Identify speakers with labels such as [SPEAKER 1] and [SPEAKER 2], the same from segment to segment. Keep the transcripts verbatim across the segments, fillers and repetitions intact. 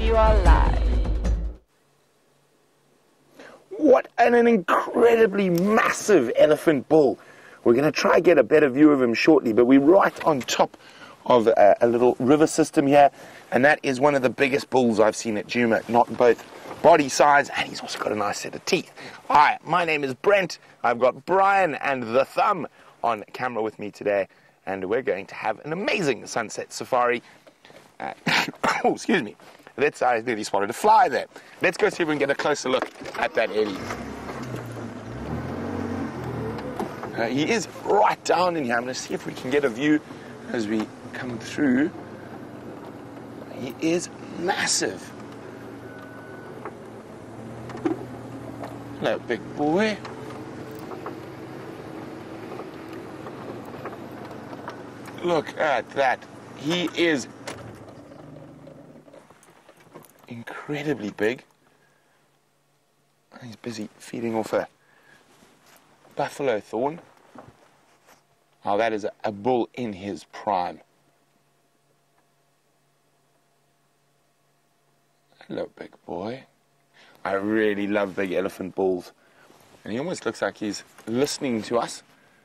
[SPEAKER 1] you are live.
[SPEAKER 2] What an, an incredibly massive elephant bull. We're going to try and get a better view of him shortly, but we're right on top of a, a little river system here, and that is one of the biggest bulls I've seen at Djuma, not both body size, and he's also got a nice set of teeth. Hi, my name is Brent. I've got Brian and the Thumb on camera with me today, and we're going to have an amazing sunset safari. Uh, oh, excuse me. Let's, I nearly swallowed a fly there. Let's go see if we can get a closer look at that Eddie. Uh, he is right down in here. I'm going to see if we can get a view as we come through. He is massive. Hello, big boy. Look at that. He is incredibly big. He's busy feeding off a buffalo thorn. Oh, that is a, a bull in his prime. Hello, big boy. I really love big elephant bulls. And he almost looks like he's listening to us.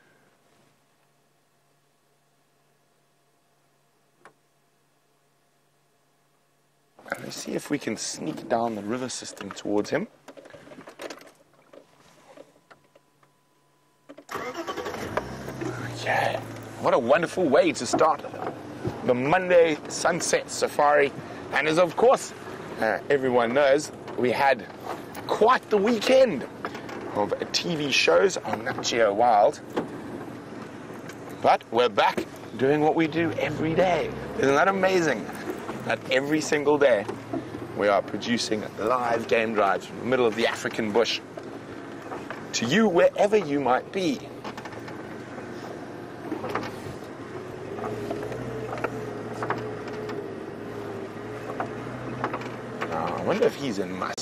[SPEAKER 2] And let's see if we can sneak down the river system towards him. Okay, what a wonderful way to start the Monday sunset safari. And as of course, uh, everyone knows, we had quite the weekend of T V shows on Nat Geo Wild. But we're back doing what we do every day. Isn't that amazing? That every single day we are producing live game drives from the middle of the African bush to you wherever you might be. Now, I wonder if he's in must.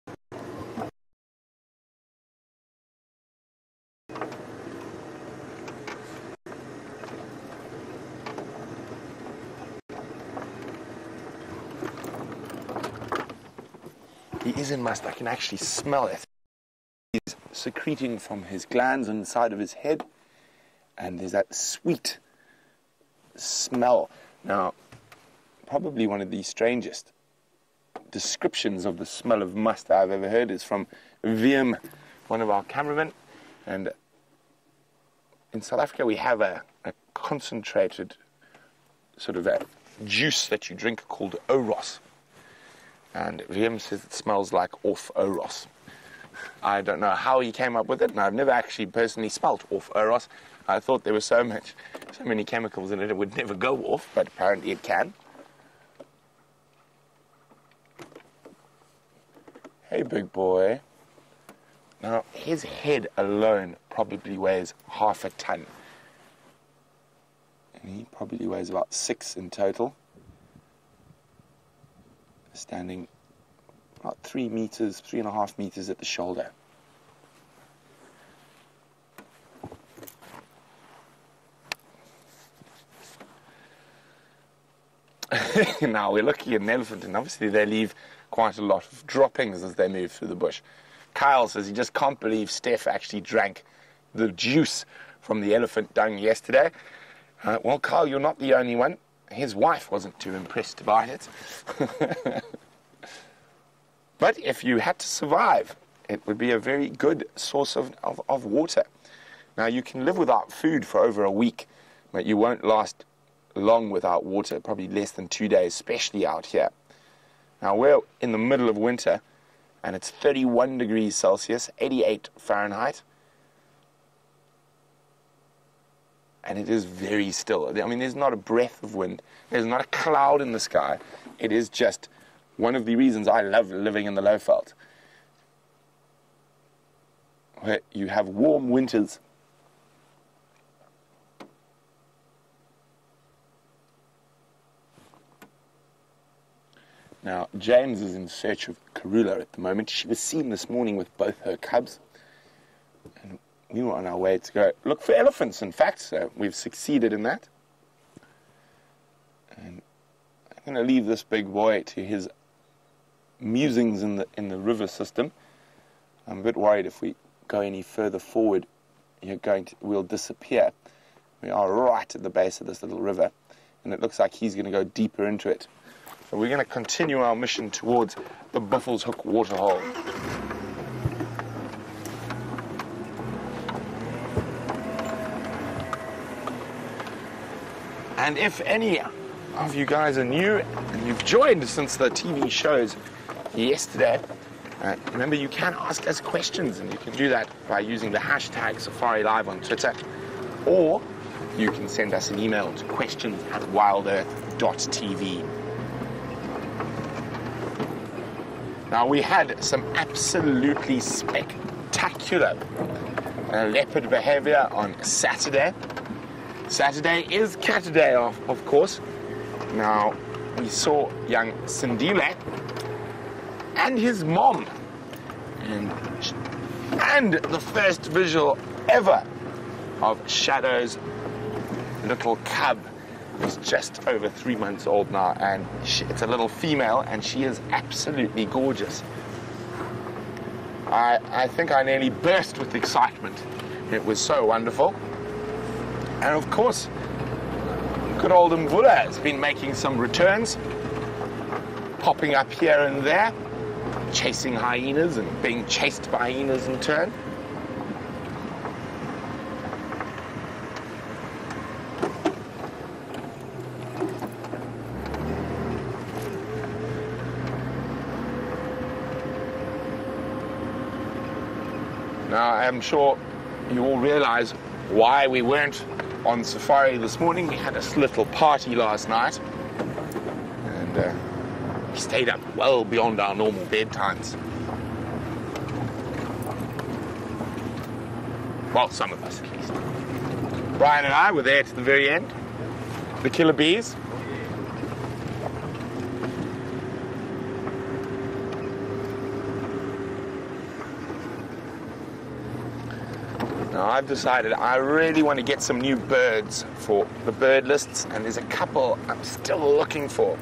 [SPEAKER 2] He is in must. I can actually smell it. He's secreting from his glands on the side of his head, and there's that sweet smell. Now, probably one of the strangest descriptions of the smell of must I've ever heard is from Wiem, one of our cameramen. And in South Africa, we have a, a concentrated sort of a juice that you drink called Oros. And Wiem says it smells like off Oros. I don't know how he came up with it, and I've never actually personally smelt off Oros. I thought there was so much, so many chemicals in it, it would never go off, but apparently it can. Hey, big boy. Now, his head alone probably weighs half a ton. And he probably weighs about six in total. Standing about three meters, three and a half meters at the shoulder. Now we're looking at an elephant, and obviously they leave quite a lot of droppings as they move through the bush. Kyle says he just can't believe Steph actually drank the juice from the elephant dung yesterday. Uh, well, Kyle, you're not the only one. His wife wasn't too impressed by it. But if you had to survive, it would be a very good source of, of, of water. Now, you can live without food for over a week, but you won't last long without water, probably less than two days, especially out here. Now, we're in the middle of winter, and it's thirty-one degrees Celsius, eighty-eight Fahrenheit. And it is very still. I mean, there's not a breath of wind. There's not a cloud in the sky. It is just one of the reasons I love living in the Lowveld, where you have warm winters. Now, James is in search of Karula at the moment. She was seen this morning with both her cubs. And we were on our way to go look for elephants, in fact, so we've succeeded in that. And I'm going to leave this big boy to his musings in the in the river system. I'm a bit worried if we go any further forward, you're going to we'll disappear. We are right at the base of this little river, and it looks like he's going to go deeper into it. So we're going to continue our mission towards the Buffels Hook waterhole. And if any of you guys are new and you've joined since the T V shows yesterday, uh, remember you can ask us questions, and you can do that by using the hashtag Safari Live on Twitter, or you can send us an email to questions at wildearth dot t v. Now, we had some absolutely spectacular uh, leopard behavior on Saturday. Saturday is Catterday, of, of course. Now, we saw young Sindile and his mom, and, and the first visual ever of Shadow's little cub, who's just over three months old now, and she, it's a little female, and she is absolutely gorgeous. I, I think I nearly burst with excitement. It was so wonderful. And of course, good old Mvula has been making some returns, popping up here and there, chasing hyenas and being chased by hyenas in turn. Now, I'm sure you all realize why we weren't on safari this morning. We had a little party last night, and uh, we stayed up well beyond our normal bedtimes. Well, some of us at least. Brian and I were there to the very end. The killer bees. Now, I've decided I really want to get some new birds for the bird lists, and there's a couple I'm still looking for.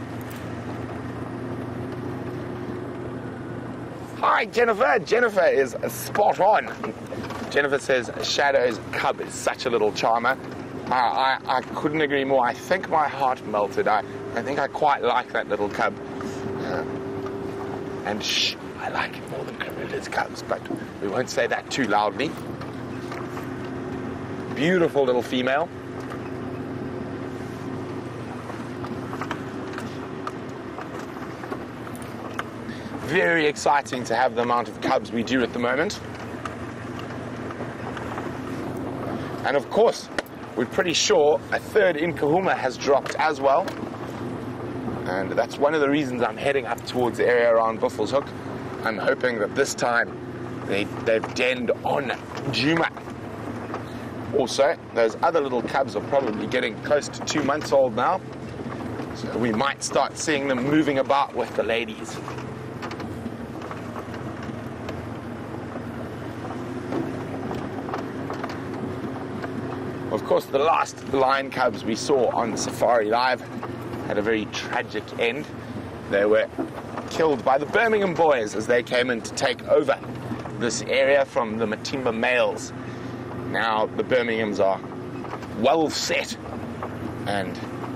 [SPEAKER 2] Hi, Jennifer. Jennifer is spot on. Jennifer says Shadow's cub is such a little charmer. I, I, I couldn't agree more. I think my heart melted. I, I think I quite like that little cub. Uh, and shh, I like it more than Carilla's cubs, but we won't say that too loudly. Beautiful little female. Very exciting to have the amount of cubs we do at the moment. And of course, we're pretty sure a third Inkahuma has dropped as well. And that's one of the reasons I'm heading up towards the area around Buffels Hook. I'm hoping that this time they, they've denned on Juma. Also, those other little cubs are probably getting close to two months old now, so we might start seeing them moving about with the ladies. Of course, the last lion cubs we saw on Safari Live had a very tragic end. They were killed by the Birmingham boys as they came in to take over this area from the Matimba males. Now, the Birminghams are well set and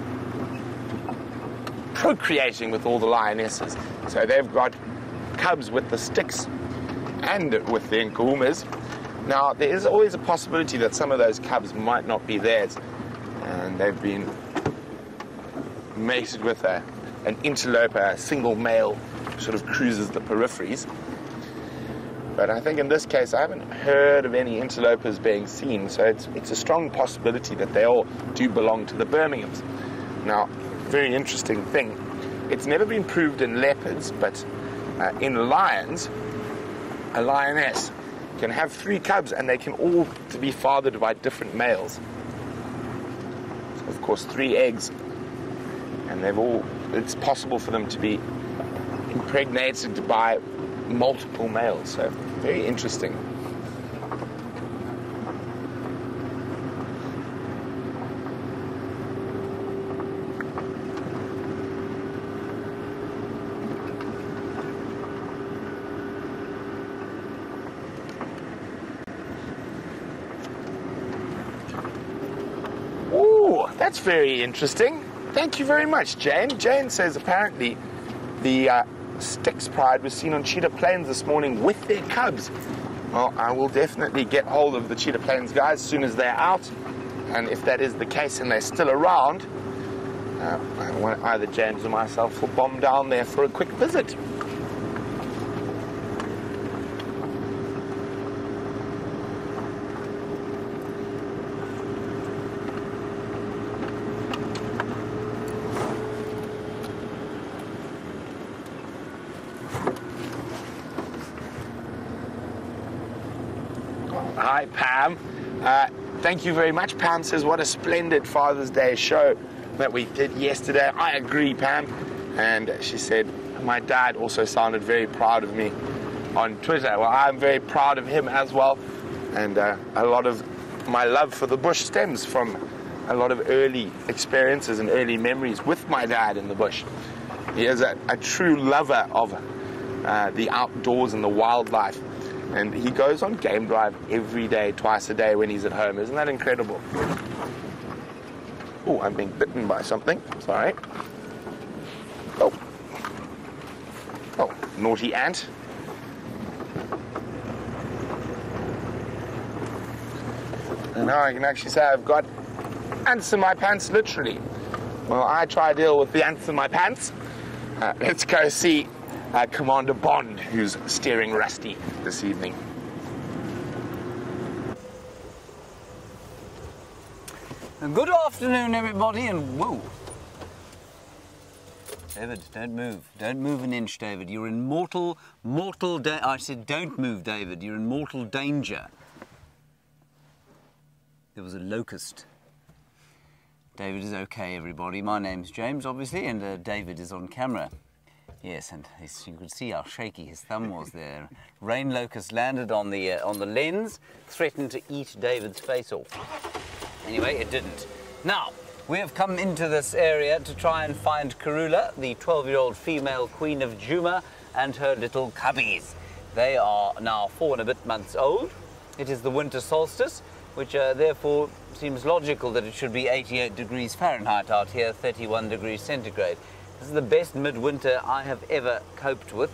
[SPEAKER 2] procreating with all the lionesses. So they've got cubs with the sticks and with the Nkuhumas. Now, there is always a possibility that some of those cubs might not be theirs, and they've been mated with a, an interloper, a single male, sort of cruises the peripheries. But I think in this case, I haven't heard of any interlopers being seen, so it's, it's a strong possibility that they all do belong to the Birminghams. Now, very interesting thing, it's never been proved in leopards, but uh, in lions, a lioness can have three cubs, and they can all be fathered by different males. So of course, three eggs, and they've all, it's possible for them to be impregnated by multiple males, so very interesting. That's very interesting. Thank you very much, Jane. Jane says apparently the uh, Styx Pride was seen on Cheetah Plains this morning with their cubs. Well, I will definitely get hold of the Cheetah Plains guys as soon as they're out. And if that is the case and they're still around, uh, I want either James or myself will bomb down there for a quick visit. Hi, Pam. Uh, thank you very much. Pam says, what a splendid Father's Day show that we did yesterday. I agree, Pam. And she said, my dad also sounded very proud of me on Twitter. Well, I'm very proud of him as well. And uh, a lot of my love for the bush stems from a lot of early experiences and early memories with my dad in the bush. He is a, a true lover of uh, the outdoors and the wildlife. And he goes on game drive every day, twice a day when he's at home. Isn't that incredible? Oh, I'm being bitten by something. Sorry. Oh. Oh, naughty ant. And now I can actually say I've got ants in my pants, literally. Well, I try to deal with the ants in my pants. Uh, let's go see Uh, Commander Bond, who's steering Rusty this evening.
[SPEAKER 1] Good afternoon, everybody, and whoa. David, don't move. Don't move an inch, David. You're in mortal, mortal da- I said don't move, David. You're in mortal danger. There was a locust. David is okay, everybody. My name's James, obviously, and uh, David is on camera. Yes, and you could see how shaky his thumb was there. Rain locust landed on the uh, on the lens, threatened to eat David's face off. Anyway, it didn't. Now, we have come into this area to try and find Karula, the twelve-year-old female queen of Juma, and her little cubbies. They are now four and a bit months old. It is the winter solstice, which uh, therefore seems logical that it should be eighty-eight degrees Fahrenheit out here, thirty-one degrees centigrade. This is the best midwinter I have ever coped with.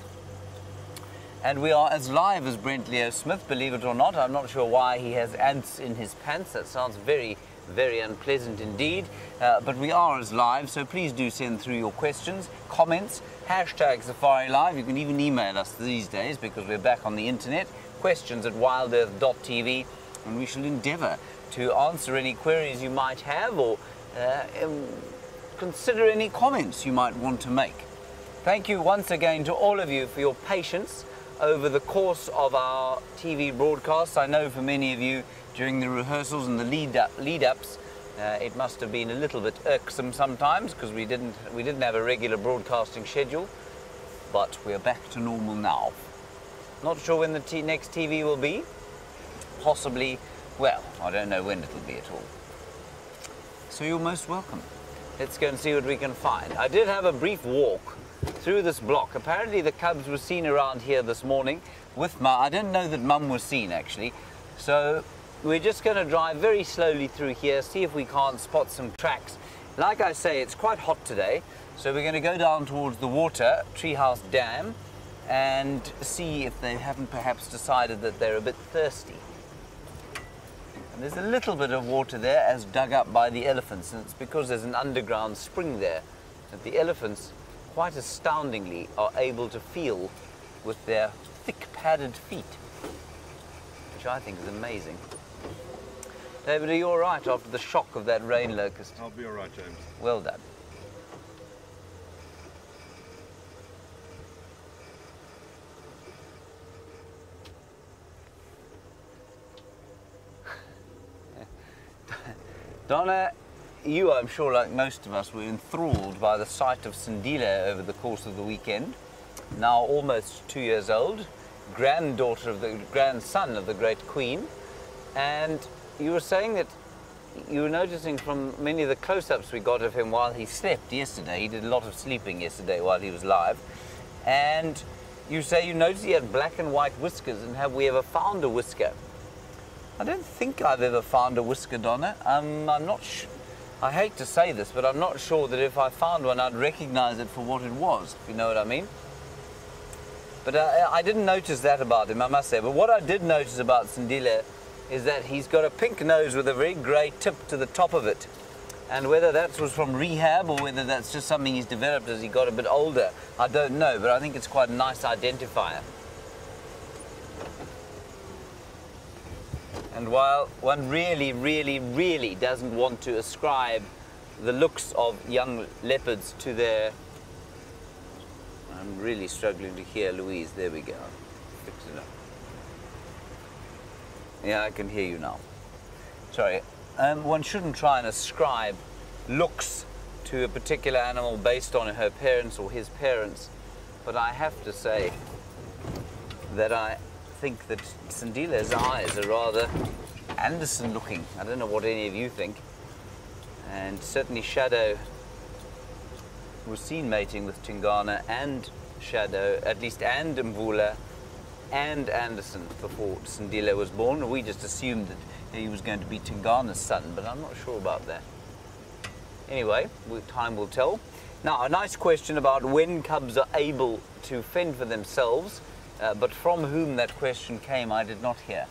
[SPEAKER 1] And we are as live as Brent Leo Smith, believe it or not. I'm not sure why he has ants in his pants. That sounds very, very unpleasant indeed. Uh, but we are as live, so please do send through your questions, comments, hashtag Safari Live. You can even email us these days because we're back on the internet. Questions at wild earth dot t v, and we shall endeavour to answer any queries you might have or uh, um, consider any comments you might want to make. Thank you once again to all of you for your patience over the course of our T V broadcasts. I know for many of you during the rehearsals and the lead up, lead ups, uh, it must have been a little bit irksome sometimes because we didn't we didn't have a regular broadcasting schedule, but we're back to normal now. Not sure when the t next T V will be. Possibly, well, I don't know when it'll be at all. So you're most welcome. Let's go and see what we can find. I did have a brief walk through this block. Apparently the cubs were seen around here this morning with Mum. I didn't know that Mum was seen, actually. So we're just going to drive very slowly through here, see if we can't spot some tracks. Like I say, it's quite hot today, so we're going to go down towards the water, Treehouse Dam, and see if they haven't perhaps decided that they're a bit thirsty. There's a little bit of water there as dug up by the elephants, and it's because there's an underground spring there that the elephants, quite astoundingly, are able to feel with their thick padded feet, which I think is amazing. David, are you all right after the shock of that rain locust?
[SPEAKER 3] I'll be all right, James.
[SPEAKER 1] Well done. Donna, you, I'm sure, like most of us, were enthralled by the sight of Sindile over the course of the weekend. Now almost two years old, granddaughter of the grandson of the great Queen, and you were saying that you were noticing from many of the close-ups we got of him while he slept yesterday. He did a lot of sleeping yesterday while he was live, and you say you noticed he had black and white whiskers. And have we ever found a whisker? I don't think I've ever found a whisker, Donna. Um, I'm not sh I hate to say this, but I'm not sure that if I found one, I'd recognize it for what it was, if you know what I mean. But uh, I didn't notice that about him, I must say. But what I did notice about Sindile is that he's got a pink nose with a very grey tip to the top of it. And whether that was from rehab or whether that's just something he's developed as he got a bit older, I don't know, but I think it's quite a nice identifier. And while one really, really, really doesn't want to ascribe the looks of young leopards to their... I'm really struggling to hear Louise. There we go. Fix it up. Yeah, I can hear you now. Sorry. Um, one shouldn't try and ascribe looks to a particular animal based on her parents or his parents, but I have to say that I think that Sindile's eyes are rather Anderson looking. I don't know what any of you think. And certainly Shadow was seen mating with Tingana and Shadow, at least and Mvula and Anderson before Sindile was born. We just assumed that he was going to be Tingana's son, but I'm not sure about that. Anyway, time will tell. Now, a nice question about when cubs are able to fend for themselves, uh, but from whom that question came, I did not hear.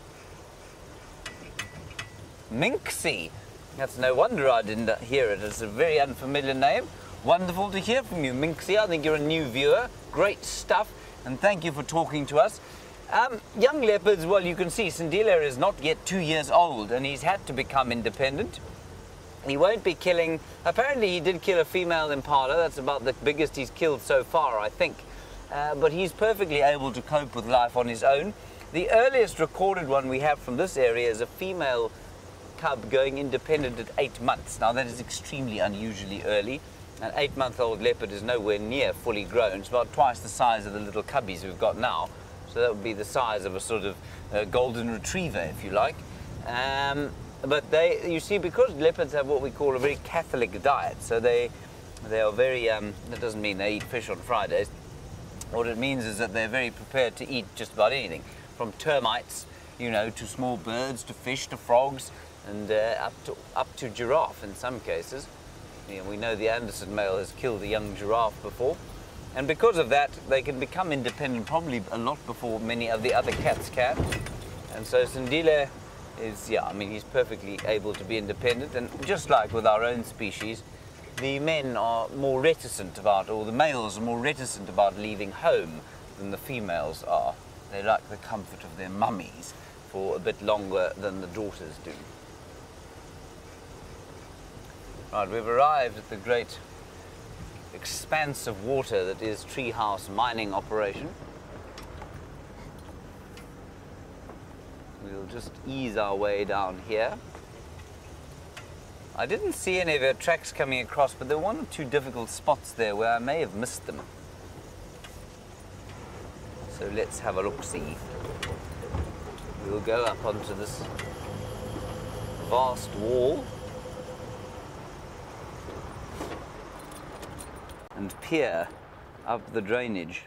[SPEAKER 1] Minxie. That's no wonder I didn't hear it. It's a very unfamiliar name. Wonderful to hear from you, Minxie. I think you're a new viewer. Great stuff. And thank you for talking to us. Um, young leopards, well, you can see Sindile is not yet two years old, and he's had to become independent. He won't be killing... Apparently, he did kill a female impala. That's about the biggest he's killed so far, I think. Uh, but he's perfectly able to cope with life on his own. The earliest recorded one we have from this area is a female cub going independent at eight months. Now, that is extremely unusually early. An eight-month-old leopard is nowhere near fully grown. It's about twice the size of the little cubbies we've got now. So that would be the size of a sort of uh, golden retriever, if you like. Um, but they, you see, because leopards have what we call a very Catholic diet, so they, they are very, um, that doesn't mean they eat fish on Fridays. What it means is that they're very prepared to eat just about anything, from termites, you know, to small birds, to fish, to frogs, and uh, up to, up to giraffe in some cases. You know, we know the Anderson male has killed a young giraffe before. And because of that, they can become independent probably a lot before many of the other cats can. And so Sindile is, yeah, I mean, he's perfectly able to be independent. And just like with our own species, the men are more reticent about, or the males are more reticent about leaving home than the females are. They like the comfort of their mummies for a bit longer than the daughters do. Right, we've arrived at the great expanse of water that is Treehouse mining operation. We'll just ease our way down here. I didn't see any of our tracks coming across, but there were one or two difficult spots there where I may have missed them. So let's have a look-see. We'll go up onto this vast wall and peer up the drainage.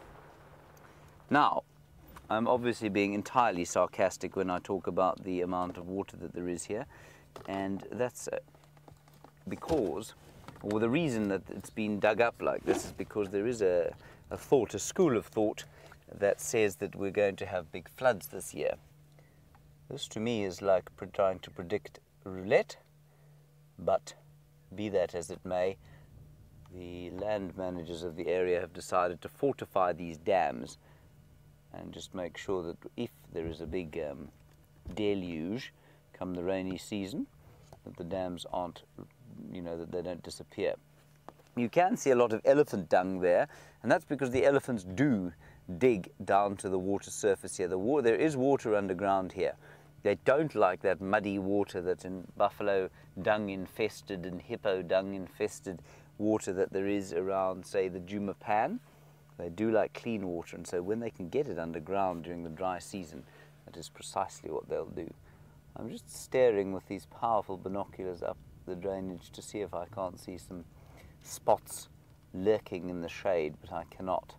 [SPEAKER 1] Now, I'm obviously being entirely sarcastic when I talk about the amount of water that there is here, and that's uh, because, or the reason that it's been dug up like this is because there is a, a thought, a school of thought, that says that we're going to have big floods this year. This to me is like trying to predict roulette, but be that as it may, the land managers of the area have decided to fortify these dams and just make sure that if there is a big um, deluge come the rainy season, that the dams aren't, you know, that they don't disappear. You can see a lot of elephant dung there, and that's because the elephants do dig down to the water surface here. The wa there is water underground here. They don't like that muddy water that's in buffalo dung infested and hippo dung infested water that there is around, say, the Djuma Pan. They do like clean water, and so when they can get it underground during the dry season, that is precisely what they'll do. I'm just staring with these powerful binoculars up the drainage to see if I can't see some spots lurking in the shade, but I cannot.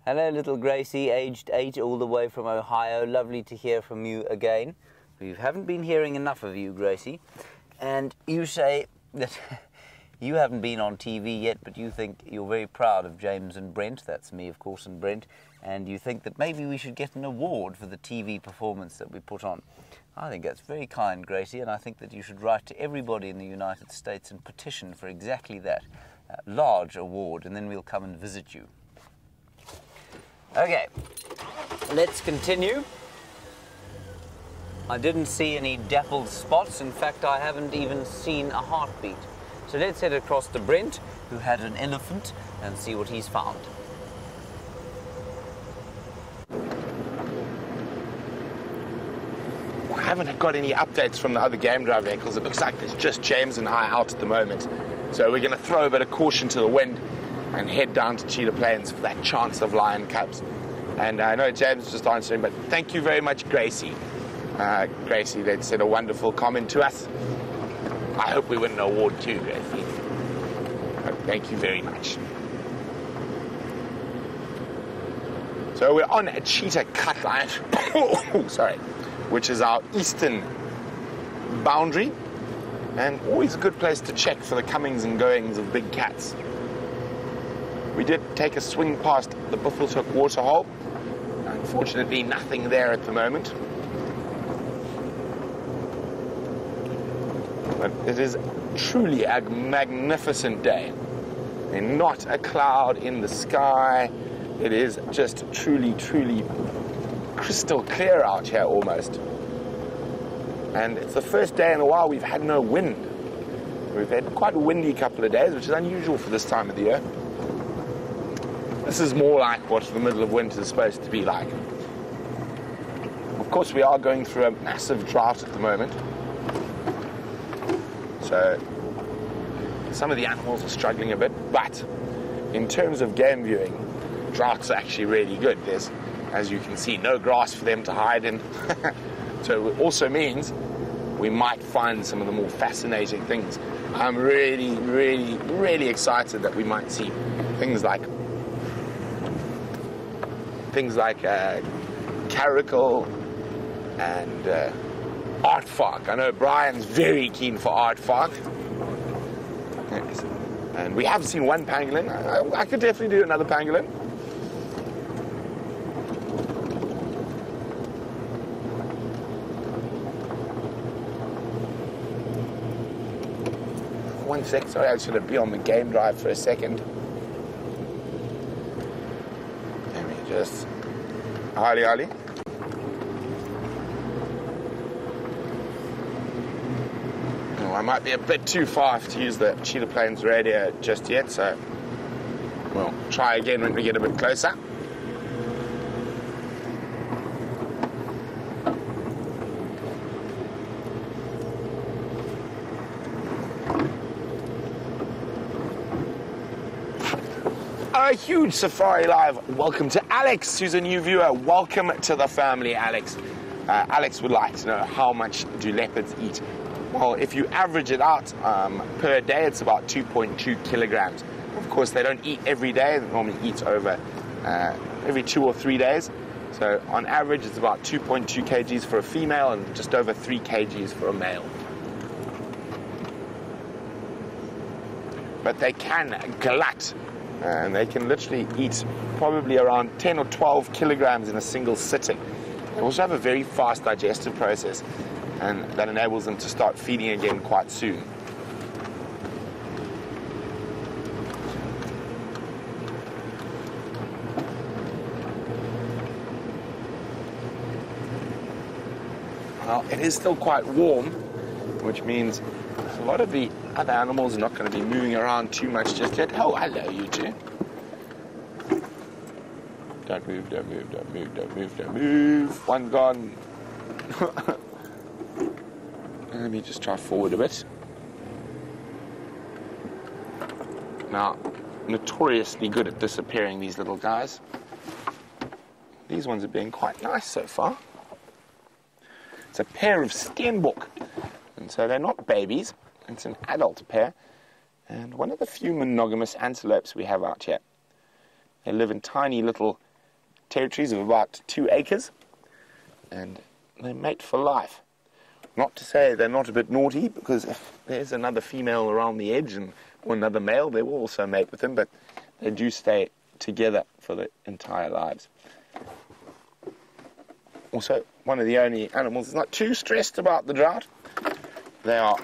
[SPEAKER 1] Hello, little Gracie, aged eight, all the way from Ohio. Lovely to hear from you again. We haven't been hearing enough of you, Gracie. And you say that you haven't been on T V yet, but you think you're very proud of James and Brent. That's me, of course, and Brent. And you think that maybe we should get an award for the T V performance that we put on. I think that's very kind, Gracie, and I think that you should write to everybody in the United States and petition for exactly that uh, large award, and then we'll come and visit you. Okay, let's continue. I didn't see any dappled spots. In fact, I haven't even seen a heartbeat. So let's head across to Brent, who had an elephant, and see what he's found.
[SPEAKER 2] I haven't got any updates from the other game drive vehicles. It looks like there's just James and I out at the moment. So we're going to throw a bit of caution to the wind and head down to Cheetah Plains for that chance of lion cubs. And I know James is just answering, but thank you very much, Gracie. Uh, Gracie, they said a wonderful comment to us. I hope we win an award too, Gracie. But thank you very much. So we're on a Cheetah cut line, oh, sorry, which is our eastern boundary, and always a good place to check for the comings and goings of big cats. We did take a swing past the Buffelshoek waterhole. Unfortunately, nothing there at the moment. But it is truly a magnificent day. And not a cloud in the sky. It is just truly, truly crystal clear out here almost. And it's the first day in a while we've had no wind. We've had quite a windy couple of days, which is unusual for this time of the year. This is more like what the middle of winter is supposed to be like. Of course, we are going through a massive drought at the moment. So some of the animals are struggling a bit, but in terms of game viewing, droughts are actually really good. There's, as you can see, no grass for them to hide in. So it also means we might find some of the more fascinating things. I'm really, really, really excited that we might see things like things like uh, caracal and uh, aardvark. I know Brian's very keen for aardvark. Yes. And we have seen one pangolin. I, I could definitely do another pangolin. One sec, sorry, I should have been on the game drive for a second. Let me just... Ali, Ali. Oh, I might be a bit too far to use the Cheetah Plains radio just yet, so we'll try again when we get a bit closer. A huge Safari Live. Welcome to Alex, who's a new viewer. Welcome to the family, Alex. Uh, Alex would like to know, how much do leopards eat? Well, if you average it out um, per day, it's about two point two kilograms. Of course, they don't eat every day. They normally eat over uh, every two or three days. So on average, it's about two point two kilograms for a female and just over three kilograms for a male. But they can glut. And they can literally eat probably around ten or twelve kilograms in a single sitting. They also have a very fast digestive process, and that enables them to start feeding again quite soon. Well, it is still quite warm, which means a lot of the other animals are not going to be moving around too much just yet. Oh, hello, you two. Don't move, don't move, don't move, don't move, don't move. One gone. Let me just try forward a bit. Now, notoriously good at disappearing, these little guys. These ones are being quite nice so far. It's a pair of Steenbok. And so they're not babies. It's an adult pair, and one of the few monogamous antelopes we have out here. They live in tiny little territories of about two acres, and they mate for life. Not to say they're not a bit naughty, because if there's another female around the edge and or another male, they will also mate with them, but they do stay together for their entire lives. Also, one of the only animals that's not too stressed about the drought. They are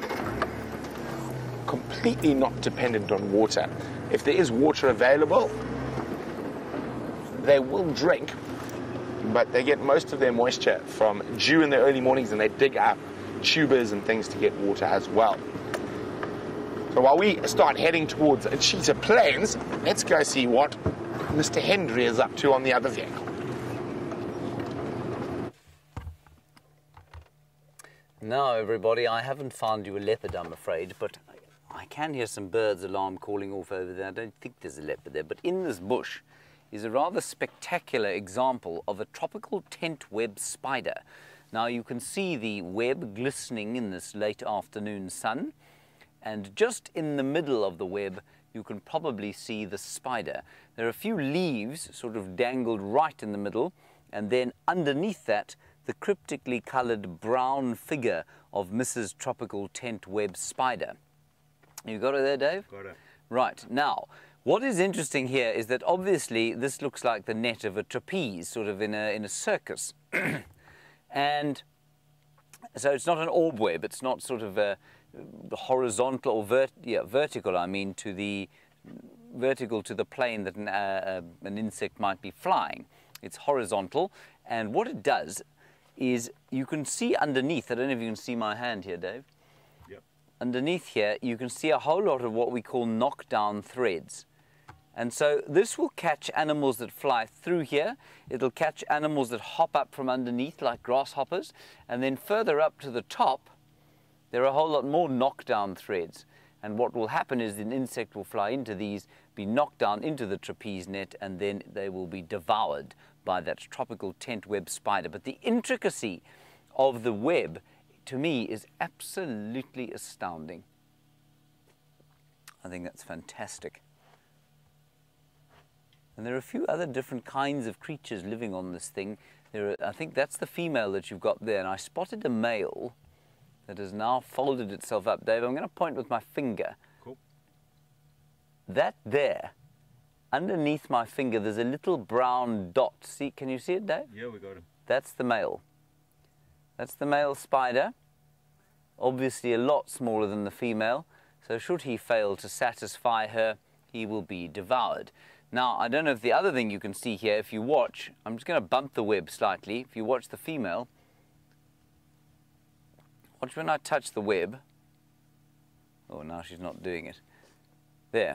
[SPEAKER 2] completely not dependent on water. If there is water available, they will drink, but they get most of their moisture from dew in the early mornings, and they dig up tubers and things to get water as well. So while we start heading towards Cheetah Plains, let's go see what Mister Hendry is up to on the other vehicle.
[SPEAKER 1] Now, everybody, I haven't found you a leopard, I'm afraid, but I can hear some birds' alarm calling off over there. I don't think there's a leopard there, but in this bush is a rather spectacular example of a tropical tent web spider. Now, you can see the web glistening in this late afternoon sun, and just in the middle of the web, you can probably see the spider. There are a few leaves sort of dangled right in the middle, and then underneath that, the cryptically coloured brown figure of Missus Tropical Tent Web Spider. You got it there, Dave?
[SPEAKER 3] Got it.
[SPEAKER 1] Right. Now, what is interesting here is that obviously this looks like the net of a trapeze, sort of in a, in a circus. And so it's not an orb web, it's not sort of a horizontal or vert yeah, vertical, I mean, to the vertical to the plane that an, uh, an insect might be flying. It's horizontal, and what it does is you can see underneath, I don't know if you can see my hand here, Dave.
[SPEAKER 3] Yep.
[SPEAKER 1] Underneath here, you can see a whole lot of what we call knockdown threads. And so this will catch animals that fly through here. It'll catch animals that hop up from underneath like grasshoppers. And then further up to the top, there are a whole lot more knockdown threads. And what will happen is an insect will fly into these, be knocked down into the trapeze net, and then they will be devoured by that tropical tent web spider. But the intricacy of the web, to me, is absolutely astounding. I think that's fantastic. And there are a few other different kinds of creatures living on this thing. There are, I think that's the female that you've got there, and I spotted a male that has now folded itself up. Dave, I'm going to point with my finger.
[SPEAKER 3] Cool.
[SPEAKER 1] That there, underneath my finger, there's a little brown dot. See, can you see it, Dave?
[SPEAKER 3] Yeah, we got him.
[SPEAKER 1] That's the male. That's the male spider. Obviously a lot smaller than the female. So should he fail to satisfy her, he will be devoured. Now, I don't know if the other thing you can see here, if you watch, I'm just going to bump the web slightly. If you watch the female, watch when I touch the web. Oh, now she's not doing it. There.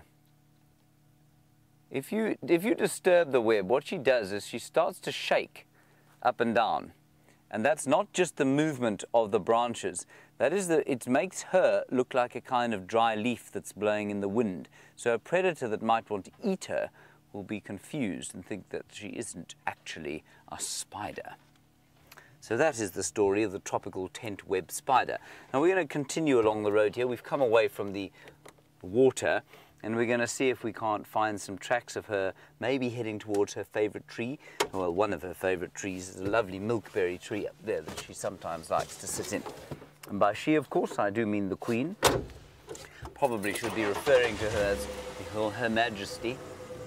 [SPEAKER 1] If you, if you disturb the web, what she does is she starts to shake up and down. And that's not just the movement of the branches. That is the, it makes her look like a kind of dry leaf that's blowing in the wind. So a predator that might want to eat her will be confused and think that she isn't actually a spider. So that is the story of the tropical tent web spider. Now we're going to continue along the road here. We've come away from the water, and we're going to see if we can't find some tracks of her maybe heading towards her favourite tree. Well, one of her favourite trees is a lovely milkberry tree up there that she sometimes likes to sit in. And by she, of course, I do mean the Queen. Probably should be referring to her as Her Majesty.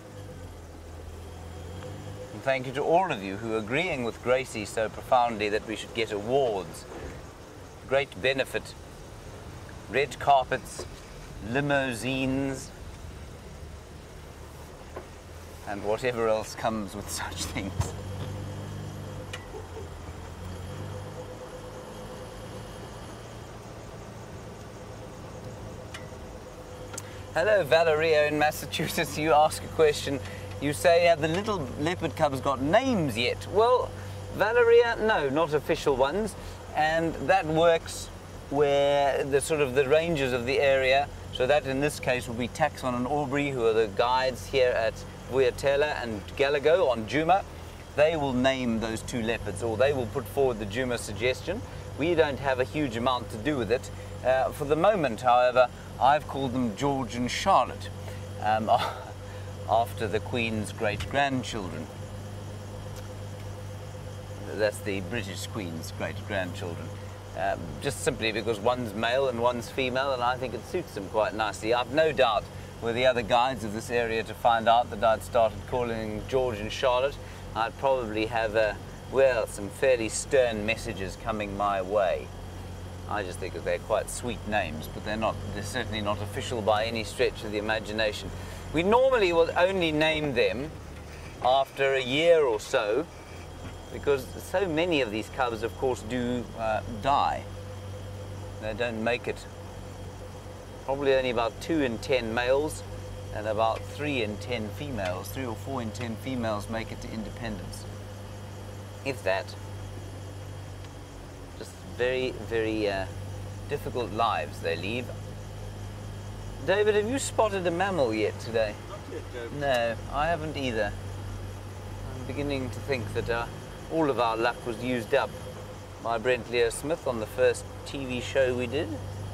[SPEAKER 1] And thank you to all of you who are agreeing with Gracie so profoundly that we should get awards. Great benefit. Red carpets, limousines, and whatever else comes with such things. Hello, Valeria in Massachusetts. You ask a question. You say, have the little leopard cubs got names yet? Well, Valeria, no, not official ones. And that works where the sort of the rangers of the area, so that in this case will be Taxon and Aubrey, who are the guides here at Vuyatela and Galago on Djuma. They will name those two leopards, or they will put forward the Djuma suggestion. We don't have a huge amount to do with it. Uh, for the moment, however, I've called them George and Charlotte, um, after the Queen's great-grandchildren. that's the British Queen's great-grandchildren. Um, just simply because one's male and one's female, and I think it suits them quite nicely. I've no doubt were the other guides of this area to find out that I'd started calling George and Charlotte, I'd probably have, uh, well, some fairly stern messages coming my way. I just think that they're quite sweet names, but they're not, they're certainly not official by any stretch of the imagination. We normally will only name them after a year or so, because so many of these cubs, of course, do uh, die. They don't make it. Probably only about two in ten males and about three in ten females. Three or four in ten females make it to independence. If that. Just very, very uh, difficult lives they lead. David, have you spotted a mammal yet today?
[SPEAKER 3] Not yet, Joe.
[SPEAKER 1] No, I haven't either. I'm beginning to think that uh, all of our luck was used up by Brent Leo Smith on the first T V show we did.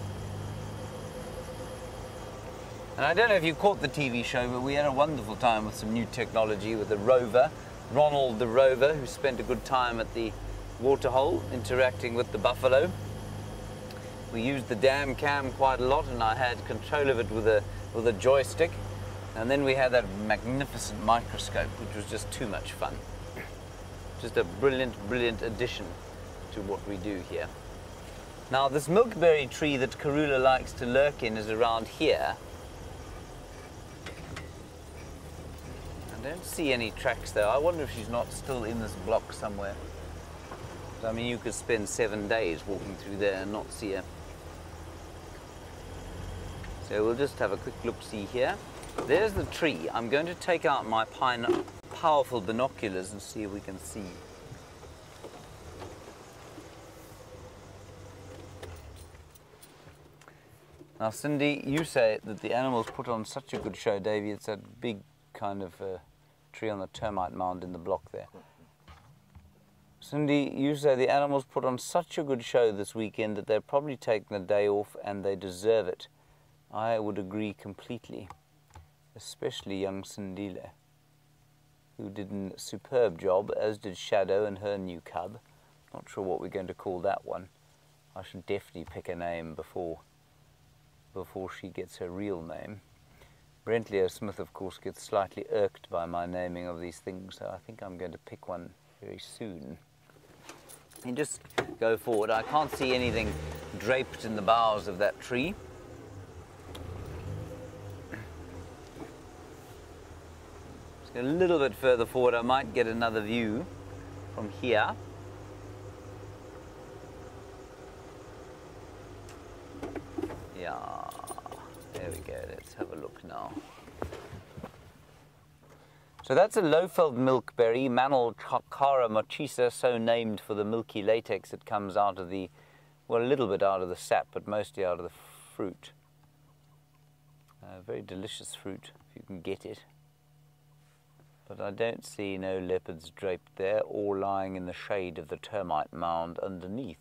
[SPEAKER 1] And I don't know if you caught the T V show, but we had a wonderful time with some new technology with the rover, Ronald the rover, who spent a good time at the waterhole interacting with the buffalo. We used the dam cam quite a lot, and I had control of it with a, with a joystick. And then we had that magnificent microscope, which was just too much fun. Just a brilliant, brilliant addition to what we do here. Now, this milkberry tree that Karula likes to lurk in is around here. I don't see any tracks though. I wonder if she's not still in this block somewhere. I mean, you could spend seven days walking through there and not see her. So we'll just have a quick look-see here. There's the tree. I'm going to take out my pine powerful binoculars and see if we can see. Now, Cindy, you say that the animals put on such a good show, Davey. It's that big kind of uh, tree on the termite mound in the block there. Cindy, you say the animals put on such a good show this weekend that they've probably taken a day off and they deserve it. I would agree completely, especially young Cindile, who did a superb job, as did Shadow and her new cub. Not sure what we're going to call that one. I should definitely pick a name before, before she gets her real name. Brent Leo Smith, of course, gets slightly irked by my naming of these things, so I think I'm going to pick one very soon. And just go forward. I can't see anything draped in the boughs of that tree. Just go a little bit further forward. I might get another view from here. Yeah, there we go. Let's have a look now. So that's a low-felled milkberry, Manalcara mochisa, so named for the milky latex that comes out of the, well, a little bit out of the sap, but mostly out of the fruit. Uh, very delicious fruit, if you can get it. But I don't see no leopards draped there or lying in the shade of the termite mound underneath.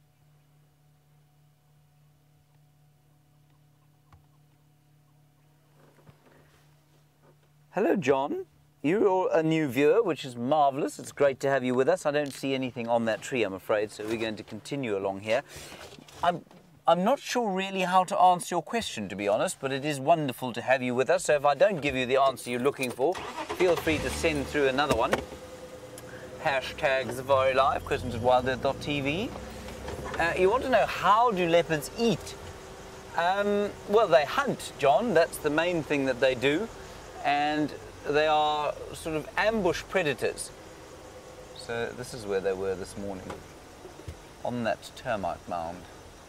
[SPEAKER 1] Hello, John. You're a new viewer, which is marvellous. It's great to have you with us. I don't see anything on that tree, I'm afraid, so we're going to continue along here. I'm, I'm not sure really how to answer your question, to be honest, but it is wonderful to have you with us. So if I don't give you the answer you're looking for, feel free to send through another one. Hashtag Safari Live, questions at wildearth dot t v. Uh, you want to know, how do leopards eat? Um, well, they hunt, John. That's the main thing that they do. And they are sort of ambush predators. So this is where they were this morning, on that termite mound.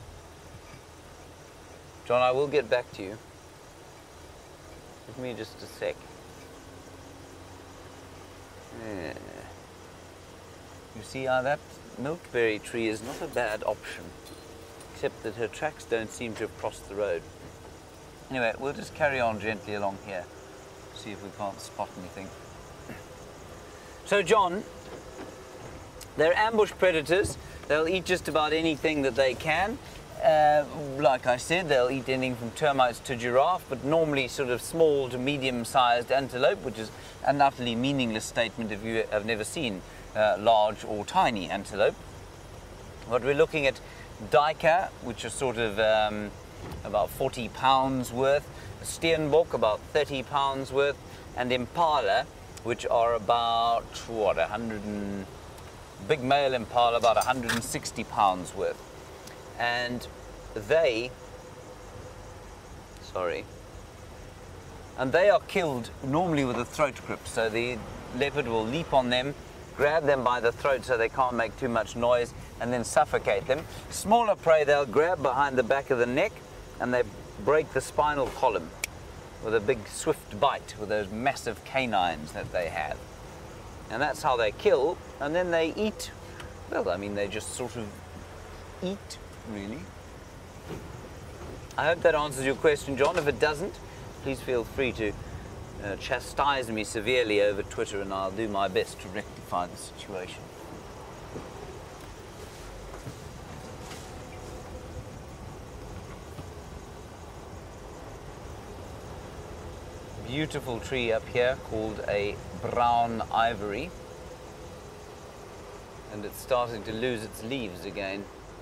[SPEAKER 1] John, I will get back to you. Give me just a sec. Yeah. You see how that milkberry tree is not a bad option, except that her tracks don't seem to have crossed the road. Anyway, we'll just carry on gently along here. See if we can't spot anything. So, John, they're ambush predators. They'll eat just about anything that they can. Uh, like I said, they'll eat anything from termites to giraffe, but normally sort of small to medium-sized antelope, which is an utterly meaningless statement if you have never seen uh, large or tiny antelope. But we're looking at duiker, which are sort of um, about forty pounds worth, steenbok about thirty pounds worth, and impala, which are about, what, one hundred and, big male impala, about one hundred sixty pounds worth. And they, sorry, and they are killed normally with a throat grip. So the leopard will leap on them, grab them by the throat so they can't make too much noise, and then suffocate them. Smaller prey, they'll grab behind the back of the neck and they break the spinal column with a big swift bite with those massive canines that they have. And that's how they kill, and then they eat. Well, I mean, they just sort of eat, really. I hope that answers your question, John. If it doesn't, please feel free to uh, chastise me severely over Twitter, and I'll do my best to rectify the situation. Beautiful tree up here called a brown ivory, and it's starting to lose its leaves again.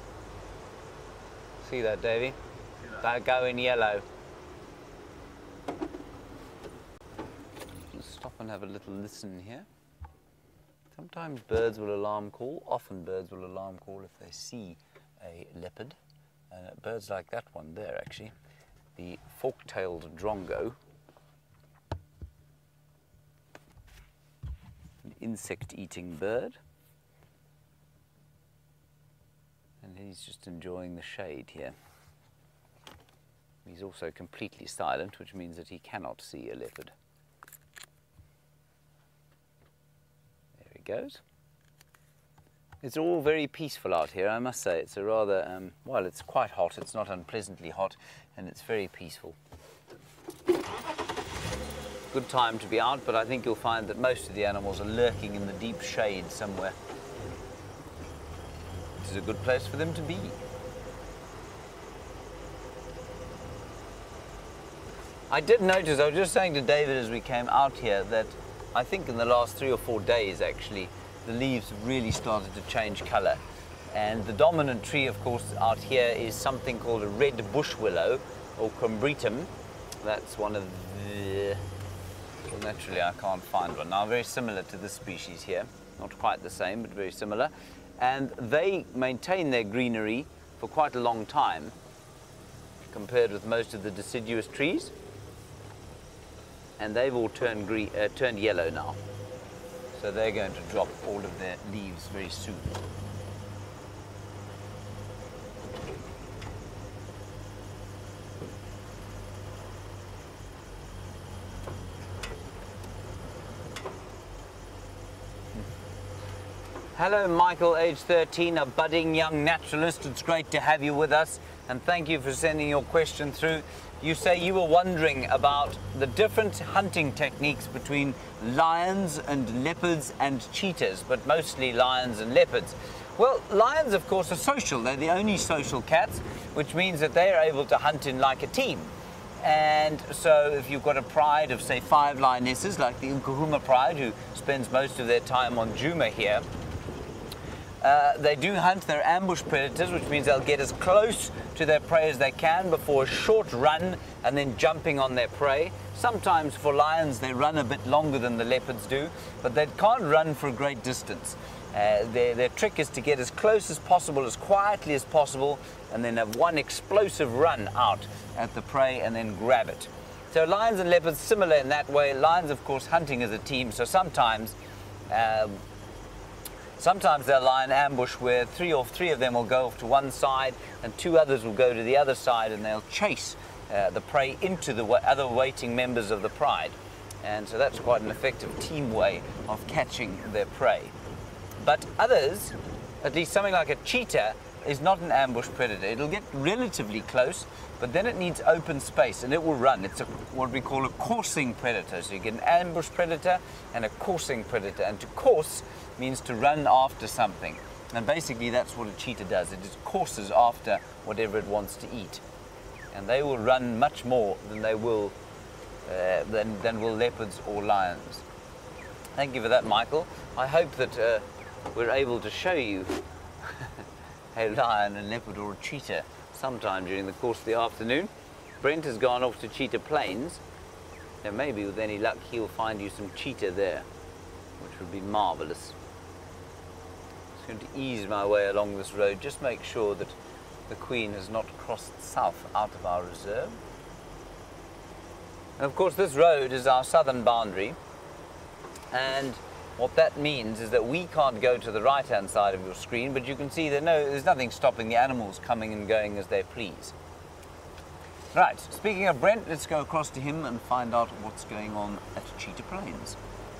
[SPEAKER 1] See that, Davy? They're going yellow. Let's stop and have a little listen here. Sometimes birds will alarm call, often birds will alarm call if they see a leopard. Uh, birds like that one there, actually, the fork-tailed drongo. An insect-eating bird. And he's just enjoying the shade here. He's also completely silent, which means that he cannot see a leopard. There he goes. It's all very peaceful out here, I must say. It's a rather, um, well, it's quite hot. It's not unpleasantly hot, and it's very peaceful. Good time to be out, but I think you'll find that most of the animals are lurking in the deep shade somewhere. This is a good place for them to be. I did notice, I was just saying to David as we came out here, that I think in the last three or four days, actually, the leaves have really started to change colour. And the dominant tree, of course, out here is something called a red bush willow, or combretum. That's one of the... Well, naturally, I can't find one now. Very similar to this species here. Not quite the same, but very similar. And they maintain their greenery for quite a long time, compared with most of the deciduous trees. And they've all turned, green, uh, turned yellow now. So they're going to drop all of their leaves very soon. Hello, Michael, age thirteen, a budding young naturalist. It's great to have you with us, and thank you for sending your question through. You say you were wondering about the different hunting techniques between lions and leopards and cheetahs, but mostly lions and leopards. Well, lions, of course, are social. They're the only social cats, which means that they're able to hunt in like a team. And so if you've got a pride of, say, five lionesses, like the Nkuhuma pride, who spends most of their time on Djuma here, Uh, they do hunt their ambush predators, which means they'll get as close to their prey as they can before a short run and then jumping on their prey. Sometimes for lions they run a bit longer than the leopards do, but they can't run for a great distance. Uh, their, their trick is to get as close as possible, as quietly as possible, and then have one explosive run out at the prey and then grab it. So lions and leopards similar in that way. Lions, of course, hunting as a team, so sometimes um, Sometimes they'll lie in ambush where three or three of them will go off to one side and two others will go to the other side, and they'll chase uh, the prey into the other waiting members of the pride. And so that's quite an effective team way of catching their prey. But others, at least something like a cheetah, is not an ambush predator. It'll get relatively close, but then it needs open space and it will run. It's a, what we call a coursing predator. So you get an ambush predator and a coursing predator. And to course means to run after something. And basically that's what a cheetah does. It just courses after whatever it wants to eat. And they will run much more than they will, uh, than, than will leopards or lions. Thank you for that, Michael. I hope that uh, we're able to show you a lion, a leopard or a cheetah sometime during the course of the afternoon. Brent has gone off to Cheetah Plains. Now maybe with any luck he'll find you some cheetah there, which would be marvellous. I'm going to ease my way along this road, just make sure that the Queen has not crossed south out of our reserve. And of course this road is our southern boundary, and what that means is that we can't go to the right-hand side of your screen, but you can see that no, there's nothing stopping the animals coming and going as they please. Right, speaking of Brent, let's go across to him and find out what's going on at Cheetah Plains.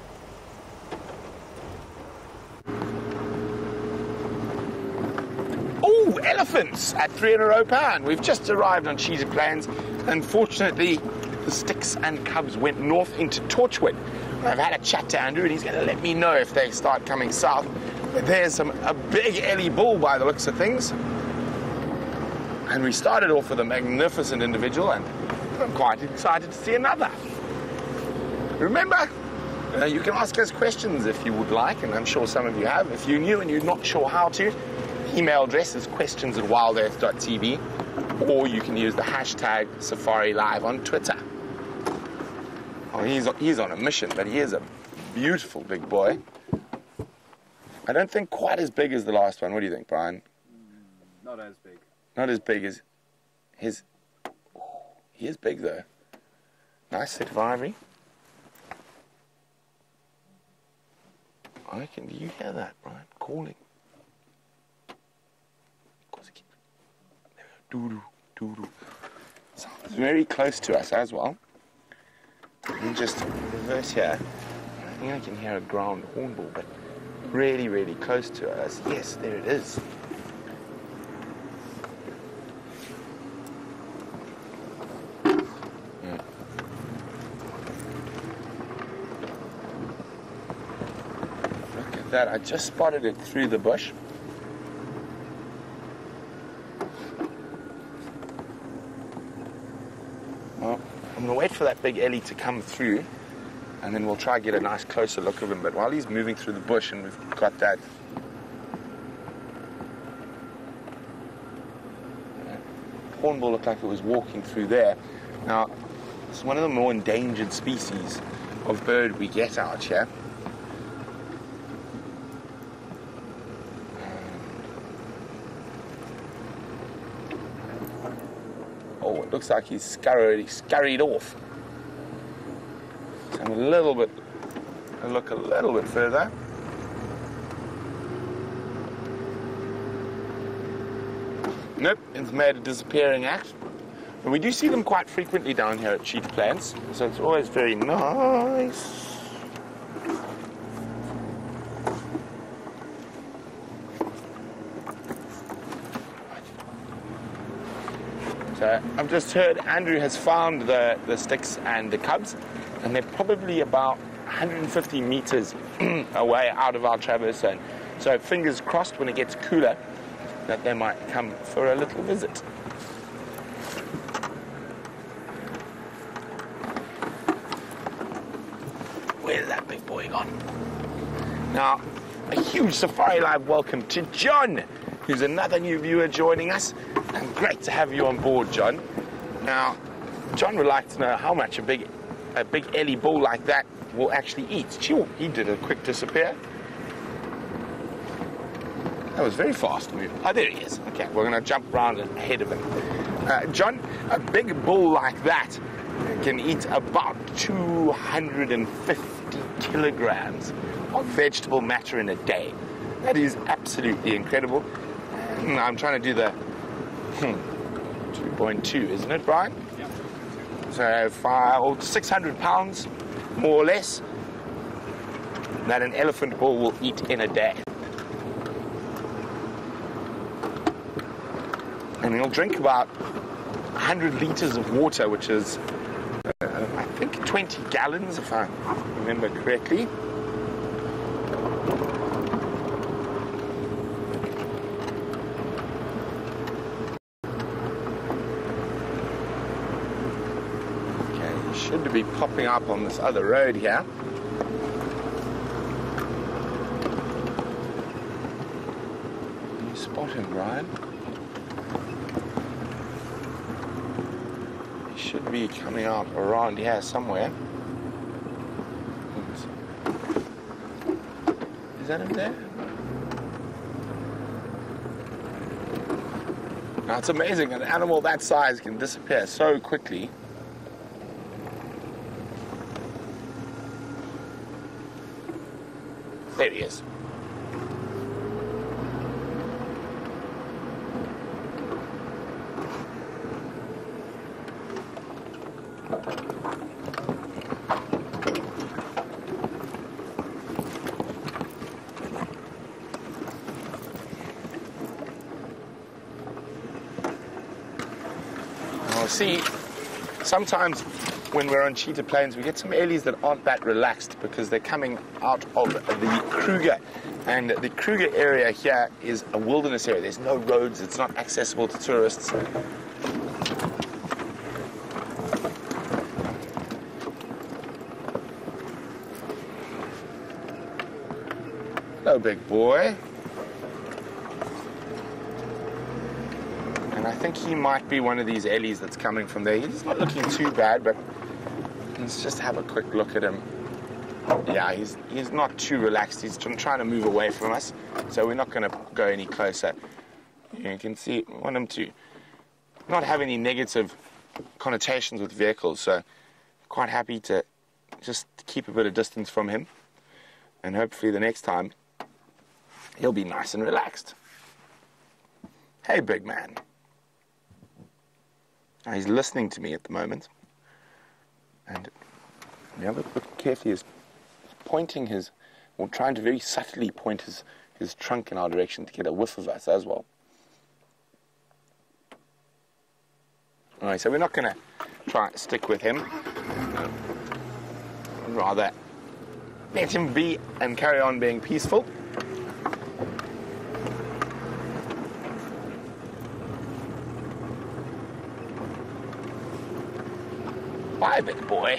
[SPEAKER 2] Oh, elephants at three in a row pound. We've just arrived on Cheetah Plains. Unfortunately, the sticks and cubs went north into Torchwood. I've had a chat to Andrew and he's going to let me know if they start coming south. But there's some, a big Ellie bull by the looks of things. And we started off with a magnificent individual, and I'm quite excited to see another. Remember, uh, you can ask us questions if you would like, and I'm sure some of you have. If you're new and you're not sure how to, email address is questions at wild earth dot t v, or you can use the hashtag Safari Live on Twitter. Oh, he's, he's on a mission, but he is a beautiful big boy. I don't think quite as big as the last one. What do you think, Brian?
[SPEAKER 3] Not as big.
[SPEAKER 2] Not as big as his. Oh, he is big though. Nice set of ivory. I reckon, do you hear that, Brian? Calling. Of course, it keeps. There we go. Doo doo doo doo. Sounds very close to us as well. Let me just reverse here. I think I can hear a ground hornbill, but really, really close to us. Yes, there it is. That I just spotted it through the bush. Well, I'm going to wait for that big Ellie to come through, and then we'll try to get a nice closer look of him. But while he's moving through the bush and we've got that hornbill looked like it was walking through there. Now, it's one of the more endangered species of bird we get out here. Oh, it looks like he's scurried, scurried off. So I'm a little bit, I'll look a little bit further. Nope, it's made a disappearing act. But we do see them quite frequently down here at Cheetah Plains, so it's always very nice. So I've just heard Andrew has found the, the sticks and the cubs, and they're probably about one hundred fifty meters away out of our traverse zone. So fingers crossed when it gets cooler that they might come for a little visit. Where's that big boy gone? Now, a huge Safari Live welcome to John, who's another new viewer joining us. And great to have you on board, John. Now, John would like to know how much a big, a big Ellie bull like that will actually eat. Sure, he did a quick disappear. That was very fast move. Oh, there he is. Okay, we're going to jump round ahead of him. Uh, John, a big bull like that can eat about two hundred fifty kilograms of vegetable matter in a day. That is absolutely incredible. I'm trying to do the Hmm. two point two, isn't it, Brian?
[SPEAKER 3] Yeah.
[SPEAKER 2] So five, six hundred pounds, more or less, that an elephant bull will eat in a day. And he'll drink about one hundred litres of water, which is, uh, I think, twenty gallons, if I remember correctly. Should be popping up on this other road here. him, Brian. He should be coming out around here somewhere. Is that him there? Now, it's amazing, an animal that size can disappear so quickly. There he is. Well, see, sometimes when we're on cheetah plains, we get some ellies that aren't that relaxed because they're coming out of the Kruger. And the Kruger area here is a wilderness area. There's no roads. It's not accessible to tourists. Hello, big boy. And I think he might be one of these ellies that's coming from there. He's not looking too bad, but let's just have a quick look at him. Yeah, he's he's not too relaxed. He's trying to move away from us, so we're not going to go any closer. You can see, we want him to not have any negative connotations with vehicles, so quite happy to just keep a bit of distance from him, and hopefully the next time he'll be nice and relaxed. Hey, big man. Now, he's listening to me at the moment, and the other look carefully is pointing his, or trying to very subtly point his, his trunk in our direction to get a whiff of us as well. Alright, so we're not going to try and stick with him. No. Rather let him be and carry on being peaceful. Bye, big boy.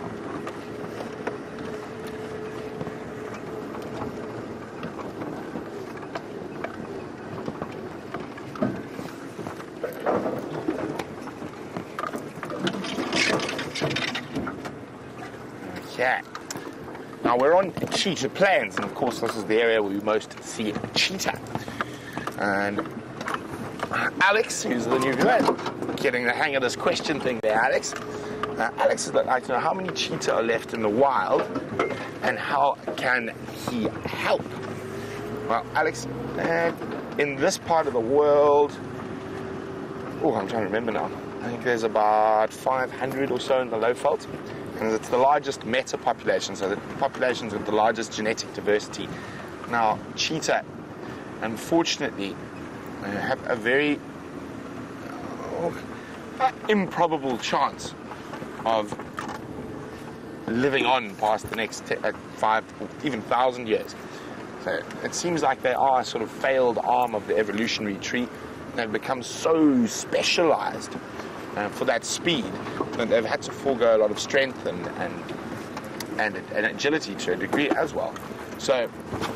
[SPEAKER 2] Okay. Now we're on cheetah plains, and of course this is the area where we most see cheetah. And Alex, who's the new viewer, getting the hang of this question thing there, Alex. Uh, Alex would like to know how many cheetah are left in the wild, and how can he help? Well, Alex, uh, in this part of the world, oh, I'm trying to remember now. I think there's about five hundred or so in the low veld, and it's the largest meta population, so the populations with the largest genetic diversity. Now, cheetah, unfortunately, uh, have a very uh, improbable chance of living on past the next t- uh, five, even thousand years. So it seems like they are a sort of failed arm of the evolutionary tree. They've become so specialized uh, for that speed that they've had to forego a lot of strength and and, and, and agility to a degree as well. So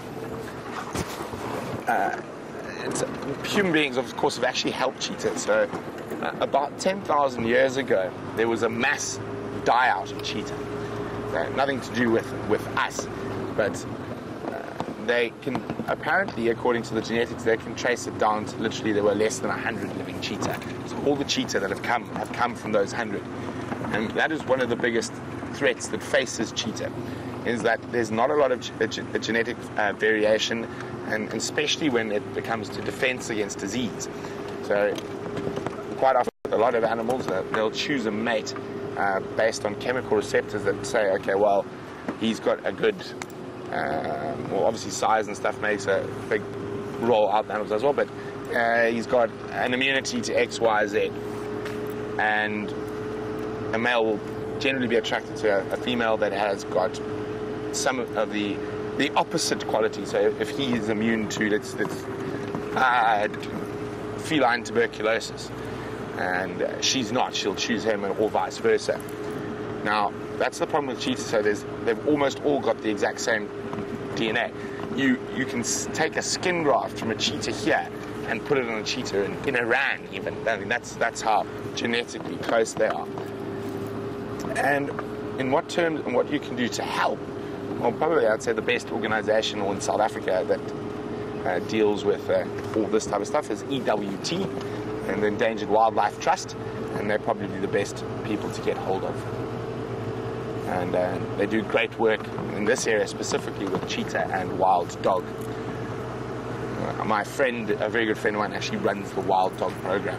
[SPEAKER 2] uh, it's, human beings, of course, have actually helped cheetahs. So Uh, about ten thousand years ago, there was a mass die-out of cheetah. Uh, nothing to do with, with us, but uh, they can, apparently, according to the genetics, they can trace it down to literally there were less than one hundred living cheetah. So all the cheetah that have come have come from those one hundred. And that is one of the biggest threats that faces cheetah, is that there's not a lot of ge- ge- genetic uh, variation, and, and especially when it becomes to defense against disease. So quite often, with a lot of animals, uh, they'll choose a mate uh, based on chemical receptors that say, okay, well, he's got a good, uh, well, obviously size and stuff makes a big role out in animals as well, but uh, he's got an immunity to X, Y, Z, and a male will generally be attracted to a, a female that has got some of the the opposite quality. So if he is immune to, let's, let's uh, feline tuberculosis, and uh, she's not, she'll choose him, or vice versa. Now, that's the problem with cheetahs. So there's, they've almost all got the exact same D N A. You you can s- take a skin graft from a cheetah here and put it on a cheetah in, in Iran even. I mean, that's, that's how genetically close they are. And in what terms and what you can do to help, well, probably I'd say the best organization in South Africa that uh, deals with uh, all this type of stuff is E W T and the Endangered Wildlife Trust, and they're probably the best people to get hold of. And uh, they do great work in this area specifically with cheetah and wild dog. Uh, my friend, a very good friend of mine, actually runs the wild dog program.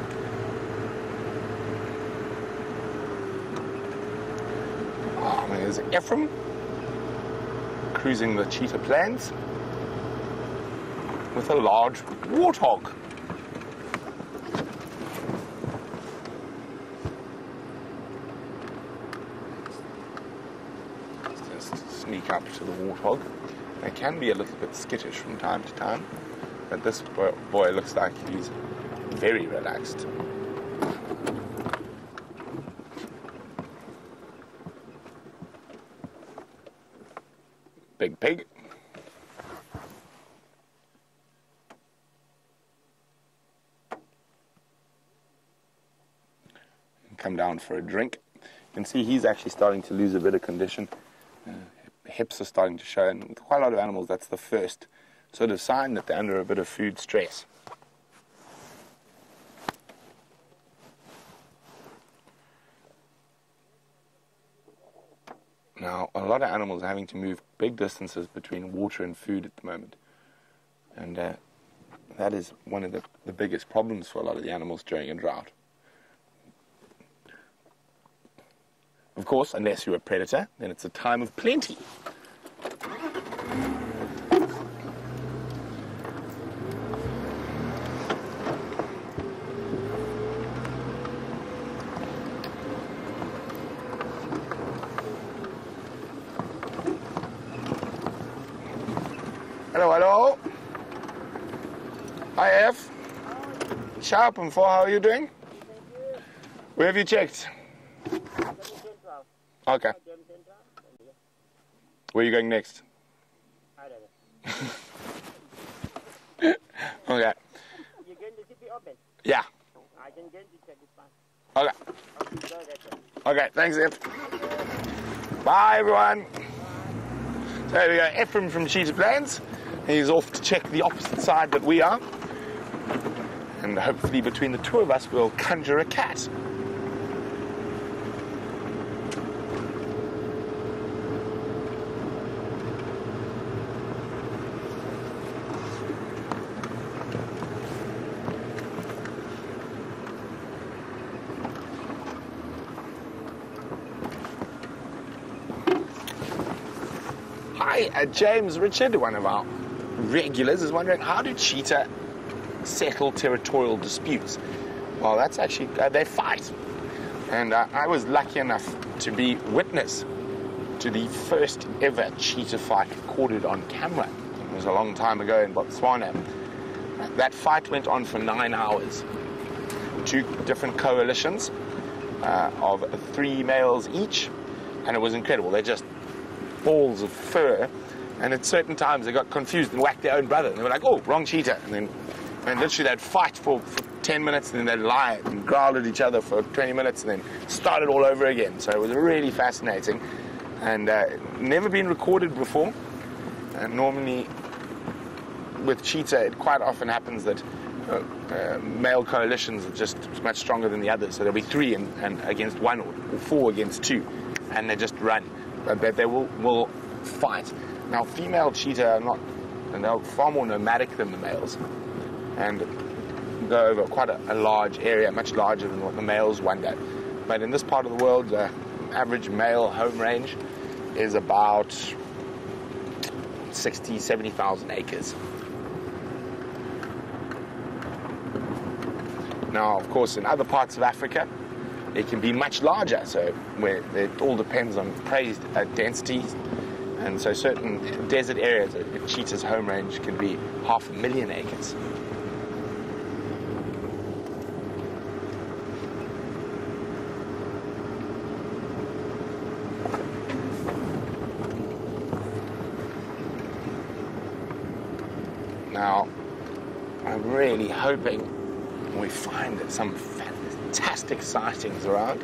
[SPEAKER 2] Oh, there's Ephraim cruising the cheetah plains with a large warthog. Sneak up to the warthog. They can be a little bit skittish from time to time, but this boy, boy looks like he's very relaxed. Big pig. Come down for a drink. You can see he's actually starting to lose a bit of condition. Uh, hips are starting to show, and with quite a lot of animals that's the first sort of sign that they're under a bit of food stress. Now, a lot of animals are having to move big distances between water and food at the moment, and uh, that is one of the, the biggest problems for a lot of the animals during a drought. Of course, unless you're a predator, then it's a time of plenty. Hello, hello. Hi, F. Sharp and four, how are you doing? Where have you checked? Okay. Where are you going next? Okay.
[SPEAKER 4] You're going to keep it open?
[SPEAKER 2] Yeah.
[SPEAKER 4] I can get to check this one.
[SPEAKER 2] Okay. Okay, thanks, F. Bye, everyone. So there we go, Ephraim from Cheetah Plains. He's off to check the opposite side that we are. And hopefully between the two of us, we'll conjure a cat. Hi, uh, James Richard, one of our regulars, is wondering, how do cheetah settle territorial disputes? Well, that's actually, uh, they fight. And uh, I was lucky enough to be witness to the first ever cheetah fight recorded on camera. It was a long time ago in Botswana. That fight went on for nine hours. Two different coalitions uh, of three males each, and it was incredible. They just balls of fur, and at certain times they got confused and whacked their own brother, and they were like, oh, wrong cheetah, and then and literally they'd fight for, for ten minutes, and then they'd lie and growl at each other for twenty minutes, and then start it all over again. So it was really fascinating, and uh, never been recorded before. And normally with cheetah, it quite often happens that uh, uh, male coalitions are just much stronger than the others, so there'll be three and, and against one, or, or four against two, and they just run. But they will, will fight. Now, female cheetah are not, and they're far more nomadic than the males, and go over quite a, a large area, much larger than what the males wander. But in this part of the world, the average male home range is about sixty, seventy thousand acres. Now, of course, in other parts of Africa, it can be much larger, so where it all depends on prey uh, densities, and so certain desert areas, a cheetah's home range can be half a million acres. Now, I've I'm really hoping we find some fantastic sightings around.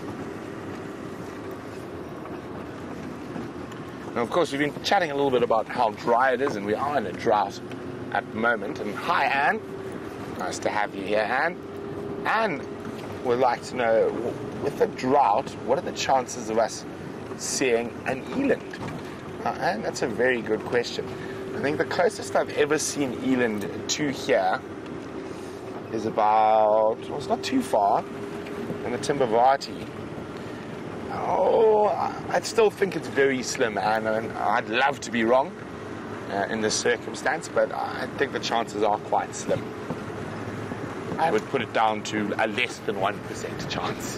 [SPEAKER 2] Now, of course, we've been chatting a little bit about how dry it is, and we are in a drought at the moment. And hi, Anne. Nice to have you here, Anne. Anne would like to know, with the drought, what are the chances of us seeing an eland? Uh, Anne, that's a very good question. I think the closest I've ever seen eland to here is about, well, it's not too far, in the Timbavati. Oh, I still think it's very slim, Anne, and I'd love to be wrong uh, in this circumstance, but I think the chances are quite slim. I would put it down to a less than one percent chance.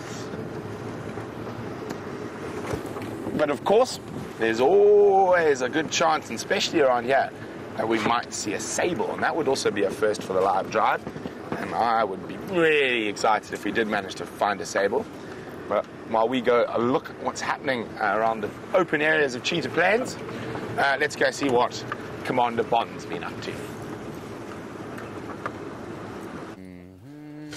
[SPEAKER 2] But of course, there's always a good chance, and especially around here, that we might see a sable, and that would also be a first for the live drive, and I would be really excited if we did manage to find a sable. But while we go a look at what's happening uh, around the open areas of Cheetah Plains, uh, let's go see what Commander Bond's been up to.
[SPEAKER 1] Mm-hmm.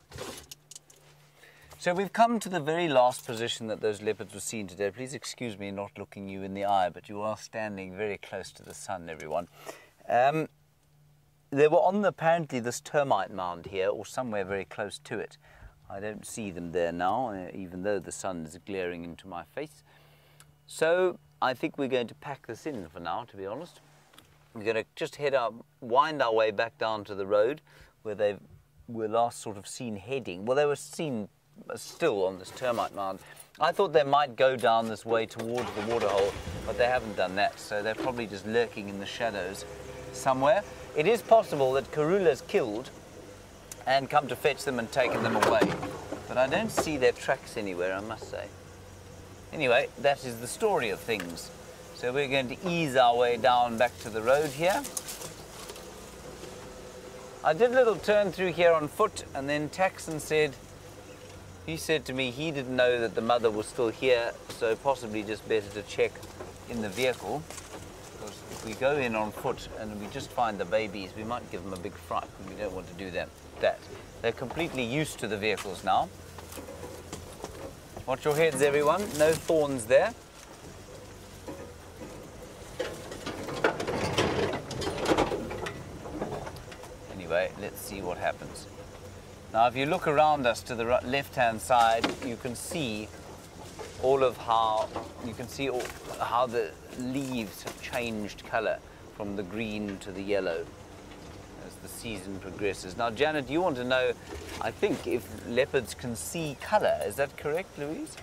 [SPEAKER 1] So we've come to the very last position that those leopards were seen today. Please excuse me not looking you in the eye, but you are standing very close to the sun, everyone. Um, they were on, the, apparently, this termite mound here, or somewhere very close to it. I don't see them there now, uh, even though the sun is glaring into my face. So I think we're going to pack this in for now, to be honest. We're going to just head up, wind our way back down to the road where they were last sort of seen heading. Well, they were seen still on this termite mound. I thought they might go down this way towards the waterhole, but they haven't done that, so they're probably just lurking in the shadows somewhere. It is possible that Karula's killed and come to fetch them and taken them away. But I don't see their tracks anywhere, I must say. Anyway, that is the story of things. So we're going to ease our way down back to the road here. I did a little turn through here on foot, and then Taxon said, he said to me he didn't know that the mother was still here, so possibly just better to check in the vehicle. Because if we go in on foot and we just find the babies, we might give them a big fright, and we don't want to do that. that. They're completely used to the vehicles now. Watch your heads, everyone. No thorns there. Anyway, let's see what happens. Now, if you look around us to the left-hand side, you can see all of how you can see all, how the leaves have changed colour from the green to the yellow as the season progresses. Now, Janet, you want to know, I think, if leopards can see colour. Is that correct, Louise?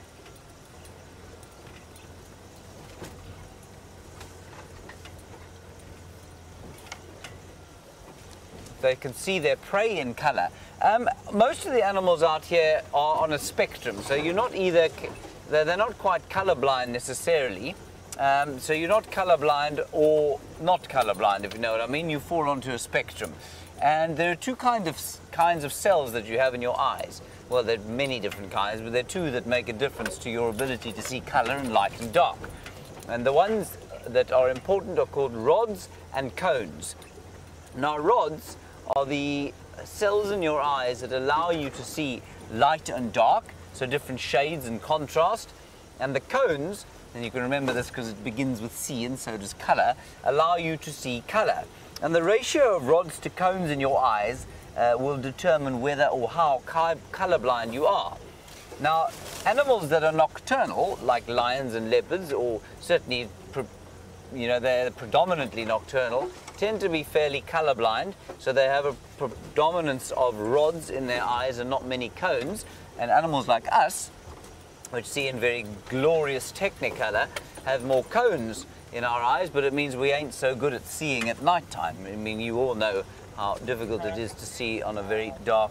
[SPEAKER 1] They can see their prey in colour. Um, most of the animals out here are on a spectrum, so you're not either, they're, they're not quite colourblind necessarily. Um, so you're not colourblind or not colourblind, if you know what I mean. You fall onto a spectrum. And there are two kind of, kinds of cells that you have in your eyes. Well, there are many different kinds, but there are two that make a difference to your ability to see colour in light and dark. And the ones that are important are called rods and cones. Now, rods are the cells in your eyes that allow you to see light and dark, so different shades and contrast. And the cones, and you can remember this because it begins with C and so does colour, allow you to see colour. And the ratio of rods to cones in your eyes uh, will determine whether or how colourblind you are. Now, animals that are nocturnal, like lions and leopards, or certainly, you know, they're predominantly nocturnal, tend to be fairly colourblind, so they have a predominance of rods in their eyes and not many cones. And animals like us, which see in very glorious technicolor, have more cones in our eyes, but it means we ain't so good at seeing at night time. I mean, you all know how difficult it is to see on a very dark...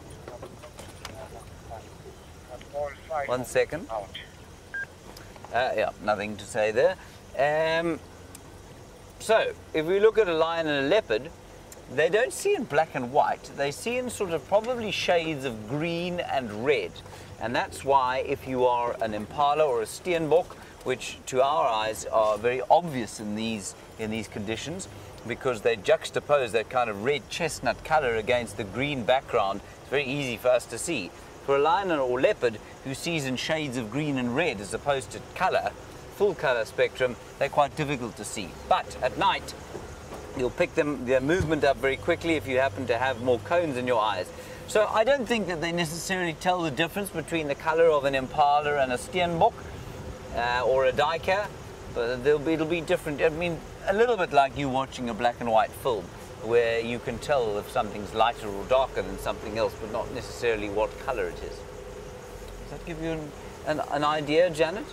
[SPEAKER 1] One second. Uh, yeah, nothing to say there. Um, so, if we look at a lion and a leopard, they don't see in black and white. They see in sort of probably shades of green and red. And that's why if you are an impala or a steenbok, which to our eyes are very obvious in these, in these conditions, because they juxtapose that kind of red chestnut color against the green background. It's very easy for us to see. For a lion or leopard who sees in shades of green and red as opposed to color, full color spectrum, they're quite difficult to see. But at night, you'll pick them, their movement up very quickly if you happen to have more cones in your eyes. So I don't think that they necessarily tell the difference between the color of an impala and a steenbok uh, or a duiker, but they'll be, it'll be different. I mean, a little bit like you watching a black and white film, where you can tell if something's lighter or darker than something else, but not necessarily what color it is. Does that give you an, an, an idea, Janet?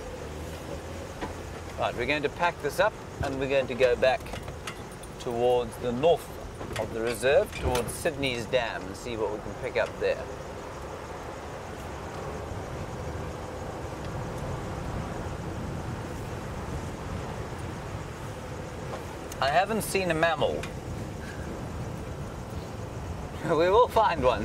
[SPEAKER 1] Right, we're going to pack this up and we're going to go back towards the north of the reserve, towards Sydney's Dam, and see what we can pick up there. I haven't seen a mammal. We will find one.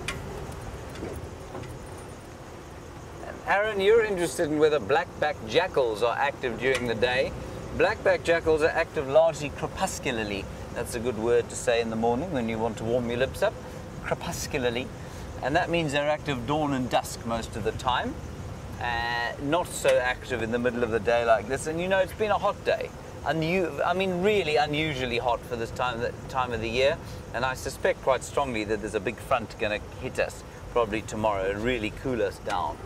[SPEAKER 1] And Aaron, you're interested in whether black-backed jackals are active during the day. Black-backed jackals are active largely crepuscularly. That's a good word to say in the morning when you want to warm your lips up. Crepuscularly. And that means they're active dawn and dusk most of the time. Uh, not so active in the middle of the day like this. And you know, it's been a hot day. Unu I mean, really unusually hot for this time, time of the year. And I suspect quite strongly that there's a big front going to hit us probably tomorrow and really cool us down.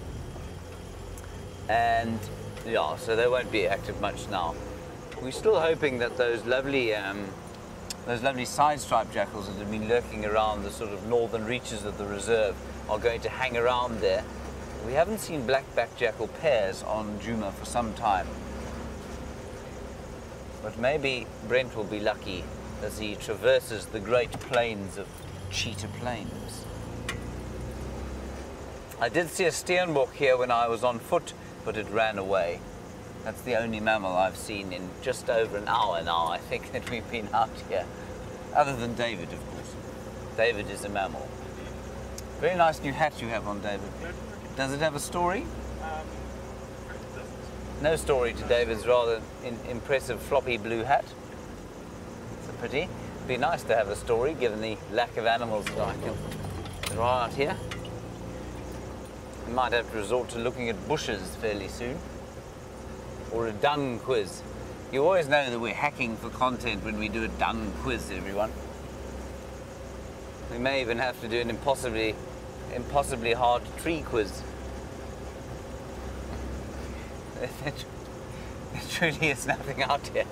[SPEAKER 1] And yeah, so they won't be active much now. We're still hoping that those lovely, um, those lovely side-striped jackals that have been lurking around the sort of northern reaches of the reserve are going to hang around there. We haven't seen black-backed jackal pairs on Djuma for some time. But maybe Brent will be lucky as he traverses the great plains of Cheetah Plains. I did see a steenbok here when I was on foot, but it ran away. That's the only mammal I've seen in just over an hour now, I think, that we've been out here. Other than David, of course. David is a mammal. Very nice new hat you have on, David. Does it have a story? No story to David's rather in, impressive floppy blue hat. It's a pity. It'd be nice to have a story given the lack of animals that I can that are out here. We might have to resort to looking at bushes fairly soon. Or a dung quiz. You always know that we're hacking for content when we do a dung quiz, everyone. We may even have to do an impossibly, impossibly hard tree quiz. There truly is nothing out here.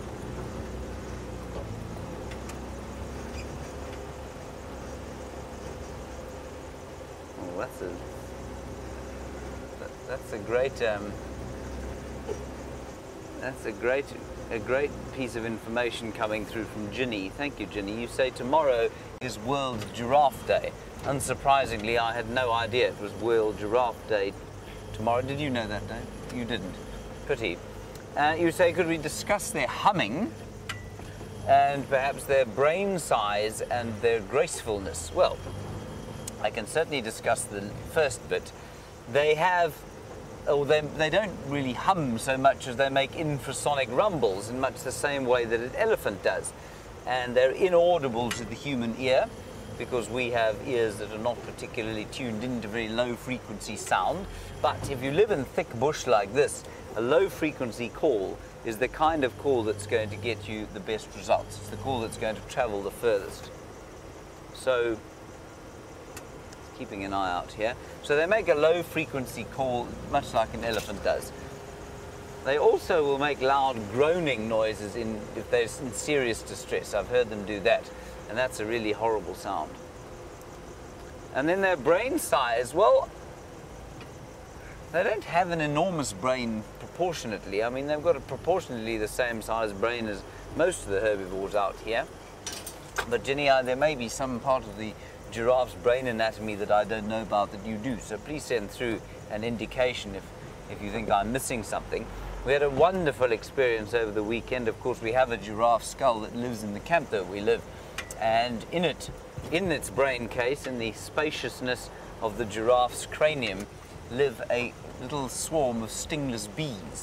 [SPEAKER 1] Oh, that's a that, that's a great um, that's a great a great piece of information coming through from Ginny. Thank you, Ginny. You say tomorrow is World Giraffe Day. Unsurprisingly, I had no idea it was World Giraffe Day tomorrow. Did you know that, Dave? You didn't. Pity. Uh, you say, could we discuss their humming and perhaps their brain size and their gracefulness? Well, I can certainly discuss the first bit. They have, or they, they don't really hum so much as they make infrasonic rumbles in much the same way that an elephant does. And they're inaudible to the human ear, because we have ears that are not particularly tuned into very low frequency sound. But if you live in thick bush like this, a low frequency call is the kind of call that's going to get you the best results. It's the call that's going to travel the furthest. So, keeping an eye out here. So they make a low frequency call much like an elephant does. They also will make loud groaning noises in, if they're in serious distress. I've heard them do that. And that's a really horrible sound. And then their brain size, well, they don't have an enormous brain proportionately. I mean, they've got a proportionately the same size brain as most of the herbivores out here. But Ginny, there may be some part of the giraffe's brain anatomy that I don't know about that you do. So please send through an indication if, if you think I'm missing something. We had a wonderful experience over the weekend. Of course, we have a giraffe skull that lives in the camp that we live. And in it, in its brain case, in the spaciousness of the giraffe's cranium, live a little swarm of stingless bees.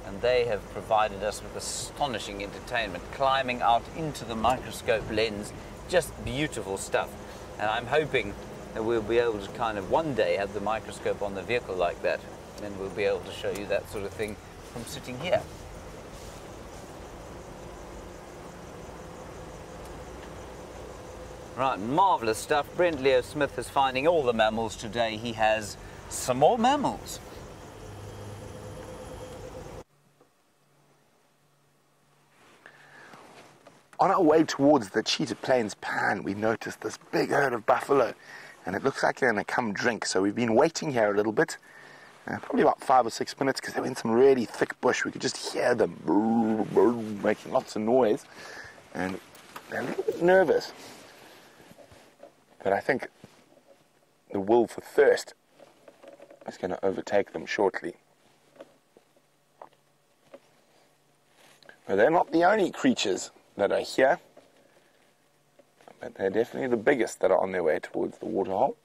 [SPEAKER 1] and they have provided us with astonishing entertainment, climbing out into the microscope lens. Just beautiful stuff. And I'm hoping that we'll be able to kind of one day have the microscope on the vehicle like that, and we'll be able to show you that sort of thing from sitting here. Right, marvellous stuff. Brent Leo Smith is finding all the mammals today. He has some more mammals.
[SPEAKER 2] On our way towards the Cheetah Plains Pan, we noticed this big herd of buffalo, and it looks like they're going to come drink. So we've been waiting here a little bit, uh, probably about five or six minutes, because they were in some really thick bush. We could just hear them brrr, brrr, making lots of noise, and they're a little bit nervous. But I think the will for thirst is going to overtake them shortly. But they're not the only creatures that are here, but they're definitely the biggest that are on their way towards the waterhole.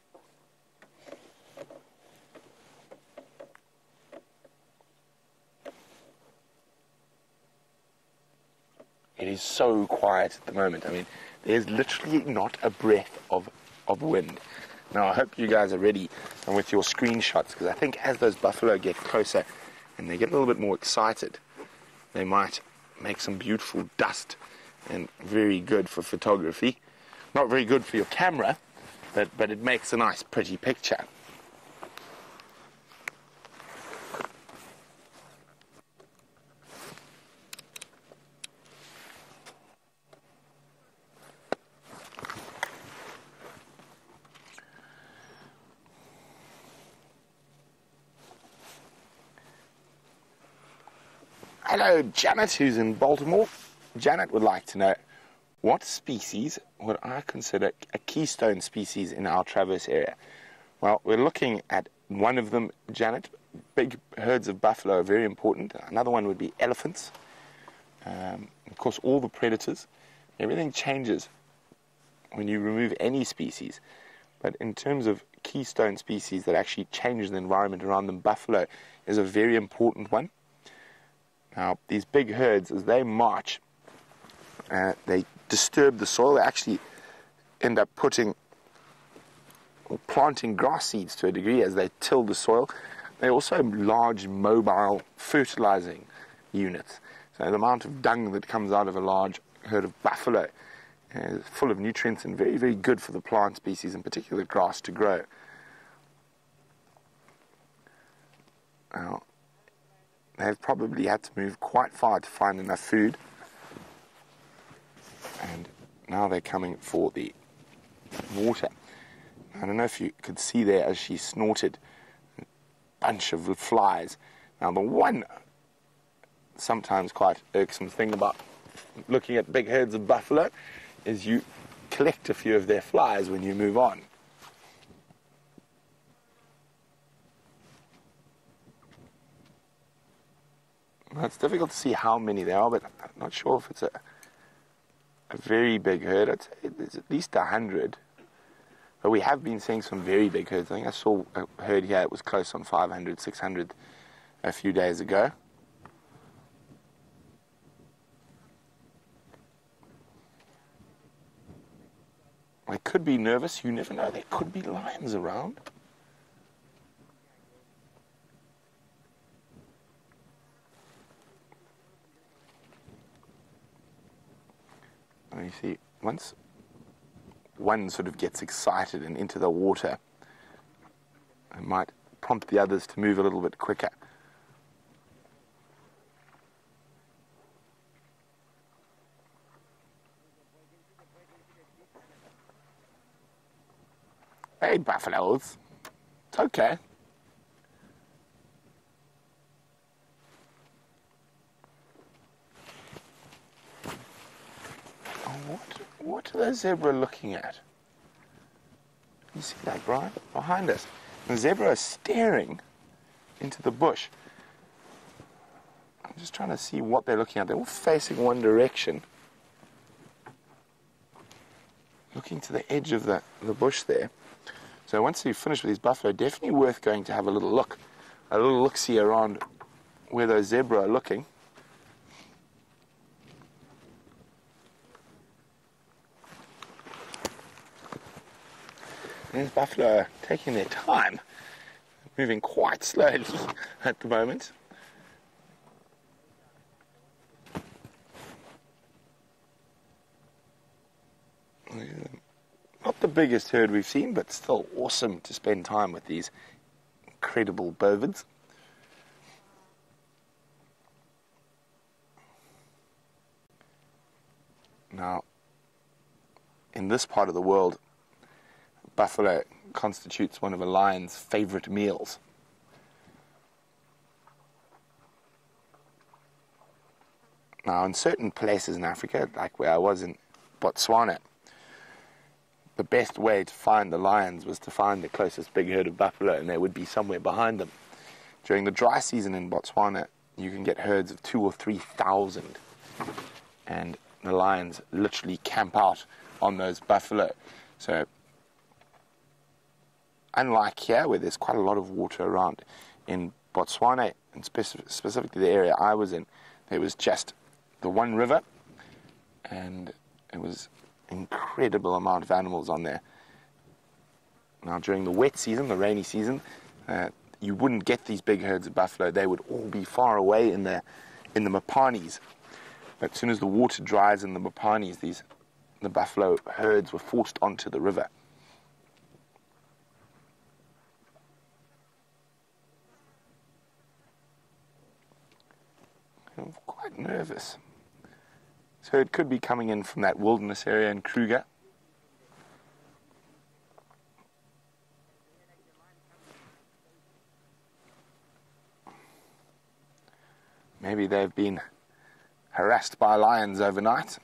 [SPEAKER 2] It is so quiet at the moment. I mean, there's literally not a breath of, of wind. Now, I hope you guys are ready and with your screenshots, because I think as those buffalo get closer and they get a little bit more excited, they might make some beautiful dust, and very good for photography. Not very good for your camera, but, but it makes a nice pretty picture. Hello, Janet, who's in Baltimore. Janet would like to know, what species would I consider a keystone species in our Traverse area? Well, we're looking at one of them, Janet. Big herds of buffalo are very important. Another one would be elephants. Um, of course, all the predators. Everything changes when you remove any species. But in terms of keystone species that actually change the environment around them, buffalo is a very important one. Now, these big herds, as they march, uh, they disturb the soil. They actually end up putting or planting grass seeds to a degree as they till the soil. They're also large mobile fertilizing units. So the amount of dung that comes out of a large herd of buffalo is full of nutrients and very, very good for the plant species, in particular grass, to grow. Now, they've probably had to move quite far to find enough food. And now they're coming for the water. I don't know if you could see there as she snorted a bunch of flies. Now, the one sometimes quite irksome thing about looking at big herds of buffalo is you collect a few of their flies when you move on. Well, it's difficult to see how many there are, but I'm not sure if it's a, a very big herd. I'd say there's at least a hundred. But we have been seeing some very big herds. I think I saw a herd here that was close on five hundred, six hundred a few days ago. They could be nervous. You never know. There could be lions around. And you see, once one sort of gets excited and into the water, it might prompt the others to move a little bit quicker. Hey, buffaloes. It's okay. Oh, what, what are the zebra looking at? You see that, Brian? Behind us. The zebra is staring into the bush. I'm just trying to see what they're looking at. They're all facing one direction. Looking to the edge of the, the bush there. So once you finish with these buffalo, definitely worth going to have a little look, a little look-see around where those zebra are looking. These buffalo are taking their time, moving quite slowly at the moment. Not the biggest herd we've seen, but still awesome to spend time with these incredible bovids. Now, in this part of the world, buffalo constitutes one of a lion's favorite meals. Now, in certain places in Africa, like where I was in Botswana, the best way to find the lions was to find the closest big herd of buffalo, and they would be somewhere behind them. During the dry season in Botswana, you can get herds of two or three thousand, and the lions literally camp out on those buffalo. So, unlike here, where there's quite a lot of water around, in Botswana, and specific, specifically the area I was in, there was just the one river, and it was incredible amount of animals on there. Now, during the wet season, the rainy season, uh, you wouldn't get these big herds of buffalo. They would all be far away in the in the Mapanis. But as soon as the water dries in the Mapanis, these the buffalo herds were forced onto the river. I'm quite nervous. So it could be coming in from that wilderness area in Kruger. Maybe they've been harassed by lions overnight.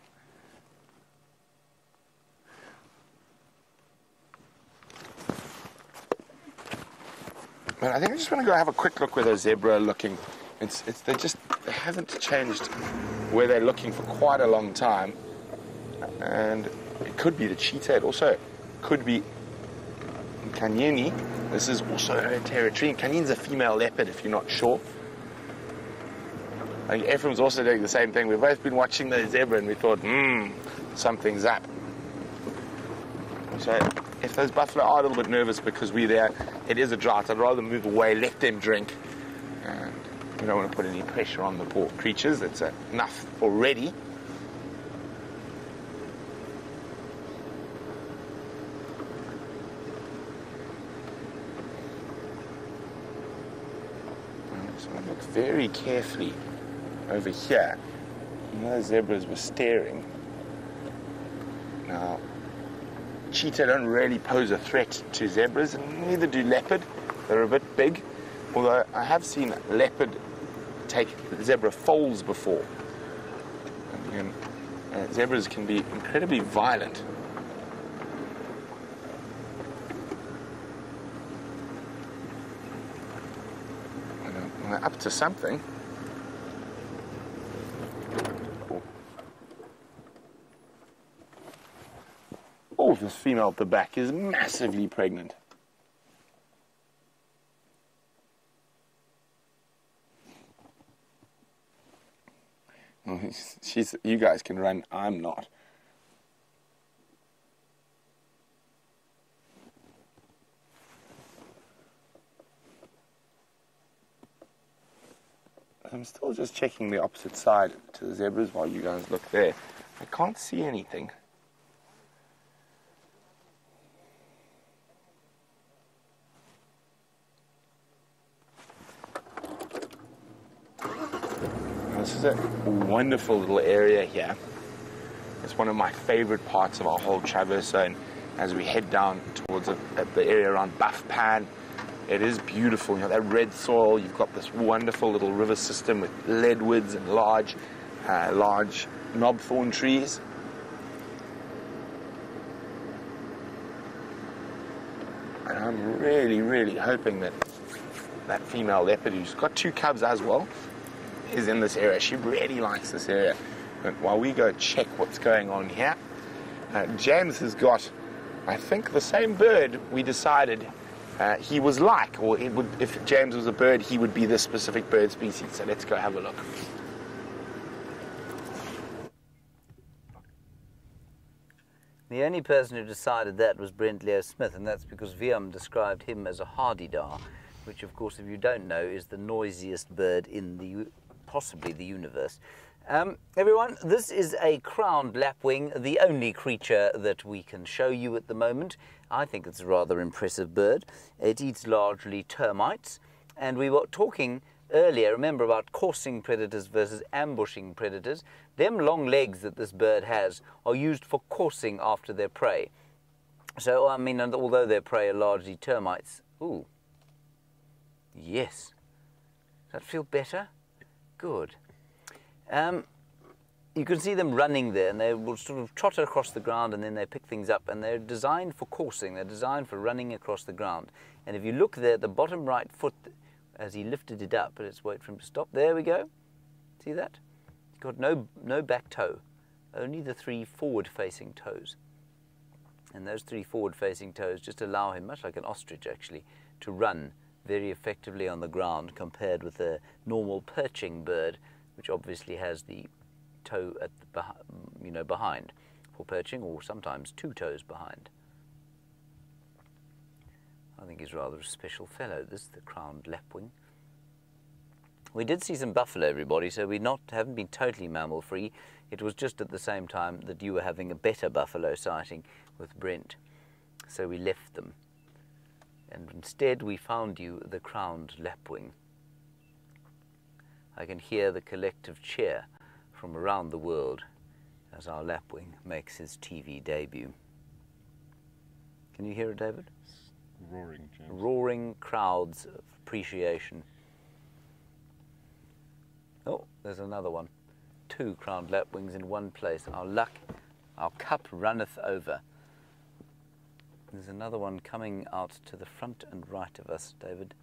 [SPEAKER 2] But I think I just want to go have a quick look where those zebra are looking. It's, it's, they just they haven't changed where they're looking for quite a long time. And it could be the cheetah. It also could be Kanyini. This is also her territory. And Kanyini's a female leopard, if you're not sure. I think Ephraim's also doing the same thing. We've both been watching the zebra and we thought, hmm, something's up. So if those buffalo are a little bit nervous because we're there, it is a drought. I'd rather move away, let them drink. And we don't want to put any pressure on the poor creatures. It's uh, enough already. So I look very carefully over here. And those zebras were staring. Now, cheetah don't really pose a threat to zebras, and neither do leopard. They're a bit big. Although I have seen leopard take zebra foals before. And, uh, zebras can be incredibly violent. And they're up to something. Oh, this female at the back is massively pregnant. She's, you guys can run, I'm not. I'm still just checking the opposite side to the zebras while you guys look there. I can't see anything. This is a wonderful little area here. It's one of my favorite parts of our whole traverse zone. As we head down towards a, at the area around Buff Pan, it is beautiful. You know, that red soil, you've got this wonderful little river system with leadwoods and large, uh, large knobthorn trees. And I'm really, really hoping that that female leopard, who's got two cubs as well, is in this area. She really likes this area. But while we go check what's going on here, uh, James has got, I think, the same bird we decided uh, he was like, or it would, if James was a bird, he would be this specific bird species. So let's go have a look.
[SPEAKER 1] The only person who decided that was Brent Leo Smith, and that's because Viam described him as a hardy-dar, which, of course, if you don't know, is the noisiest bird in the possibly the universe. Um, everyone, this is a crowned lapwing, the only creature that we can show you at the moment. I think it's a rather impressive bird. It eats largely termites, and we were talking earlier, remember, about coursing predators versus ambushing predators. Them long legs that this bird has are used for coursing after their prey. So, I mean, and although their prey are largely termites, ooh, yes. Does that feel better? Good. Um, you can see them running there, and they will sort of trot across the ground, and then they pick things up, and they're designed for coursing. They're designed for running across the ground. And if you look there, the bottom right foot, as he lifted it up, but let's wait for him to stop. There we go. See that? He's got no, no back toe, only the three forward-facing toes. And those three forward-facing toes just allow him, much like an ostrich actually, to run very effectively on the ground compared with a normal perching bird, which obviously has the toe at the, you know, behind for perching, or sometimes two toes behind. I think he's rather a special fellow, this, the crowned lapwing. We did see some buffalo, everybody, so we not haven't been totally mammal-free. It was just at the same time that you were having a better buffalo sighting with Brent, so we left them. And instead we found you the crowned lapwing. I can hear the collective cheer from around the world as our lapwing makes his T V debut. Can you hear it, David?
[SPEAKER 3] Roaring, James.
[SPEAKER 1] Roaring crowds of appreciation. Oh, there's another one. Two crowned lapwings in one place. Our luck, our cup runneth over. There's another one coming out to the front and right of us, David.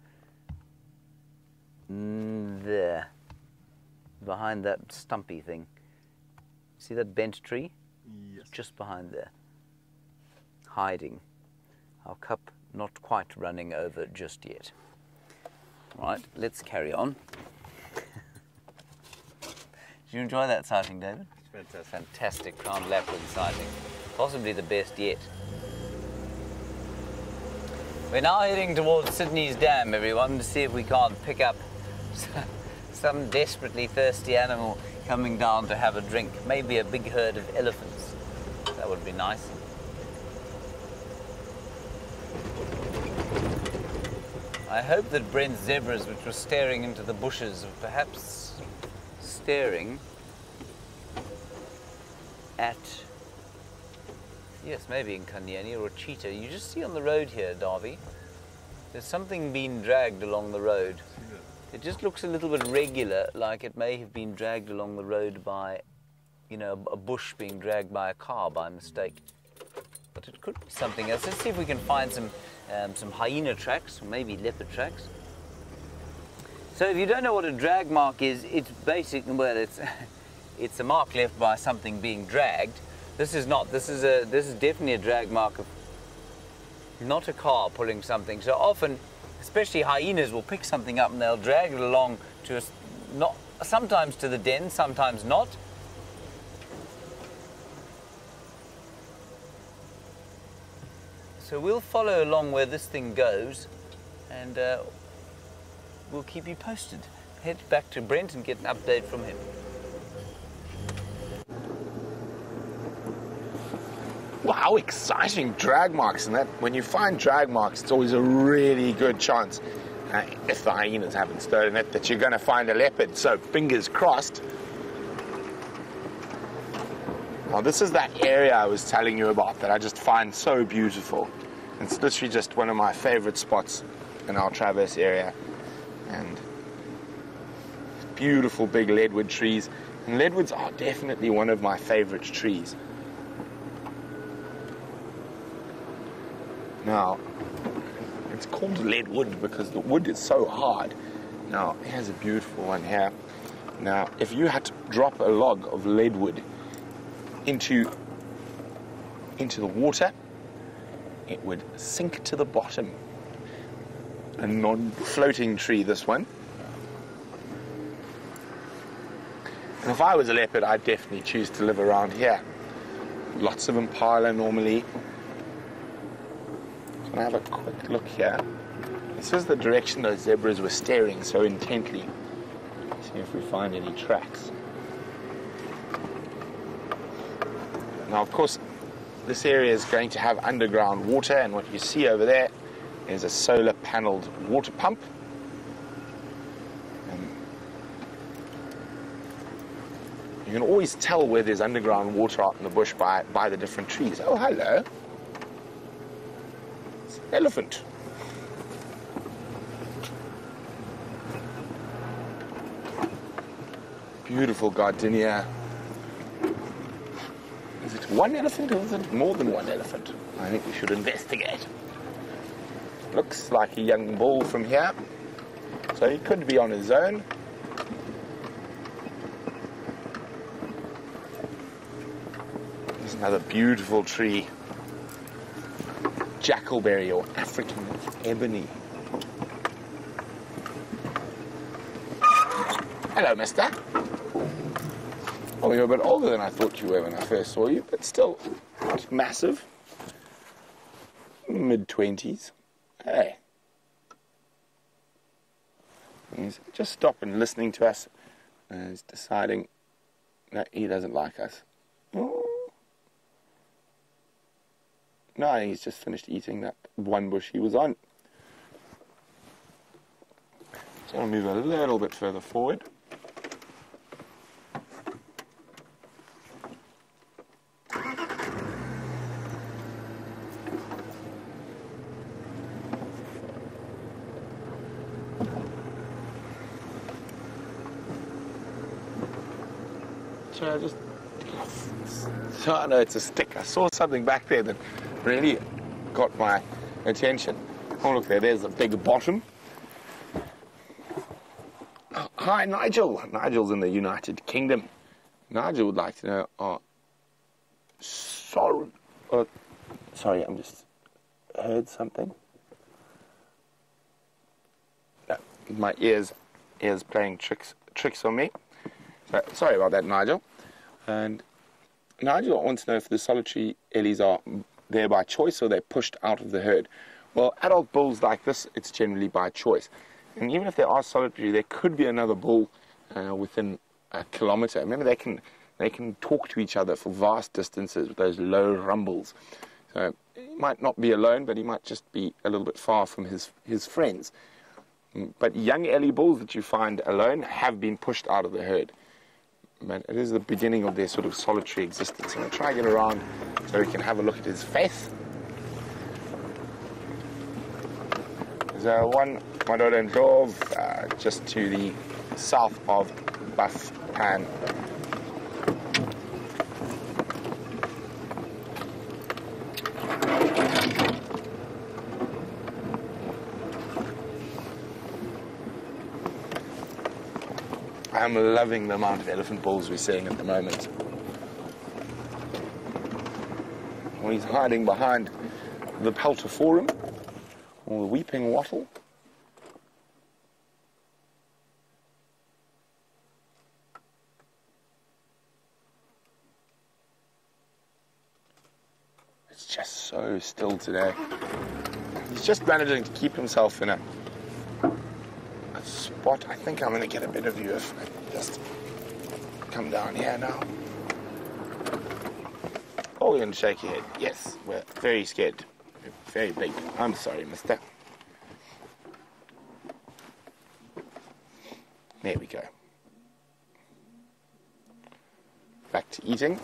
[SPEAKER 1] Mm, there. Behind that stumpy thing. See that bent tree?
[SPEAKER 3] Yes.
[SPEAKER 1] Just behind there. Hiding. Our cup not quite running over just yet. Right, let's carry on. Did you enjoy that sighting, David?
[SPEAKER 3] It's fantastic.
[SPEAKER 1] Fantastic crowned lapwing sighting. Possibly the best yet. We're now heading towards Sydney's Dam, everyone, to see if we can't pick up some desperately thirsty animal coming down to have a drink. Maybe a big herd of elephants. That would be nice. I hope that Brent's zebras, which were staring into the bushes, were perhaps staring at, yes, maybe in Kanyani or a cheetah. You just see on the road here, Darby, there's something being dragged along the road. It just looks a little bit regular, like it may have been dragged along the road by, you know, a bush being dragged by a car by mistake. But it could be something else. Let's see if we can find some um, some hyena tracks, or maybe leopard tracks. So if you don't know what a drag mark is, it's basically, well, it's it's a mark left by something being dragged. This is not. This is a this is definitely a drag mark of not a car pulling something. So often, especially hyenas will pick something up and they'll drag it along to a, not sometimes to the den, sometimes not. So we'll follow along where this thing goes, and uh, we'll keep you posted. Head back to Brent and get an update from him.
[SPEAKER 2] Wow, how exciting drag marks. And that when you find drag marks, it's always a really good chance, uh, if the hyenas haven't stolen it, that you're going to find a leopard. So fingers crossed. Now this is that area I was telling you about that I just find so beautiful. It's literally just one of my favorite spots in our Traverse area. And beautiful big leadwood trees. And leadwoods are definitely one of my favorite trees. Now, it's called leadwood because the wood is so hard. Now, here's a beautiful one here. Now, if you had to drop a log of leadwood into, into the water, it would sink to the bottom a non-floating tree, this one. And if I was a leopard, I'd definitely choose to live around here. Lots of impala normally. So I have a quick look here. This is the direction those zebras were staring so intently. See if we find any tracks. Now, of course, this area is going to have underground water, and what you see over there is a solar paneled water pump. And you can always tell where there's underground water out in the bush by, by the different trees. Oh, hello. It's an elephant. Beautiful gardenia. Is it one elephant or is it more than one elephant? I think we should investigate. Looks like a young bull from here. So he could be on his own. There's another beautiful tree. Jackalberry or African ebony. Hello, mister. Oh, you're a bit older than I thought you were when I first saw you, but still not massive. mid-twenties. Hey. He's just stopping listening to us. And he's deciding that he doesn't like us. Oh. No, he's just finished eating that one bush he was on. So I'll move a little bit further forward. So I just, so I know it's a stick. I saw something back there that really got my attention. Oh, look there, there's a big bottom. Oh, hi, Nigel. Nigel's in the United Kingdom. Nigel would like to know, oh, sorry, oh, sorry, I'm just heard something. No, my ears, ears playing tricks, tricks on me. So, sorry about that, Nigel. And Nigel wants to know if the solitary ellies are there by choice or they're pushed out of the herd. Well, adult bulls like this, it's generally by choice. And even if they are solitary, there could be another bull uh, within a kilometre. Remember, they can they can talk to each other for vast distances with those low rumbles. So he might not be alone, but he might just be a little bit far from his, his friends. But young ellie bulls that you find alone have been pushed out of the herd. But it is the beginning of their sort of solitary existence. I'm going to try and get around so we can have a look at his face. There's uh, one Madoran dove uh, just to the south of Buff Pan. I'm loving the amount of elephant bulls we're seeing at the moment. Well, he's hiding behind the Peltiforum, or the weeping wattle. It's just so still today. He's just managing to keep himself in a spot. I think I'm going to get a better view if I just come down here now. Oh, you're going to shake your head. Yes, we're very scared. We're very big. I'm sorry, mister. There we go. Back to eating.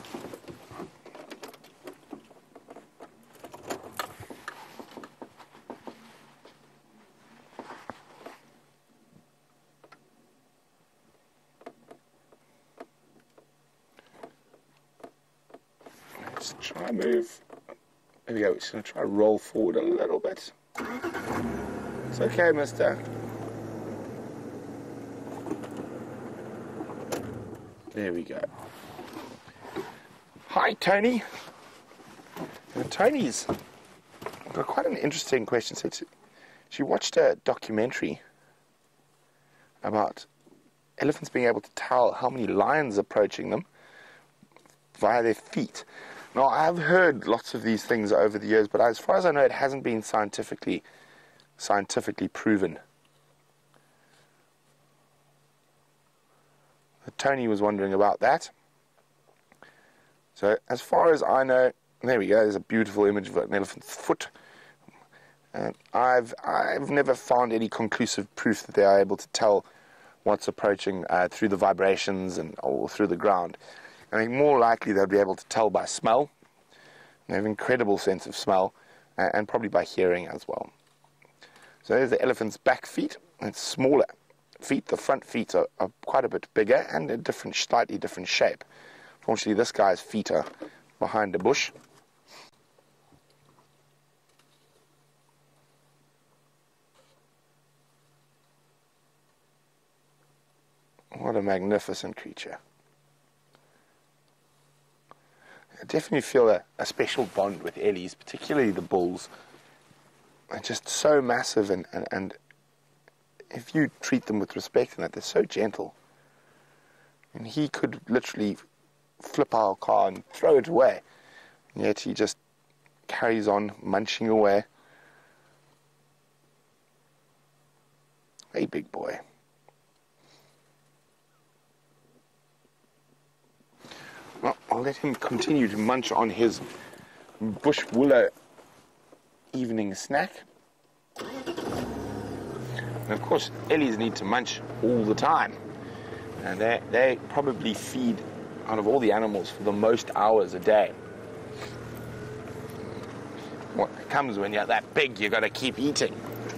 [SPEAKER 2] Let's try and move. There we go. We're just going to try to roll forward a little bit. It's okay, mister. There we go. Hi, Tony. And Tony's got quite an interesting question. So she watched a documentary about elephants being able to tell how many lions are approaching them via their feet. Now, I've heard lots of these things over the years, but as far as I know, it hasn't been scientifically scientifically proven. Tony was wondering about that. So, as far as I know, there we go. There's a beautiful image of an elephant's foot. Uh, I've I've never found any conclusive proof that they are able to tell what's approaching uh, through the vibrations and or through the ground. I think more likely they'll be able to tell by smell. They have an incredible sense of smell, uh, and probably by hearing as well. So there's the elephant's back feet. It's smaller feet. The front feet are, are quite a bit bigger and a different, slightly different shape. Fortunately, this guy's feet are behind the bush. What a magnificent creature. I definitely feel a, a special bond with Ellies, particularly the bulls. They're just so massive, and, and, and if you treat them with respect and that, they're so gentle. And he could literally flip our car and throw it away, and yet he just carries on munching away. Hey, big boy. Well, I'll let him continue to munch on his bush willow evening snack. And of course, Ellies need to munch all the time. And they, they probably feed out of all the animals for the most hours a day. What comes when you're that big, you've got to keep eating.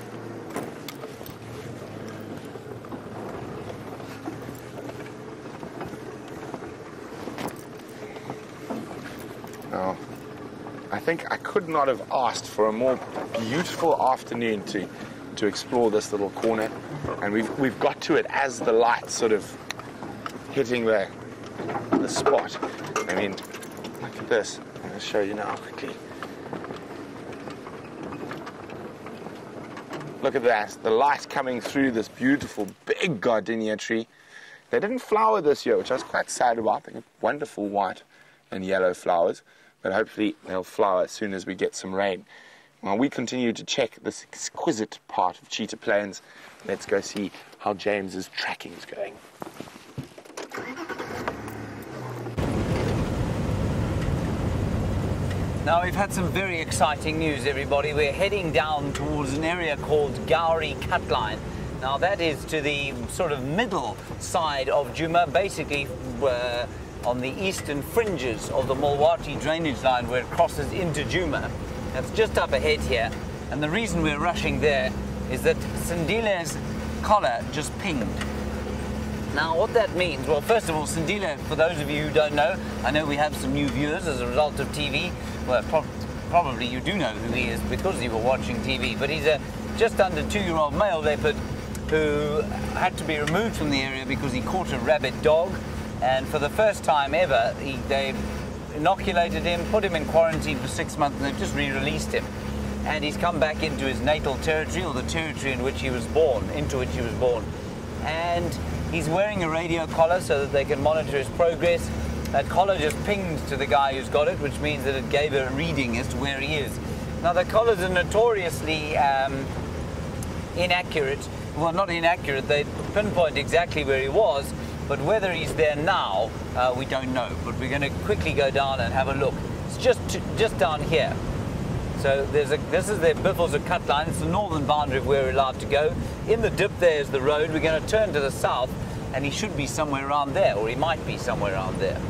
[SPEAKER 2] Now, I think I could not have asked for a more beautiful afternoon to to explore this little corner, and we've we've got to it as the light sort of hitting the the spot. I mean, look at this. I'm going to show you now quickly. Look at that, the light coming through this beautiful big gardenia tree. They didn't flower this year, which I was quite sad about. They got wonderful white and yellow flowers, but hopefully they'll flower as soon as we get some rain. While we continue to check this exquisite part of Cheetah Plains, let's go see how James's tracking is going.
[SPEAKER 1] Now, we've had some very exciting news, everybody. We're heading down towards an area called Gowrie Cutline. Now, that is to the sort of middle side of Djuma, basically uh, on the eastern fringes of the Mulwati drainage line where it crosses into Djuma. That's just up ahead here, and the reason we're rushing there is that Sindile's collar just pinged. Now, what that means, well, first of all, Sindile, for those of you who don't know, I know we have some new viewers as a result of T V. Well, pro probably you do know who he is because you were watching T V, but he's a just under two-year-old male leopard who had to be removed from the area because he caught a rabid dog, and for the first time ever, he, they inoculated him, put him in quarantine for six months, and they've just re-released him. And he's come back into his natal territory, or the territory in which he was born, into which he was born. And he's wearing a radio collar so that they can monitor his progress. That collar just pinged to the guy who's got it, which means that it gave a reading as to where he is. Now, the collars are notoriously um, inaccurate. Well, not inaccurate, they pinpoint exactly where he was, but whether he's there now, uh, we don't know. But we're going to quickly go down and have a look. It's just just down here. So there's a, this is the Biffles of Cutline. It's the northern boundary of where we're allowed to go. In the dip there is the road. We're going to turn to the south, and he should be somewhere around there, or he might be somewhere around there.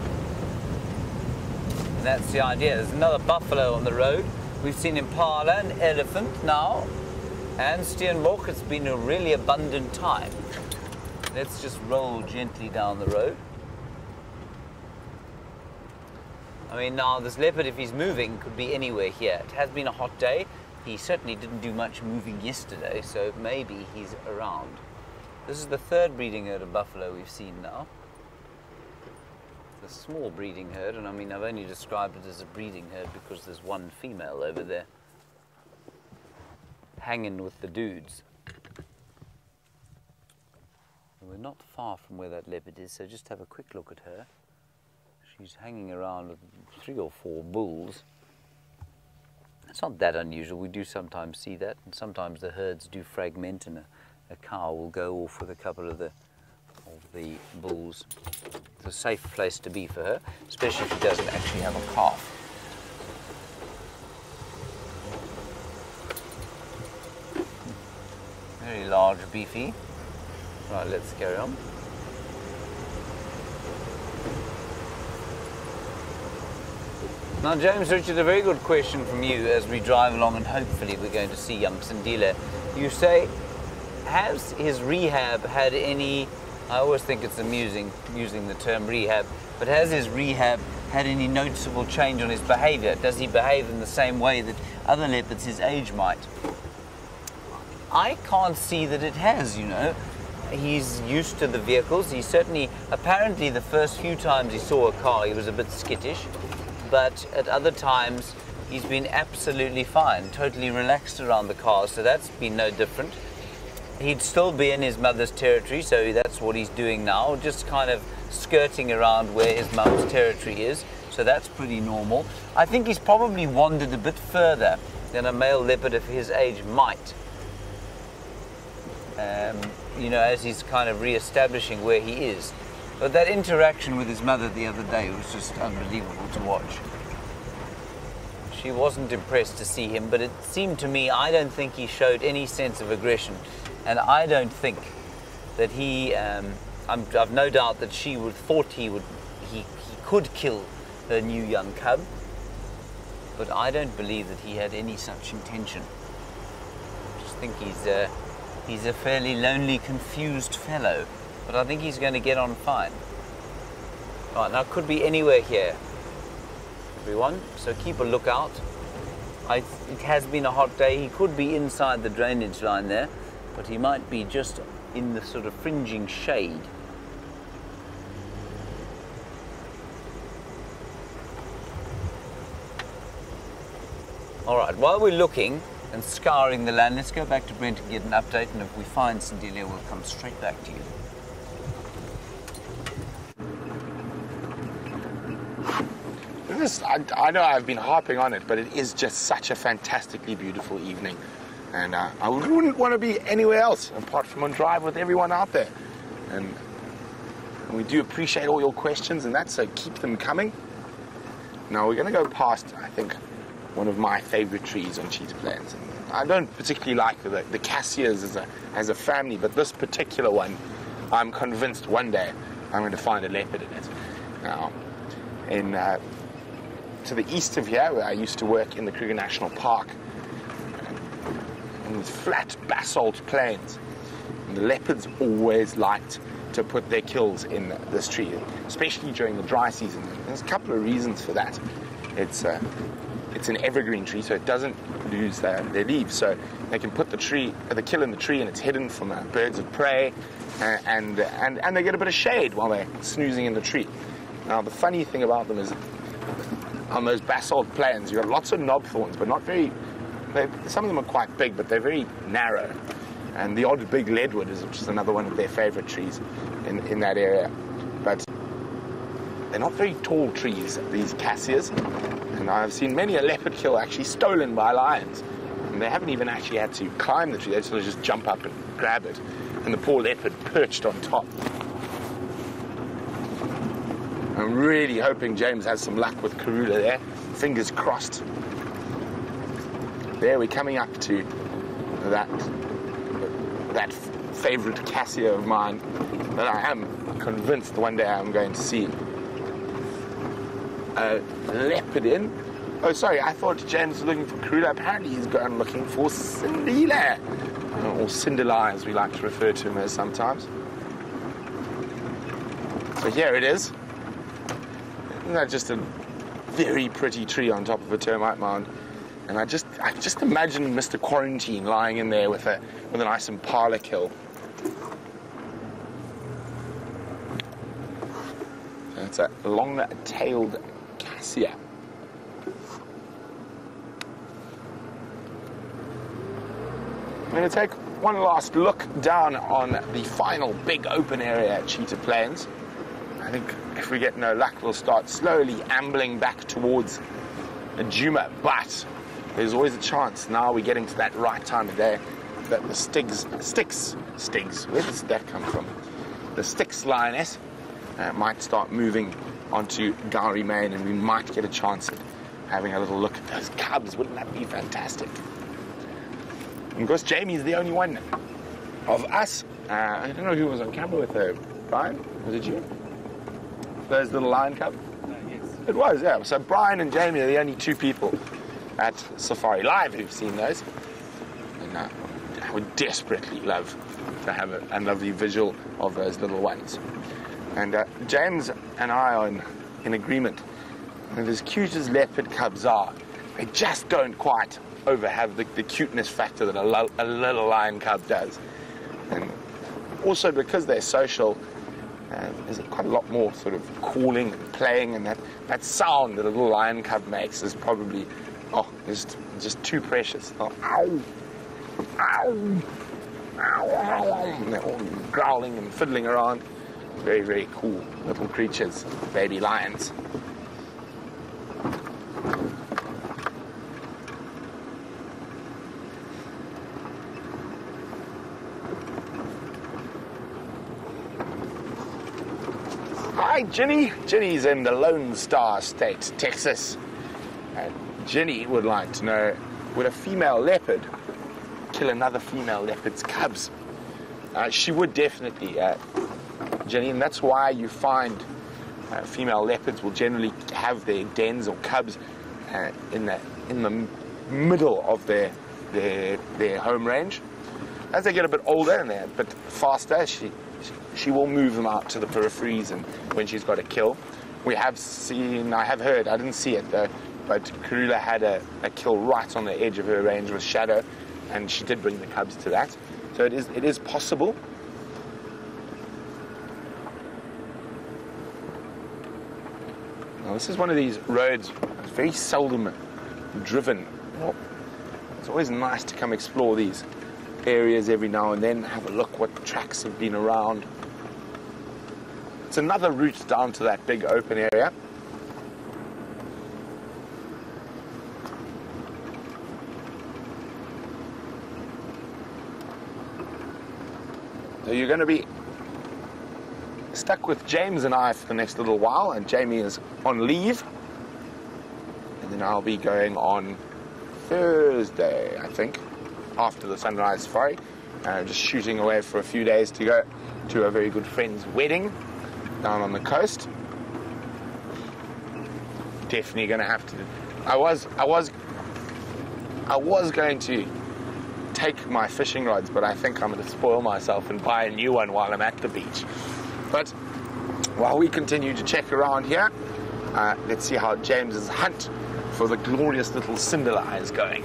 [SPEAKER 1] And that's the idea. There's another buffalo on the road. We've seen impala and elephant now, and steenbok. It's been a really abundant time. Let's just roll gently down the road. I mean, now this leopard, if he's moving, could be anywhere here. It has been a hot day. He certainly didn't do much moving yesterday, so maybe he's around. This is the third breeding herd of buffalo we've seen now. It's a small breeding herd, and I mean, I've only described it as a breeding herd because there's one female over there. hanging with the dudes. We're not far from where that leopard is, so just have a quick look at her. She's hanging around with three or four bulls. It's not that unusual. We do sometimes see that, and sometimes the herds do fragment, and a, a cow will go off with a couple of the of the bulls. It's a safe place to be for her, especially if she doesn't actually have a calf. Very large, beefy. Right, let's carry on. Now, James Richard, a very good question from you as we drive along, and hopefully we're going to see young Sindile. You say, has his rehab had any, I always think it's amusing using the term rehab, but has his rehab had any noticeable change on his behavior? Does he behave in the same way that other leopards his age might? I can't see that it has, you know. He's used to the vehicles. He certainly, apparently the first few times he saw a car, he was a bit skittish, but at other times he's been absolutely fine, totally relaxed around the car, so that's been no different. He'd still be in his mother's territory, so that's what he's doing now, just kind of skirting around where his mum's territory is, so that's pretty normal. I think he's probably wandered a bit further than a male leopard of his age might. Um, you know, as he's kind of re-establishing where he is. But that interaction with his mother the other day was just unbelievable to watch. She wasn't impressed to see him, but it seemed to me, I don't think he showed any sense of aggression. And I don't think that he, um, I'm, I've no doubt that she would thought he would, he, he could kill her new young cub. But I don't believe that he had any such intention. I just think he's, uh, He's a fairly lonely, confused fellow, but I think he's going to get on fine. Right, now it could be anywhere here, everyone, so keep a lookout. I, it has been a hot day. He could be inside the drainage line there, but he might be just in the sort of fringing shade. All right, while we're looking and scouring the land, let's go back to Brent and get an update, and if we find Sindile, we'll come straight back to you.
[SPEAKER 2] This, I, I know I've been harping on it, but it is just such a fantastically beautiful evening. And uh, I wouldn't want to be anywhere else apart from on drive with everyone out there. And, and we do appreciate all your questions and that, so keep them coming. Now we're going to go past, I think, one of my favorite trees on Cheetah Plains. And I don't particularly like the, the cassias as a, as a family, but this particular one, I'm convinced one day I'm going to find a leopard in it. Now, in, uh, to the east of here, where I used to work in the Kruger National Park, in these flat basalt plains, and the leopards always liked to put their kills in this tree, especially during the dry season. There's a couple of reasons for that. It's uh, It's an evergreen tree, so it doesn't lose their, their leaves. So they can put the tree, the kill in the tree, and it's hidden from uh, birds of prey, uh, and and and they get a bit of shade while they're snoozing in the tree. Now the funny thing about them is, on those basalt plains, you have lots of knob thorns, but not very. They, some of them are quite big, but they're very narrow. And the odd big leadwood is, which is another one of their favourite trees in in that area, but they're not very tall trees, these cassias. And I've seen many a leopard kill actually stolen by lions. And they haven't even actually had to climb the tree, they sort of just jump up and grab it. And the poor leopard perched on top. I'm really hoping James has some luck with Karula there. Fingers crossed. There we're coming up to that, that favourite cassia of mine that I am convinced one day I'm going to see a leopard in. Oh, sorry, I thought James was looking for Karula. Apparently he's gone looking for Sindile, or Sindile as we like to refer to him as sometimes. So here it is. Isn't that just a very pretty tree on top of a termite mound? And I just I just imagine Mister Quarantine lying in there with a with a nice impala kill. It's a long-tailed cassia. going to take one last look down on the final big open area at Cheetah Plains. I think if we get no luck, we'll start slowly ambling back towards Djuma, but there's always a chance, now we're getting to that right time of day, that the Styx, Styx, Styx, where does that come from? The Styx lioness uh, might start moving onto Gowrie Main, and we might get a chance at having a little look at those cubs. Wouldn't that be fantastic? And of course, Jamie's the only one of us. Uh, I don't know who was on camera with her. Brian, was it you? Those little lion cubs?
[SPEAKER 3] Uh, yes.
[SPEAKER 2] It was, yeah. So Brian and Jamie are the only two people at Safari Live who've seen those. And uh, I would desperately love to have a, a lovely visual of those little ones. And uh, James and I are in, in agreement that as cute as leopard cubs are, they just don't quite over have the, the cuteness factor that a, lo- a little lion cub does. And also because they're social, uh, there's quite a lot more sort of calling and playing, and that, that sound that a little lion cub makes is probably, oh, just, just too precious. Oh, ow, ow, ow, ow, and they're all growling and fiddling around. Very, very cool little creatures, baby lions. Hi, Ginny. Ginny's in the Lone Star State, Texas. And Ginny would like to know, would a female leopard kill another female leopard's cubs? Uh, she would definitely, uh, Ginny, and that's why you find uh, female leopards will generally have their dens or cubs uh, in the in the m- middle of their their their home range. As they get a bit older and they're a bit faster, she she will move them out to the peripheries, and when she's got a kill. We have seen, I have heard, I didn't see it though, but Karula had a, a kill right on the edge of her range with Shadow, and she did bring the cubs to that. So it is it is possible. Now, this is one of these roads that's very seldom driven. Well, it's always nice to come explore these areas every now and then, have a look what tracks have been around. It's another route down to that big open area. So you're going to be stuck with James and I for the next little while, and Jamie is on leave, and then I'll be going on Thursday, I think, after the Sunrise Safari, uh, just shooting away for a few days to go to a very good friend's wedding down on the coast. Definitely going to have to. I was, I was, I was going to take my fishing rods, but I think I'm going to spoil myself and buy a new one while I'm at the beach. But while we continue to check around here, uh, let's see how James's hunt for the glorious little Cinderella is going.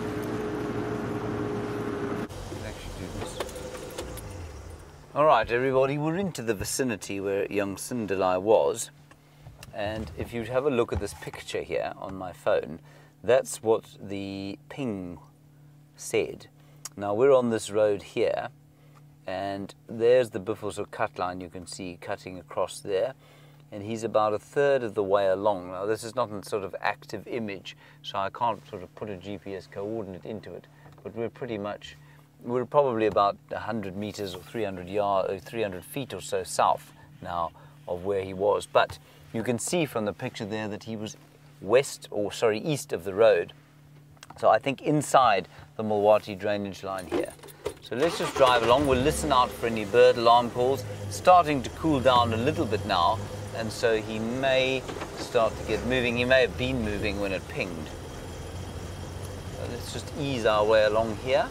[SPEAKER 1] All right, everybody, we're into the vicinity where young Cinderella was, and if you have a look at this picture here on my phone, that's what the ping said. Now, we're on this road here, and there's the Buffelshoek cut line you can see cutting across there, and he's about a third of the way along. Now, this is not a sort of active image, so I can't sort of put a G P S coordinate into it, but we're pretty much, we're probably about one hundred meters or three hundred yards, or three hundred feet or so south now of where he was. But you can see from the picture there that he was west, or sorry, east of the road. So I think inside the Mulwati drainage line here. So let's just drive along. We'll listen out for any bird alarm calls. Starting to cool down a little bit now, and so he may start to get moving. He may have been moving when it pinged. So let's just ease our way along here.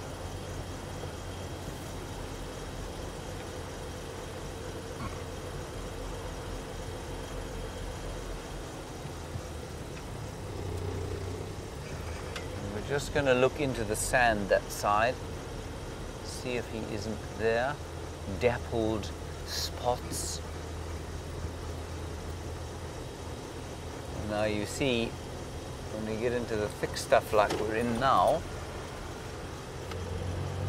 [SPEAKER 1] Just going to look into the sand that side, see if he isn't there. Dappled spots. And now you see, when we get into the thick stuff like we're in now,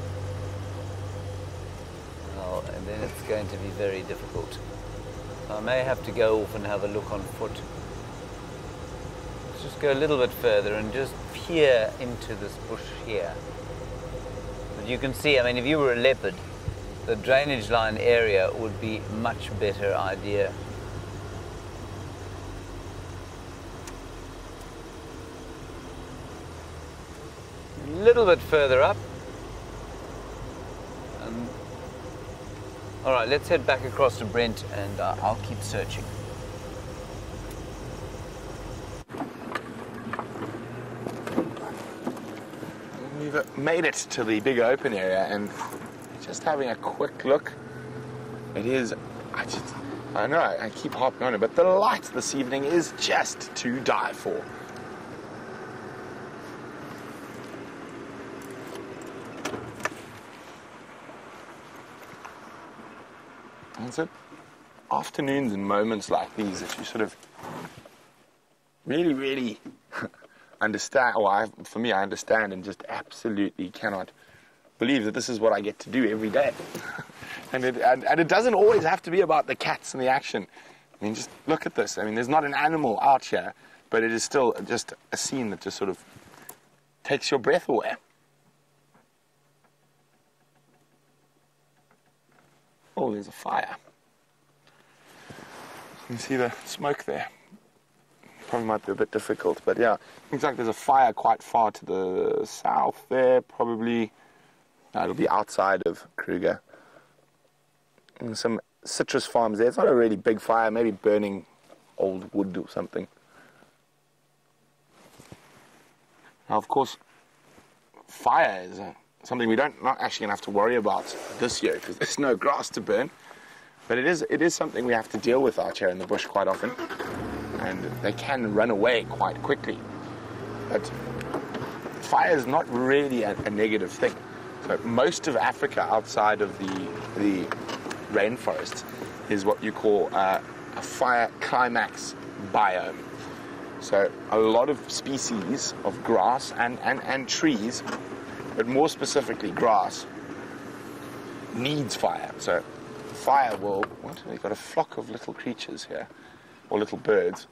[SPEAKER 1] and then it's going to be very difficult. So I may have to go off and have a look on foot. Let's just go a little bit further and just peer into this bush here. But you can see, I mean, if you were a leopard, the drainage line area would be much better idea. A little bit further up. Um, all right, let's head back across to Brent and uh, I'll keep searching.
[SPEAKER 2] We've made it to the big open area and just having a quick look. It is, I just, I know I keep harping on it, but the light this evening is just to die for. And so afternoons and moments like these that you sort of really, really understand, or I, for me, I understand and just absolutely cannot believe that this is what I get to do every day. and, it, and, and it doesn't always have to be about the cats and the action. I mean, just look at this. I mean, there's not an animal out here, but it is still just a scene that just sort of takes your breath away. Oh, there's a fire. You can see the smoke there. Probably might be a bit difficult, but yeah. Looks like there's a fire quite far to the south there, probably. No, it'll be outside of Kruger. And some citrus farms there. It's not a really big fire, maybe burning old wood or something. Now, of course, fire is uh, something we don't not actually gonna have to worry about this year because there's no grass to burn. But it is it is something we have to deal with out here in the bush quite often, and they can run away quite quickly. But fire is not really a, a negative thing. So most of Africa outside of the the rainforests is what you call uh, a fire climax biome. So a lot of species of grass and, and, and trees, but more specifically grass, needs fire. So fire will, what, we've got a flock of little creatures here, or little birds.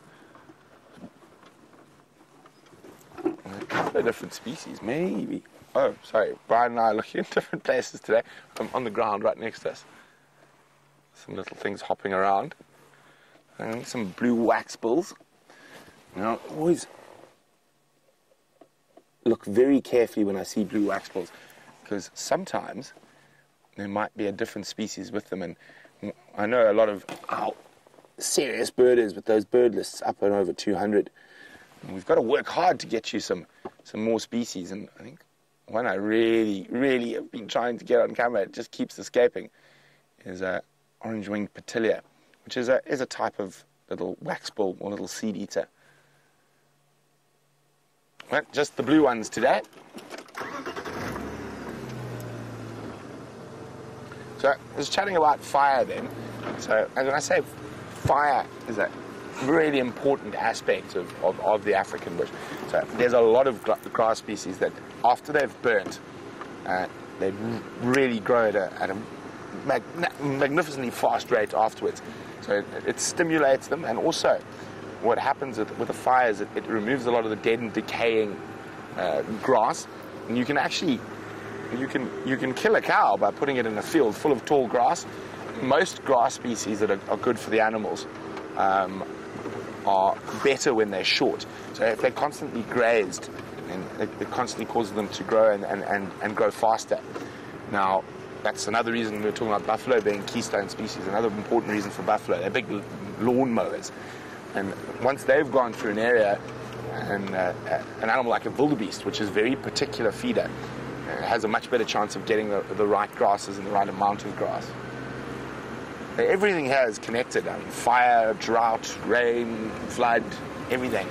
[SPEAKER 2] A couple of different species, maybe. Oh, sorry, Brian and I are looking in different places today. I'm on the ground right next to us. Some little things hopping around. And some blue waxbills. Now, always look very carefully when I see blue waxbills, because sometimes there might be a different species with them. And I know a lot of how serious birders with those bird lists up and over two hundred. And we've got to work hard to get you some, some more species. And I think one I really, really have been trying to get on camera, it just keeps escaping, is a orange-winged petilia, which is a, is a type of little waxbill or little seed eater. Well, just the blue ones today. So I was chatting about fire then. So and when I say fire is a really important aspect of, of, of the African bush. So there's a lot of grass species that after they've burnt, uh, they really grow at a, at a mag magnificently fast rate afterwards. So it, it stimulates them, and also what happens with, with the fire is it, it removes a lot of the dead and decaying uh, grass, and you can actually you can you can kill a cow by putting it in a field full of tall grass. Most grass species that are, are good for the animals um, are better when they're short. So if they're constantly grazed, and it, it constantly causes them to grow and, and, and, and grow faster. Now, that's another reason we were talking about buffalo being keystone species. Another important reason for buffalo, they're big lawn mowers. And once they've gone through an area, and uh, an animal like a wildebeest, which is a very particular feeder, uh, has a much better chance of getting the, the right grasses and the right amount of grass. Everything here is connected. I mean, fire, drought, rain, flood, everything.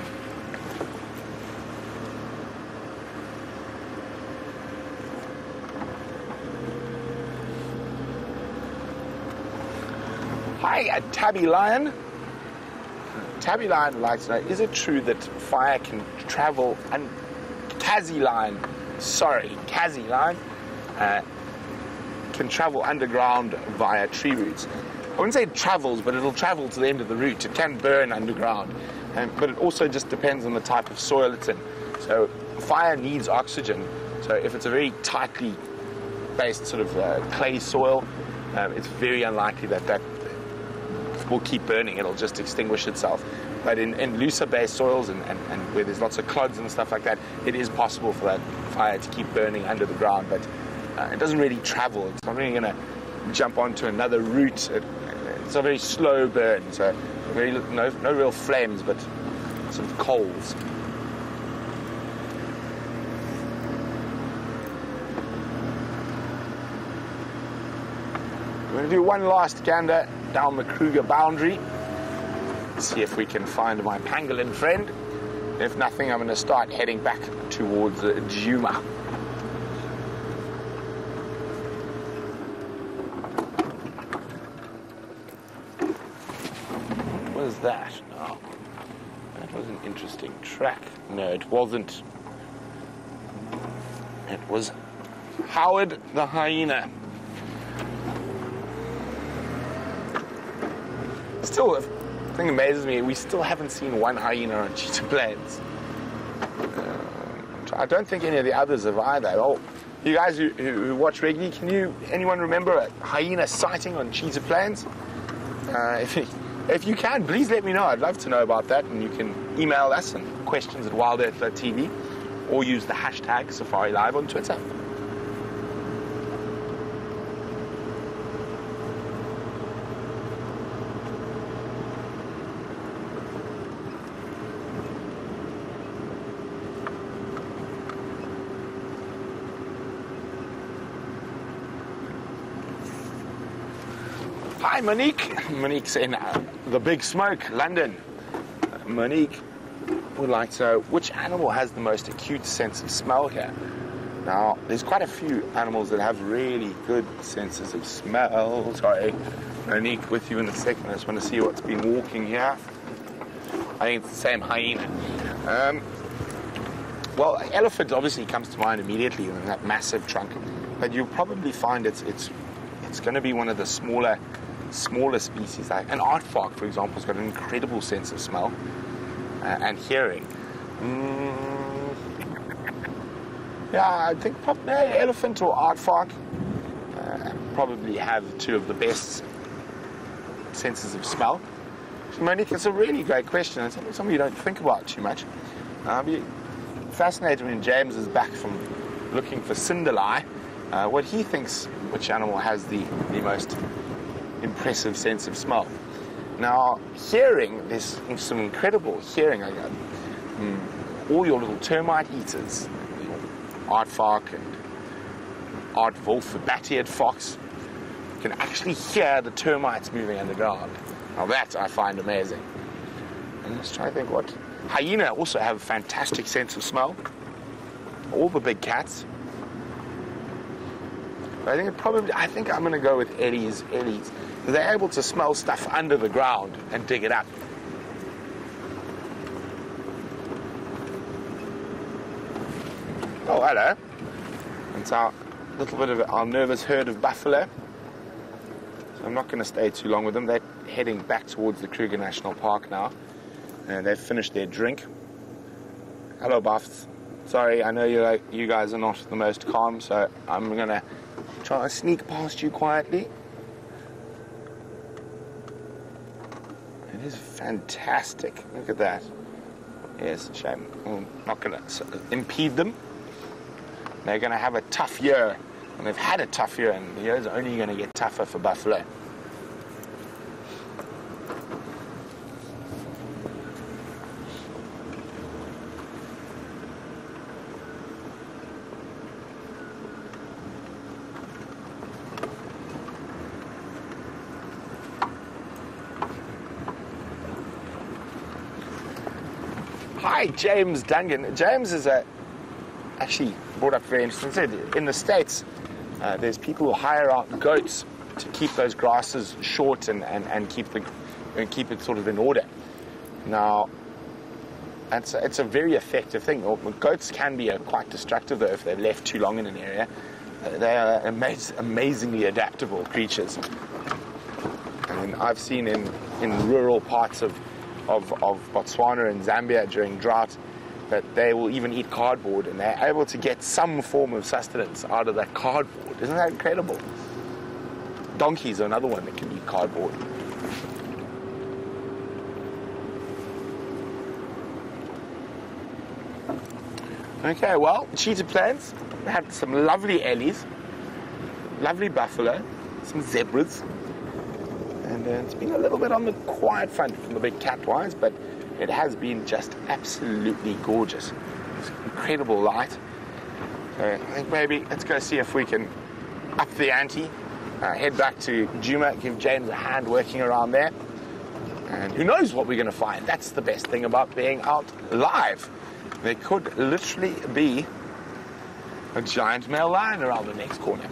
[SPEAKER 2] Hi, a tabby lion. Tabby lion would like to know, is it true that fire can travel, and Tassie lion, sorry, Tassie lion, uh, can travel underground via tree roots. I wouldn't say it travels, but it'll travel to the end of the root. It can burn underground, um, but it also just depends on the type of soil it's in. So fire needs oxygen. So if it's a very tightly based sort of uh, clay soil, um, it's very unlikely that that will keep burning. It'll just extinguish itself. But in, in looser based soils and, and, and where there's lots of clods and stuff like that, it is possible for that fire to keep burning under the ground, but uh, it doesn't really travel. It's not really going to jump onto another root. It, it's a very slow burn, so very no, no real flames, but sort of coals. We're going to do one last gander down the Kruger boundary. See if we can find my pangolin friend. If nothing, I'm going to start heading back towards uh, Djuma. What was that? Oh, that was an interesting track. No, it wasn't. It was Howard the hyena. Still, the thing amazes me, we still haven't seen one hyena on cheetah plains. Uh, I don't think any of the others have either. Oh, you guys who, who watch regularly, can you, anyone remember a hyena sighting on cheetah plains? Uh, if, you, if you can, please let me know. I'd love to know about that, and you can email us at questions at wild earth dot t v or use the hashtag Safari Live on Twitter. Hi, Monique. Monique's in uh, the Big Smoke, London. Uh, Monique would like to know which animal has the most acute sense of smell here. Now, there's quite a few animals that have really good senses of smell. Sorry, Monique, with you in a second. I just want to see what's been walking here. I think it's the same hyena. Um, well, elephant obviously comes to mind immediately with that massive trunk, but you'll probably find it's it's it's going to be one of the smaller. smaller species, like an aardvark, for example, has got an incredible sense of smell uh, and hearing. Mm, yeah, I think probably no, elephant or aardvark uh, probably have two of the best senses of smell. Monique, it's a really great question. It's something you don't think about too much. I'll be fascinated when James is back from looking for Cinderlie, uh, what he thinks which animal has the, the most impressive sense of smell. Now, hearing, there's some incredible hearing. I got mm, all your little termite eaters, aardvark and aardwolf, the bat-eared fox, can actually hear the termites moving underground. Now that I find amazing. And let's try to think what hyena also have a fantastic sense of smell. All the big cats. I think it probably. I think I'm going to go with Eddie's. Eddie's. They're able to smell stuff under the ground and dig it up. Oh, hello. It's our little bit of our nervous herd of buffalo. So I'm not going to stay too long with them. They're heading back towards the Kruger National Park now, and they've finished their drink. Hello, buffs. Sorry, I know you you guys are not the most calm, so I'm going to try to sneak past you quietly. It is fantastic. Look at that. Yes, shame. I'm not going to impede them. They're going to have a tough year, and they've had a tough year, and the year is only going to get tougher for buffalo. Hi, James Dungan. James is a, actually brought up very interesting. Said in the States, uh, there's people who hire out goats to keep those grasses short and, and, and keep the and keep it sort of in order. Now, it's a, it's a very effective thing. Goats can be uh, quite destructive though if they're left too long in an area. They are amaz- amazingly adaptable creatures. And I've seen in, in rural parts of, of, of Botswana and Zambia during drought that they will even eat cardboard, and they're able to get some form of sustenance out of that cardboard. Isn't that incredible? Donkeys are another one that can eat cardboard. Okay, well, cheetah plains had some lovely ellies, lovely buffalo, some zebras, and uh, it's been a little bit on the quiet front from the big cat-wise, but it has been just absolutely gorgeous. It's incredible light. So I think maybe let's go see if we can up the ante, uh, head back to Djuma, give James a hand working around there, and who knows what we're going to find. That's the best thing about being out live. There could literally be a giant male lion around the next corner.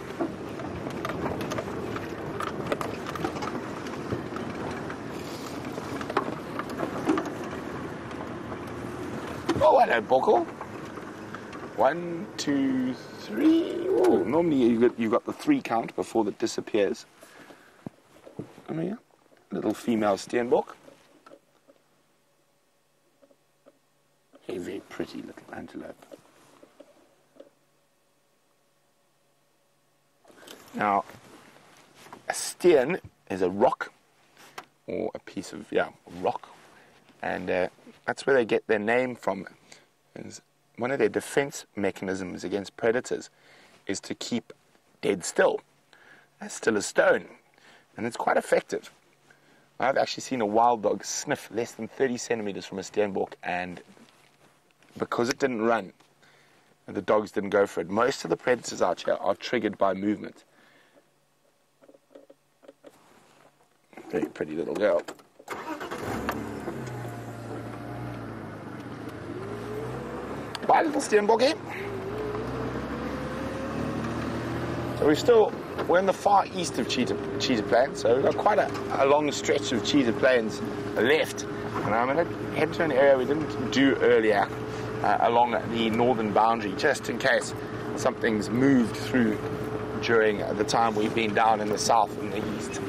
[SPEAKER 2] Oh, hello, Boko. One, two, three. Oh, normally you got, you got the three count before that disappears. Oh, yeah. Little female steenbok. A very pretty little antelope. Now, a steen is a rock, or a piece of, yeah, rock. And uh, that's where they get their name from. It's one of their defense mechanisms against predators is to keep dead still, as still as stone. And it's quite effective. I've actually seen a wild dog sniff less than thirty centimeters from a steenbok, and because it didn't run, and the dogs didn't go for it, most of the predators out here are triggered by movement. Very pretty little girl. Bye, little steenbokkie. So we're still, we're in the far east of Cheetah, Cheetah Plains, so we've got quite a, a long stretch of Cheetah Plains left. And I'm going to head to an area we didn't do earlier, uh, along the northern boundary, just in case something's moved through during the time we've been down in the south and the east.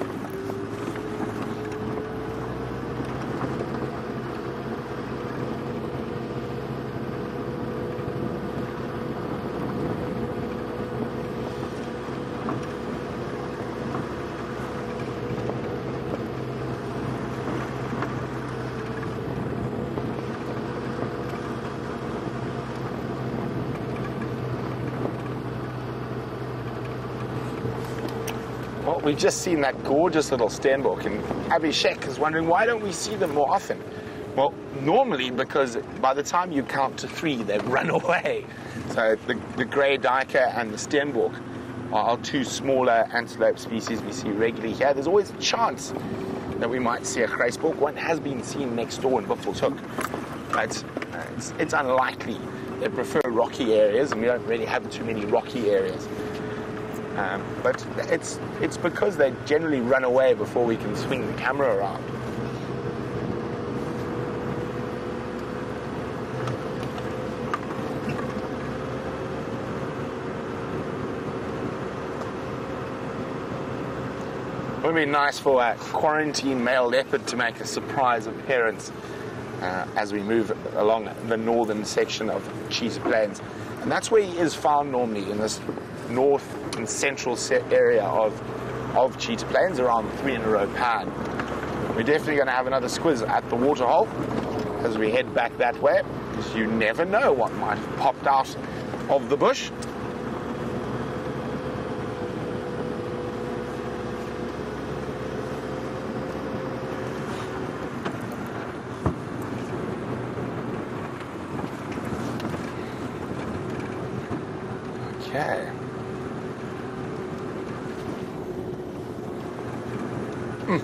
[SPEAKER 2] Well, we've just seen that gorgeous little steenbok, and Abhishek is wondering, why don't we see them more often? Well, normally because by the time you count to three, they've run away. So the, the grey duiker and the steenbok are two smaller antelope species we see regularly here. There's always a chance that we might see a grysbok. One has been seen next door in Buffelshoek, but uh, it's, it's unlikely. They prefer rocky areas, and we don't really have too many rocky areas. Um, but it's it's because they generally run away before we can swing the camera around. It would be nice for a quarantine male leopard to make a surprise appearance uh, as we move along the northern section of Cheetah Plains. And that's where he is found normally, in this north and central area of, of Cheetah Plains, around the three in a row pan. We're definitely going to have another squiz at the waterhole as we head back that way, because you never know what might have popped out of the bush. Okay. Hmm.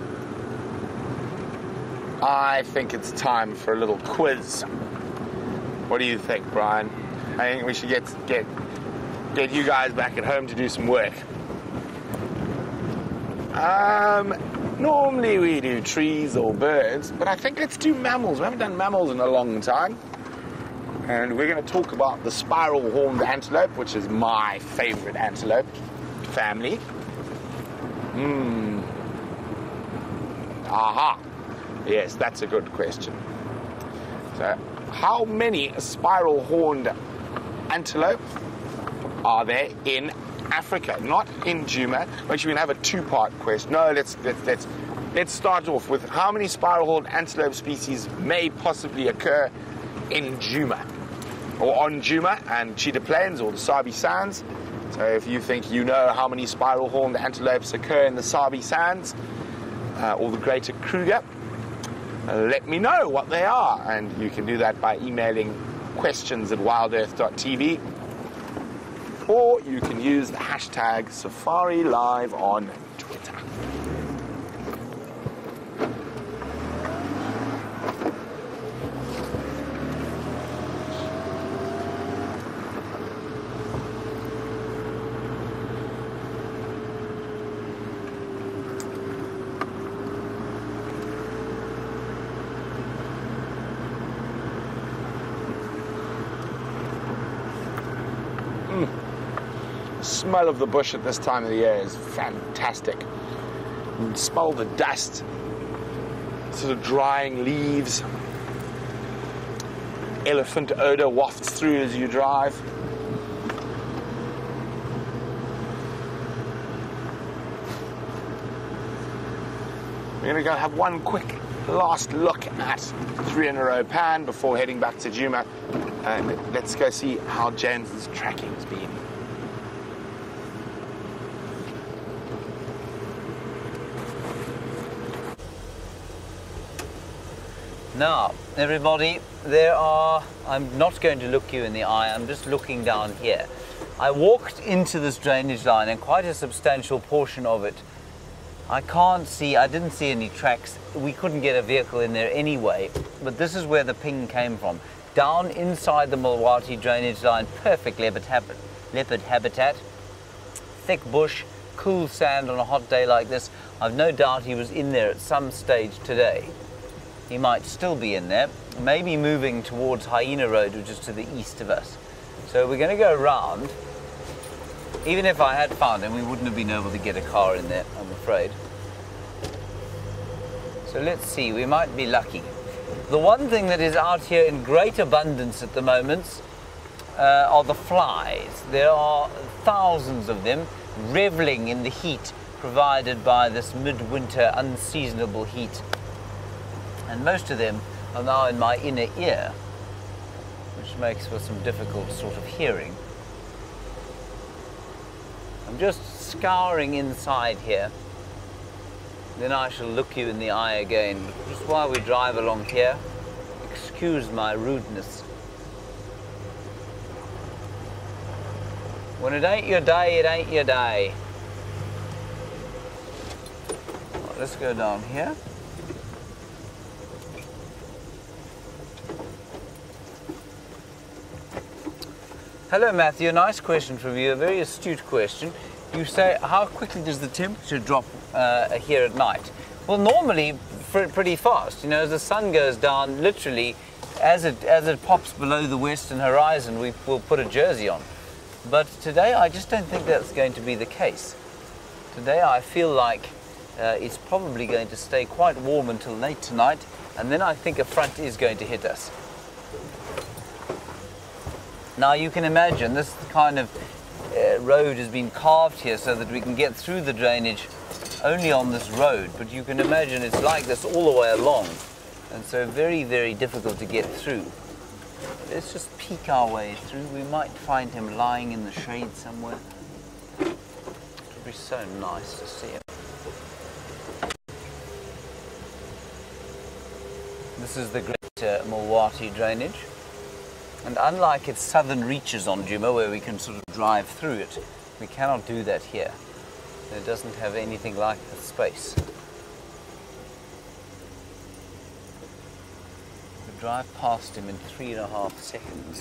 [SPEAKER 2] I think it's time for a little quiz. What do you think, Brian? I think we should get get get you guys back at home to do some work. Um, normally we do trees or birds, but I think let's do mammals. We haven't done mammals in a long time. And we're going to talk about the spiral horned antelope, which is my favorite antelope family. Hmm. Aha. Yes, that's a good question. So, how many spiral horned antelope are there in Africa? Not in Djuma, but you can have a two-part question. No, let's let's let's let's start off with how many spiral horned antelope species may possibly occur in Djuma, or on Djuma and Cheetah Plains, or the Sabi Sands. So if you think you know how many spiral horned antelopes occur in the Sabi Sands uh, or the Greater Kruger, uh, let me know what they are, and you can do that by emailing questions at wild earth dot t v, or you can use the hashtag Safari Live on Twitter. Smell of the bush at this time of the year is fantastic. You can smell the dust, sort of drying leaves. Elephant odor wafts through as you drive. We're going to go have one quick last look at three in a row pan before heading back to Djuma, and let's go see how James's tracking's been.
[SPEAKER 1] Now, everybody, there are, I'm not going to look you in the eye, I'm just looking down here. I walked into this drainage line, and quite a substantial portion of it, I can't see, I didn't see any tracks. We couldn't get a vehicle in there anyway, but this is where the ping came from. Down inside the Mulwati drainage line, perfect leopard habitat, leopard habitat, thick bush, cool sand on a hot day like this. I've no doubt he was in there at some stage today. He might still be in there, maybe moving towards Hyena Road, which is to the east of us. So we're going to go around. Even if I had found him, we wouldn't have been able to get a car in there, I'm afraid. So let's see, we might be lucky. The one thing that is out here in great abundance at the moment uh, are the flies. There are thousands of them reveling in the heat provided by this midwinter unseasonable heat. And most of them are now in my inner ear, which makes for some difficult sort of hearing. I'm just scouring inside here, then I shall look you in the eye again. Just while we drive along here, excuse my rudeness. When it ain't your day, it ain't your day. Right, let's go down here. Hello Matthew, a nice question from you, a very astute question. You say, how quickly does the temperature drop uh, here at night? Well, normally pretty fast. You know, as the sun goes down, literally, as it as it pops below the western horizon, we will put a jersey on. But today, I just don't think that's going to be the case. Today, I feel like uh, it's probably going to stay quite warm until late tonight, and then I think a front is going to hit us. Now you can imagine this kind of uh, road has been carved here so that we can get through the drainage only on this road, but you can imagine it's like this all the way along, and so very, very difficult to get through. Let's just peek our way through. We might find him lying in the shade somewhere. It would be so nice to see him. This is the Great uh, Mulwati drainage. And unlike its southern reaches on Djuma, where we can sort of drive through it, we cannot do that here. It doesn't have anything like the space. We drive past him in three and a half seconds.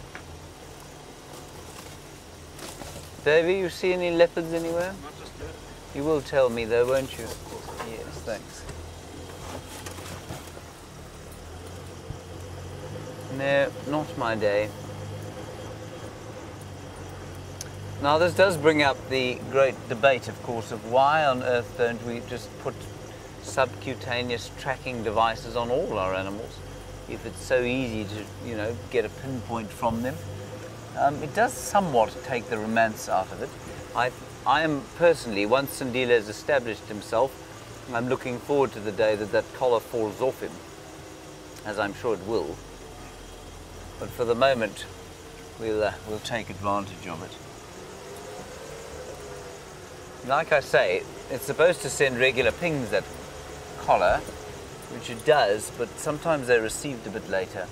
[SPEAKER 1] Davey, you see any leopards anywhere?
[SPEAKER 3] Not just yet.
[SPEAKER 1] You will tell me though, won't you? Yes, thanks. No, not my day. Now this does bring up the great debate, of course, of why on earth don't we just put subcutaneous tracking devices on all our animals if it's so easy to, you know, get a pinpoint from them. Um, it does somewhat take the romance out of it. I, I am personally, once Sandile has established himself, I'm looking forward to the day that that collar falls off him, as I'm sure it will. But for the moment, we'll, uh, we'll take advantage of it. Like I say, it's supposed to send regular pings, that collar, which it does, but sometimes they're received a bit later.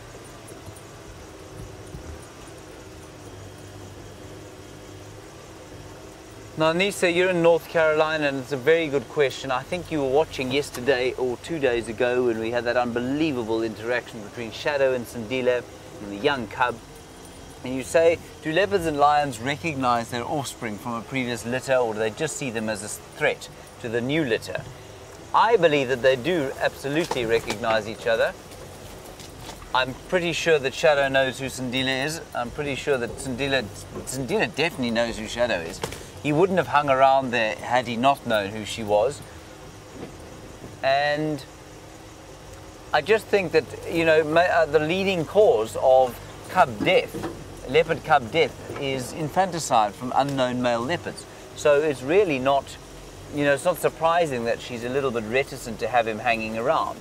[SPEAKER 1] Now, Nisa, you're in North Carolina, and it's a very good question. I think you were watching yesterday or two days ago when we had that unbelievable interaction between Shadow and Sandile and the young cub. And you say, do leopards and lions recognize their offspring from a previous litter, or do they just see them as a threat to the new litter? I believe that they do absolutely recognize each other. I'm pretty sure that Shadow knows who Sandile is. I'm pretty sure that Sandile, Sandile definitely knows who Shadow is. He wouldn't have hung around there had he not known who she was. And I just think that, you know, uh, the leading cause of cub death, leopard cub death, is infanticide from unknown male leopards. So it's really not, you know, it's not surprising that she's a little bit reticent to have him hanging around.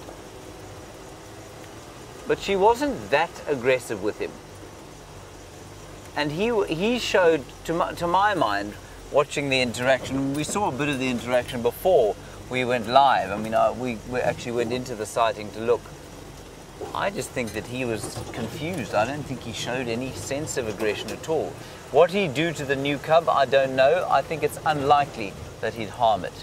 [SPEAKER 1] But she wasn't that aggressive with him. And he, he showed, to my, to my mind, watching the interaction, we saw a bit of the interaction before we went live. I mean, uh, we, we actually went into the sighting to look. I just think that he was confused. I don't think he showed any sense of aggression at all. What he'd do to the new cub, I don't know. I think it's unlikely that he'd harm it.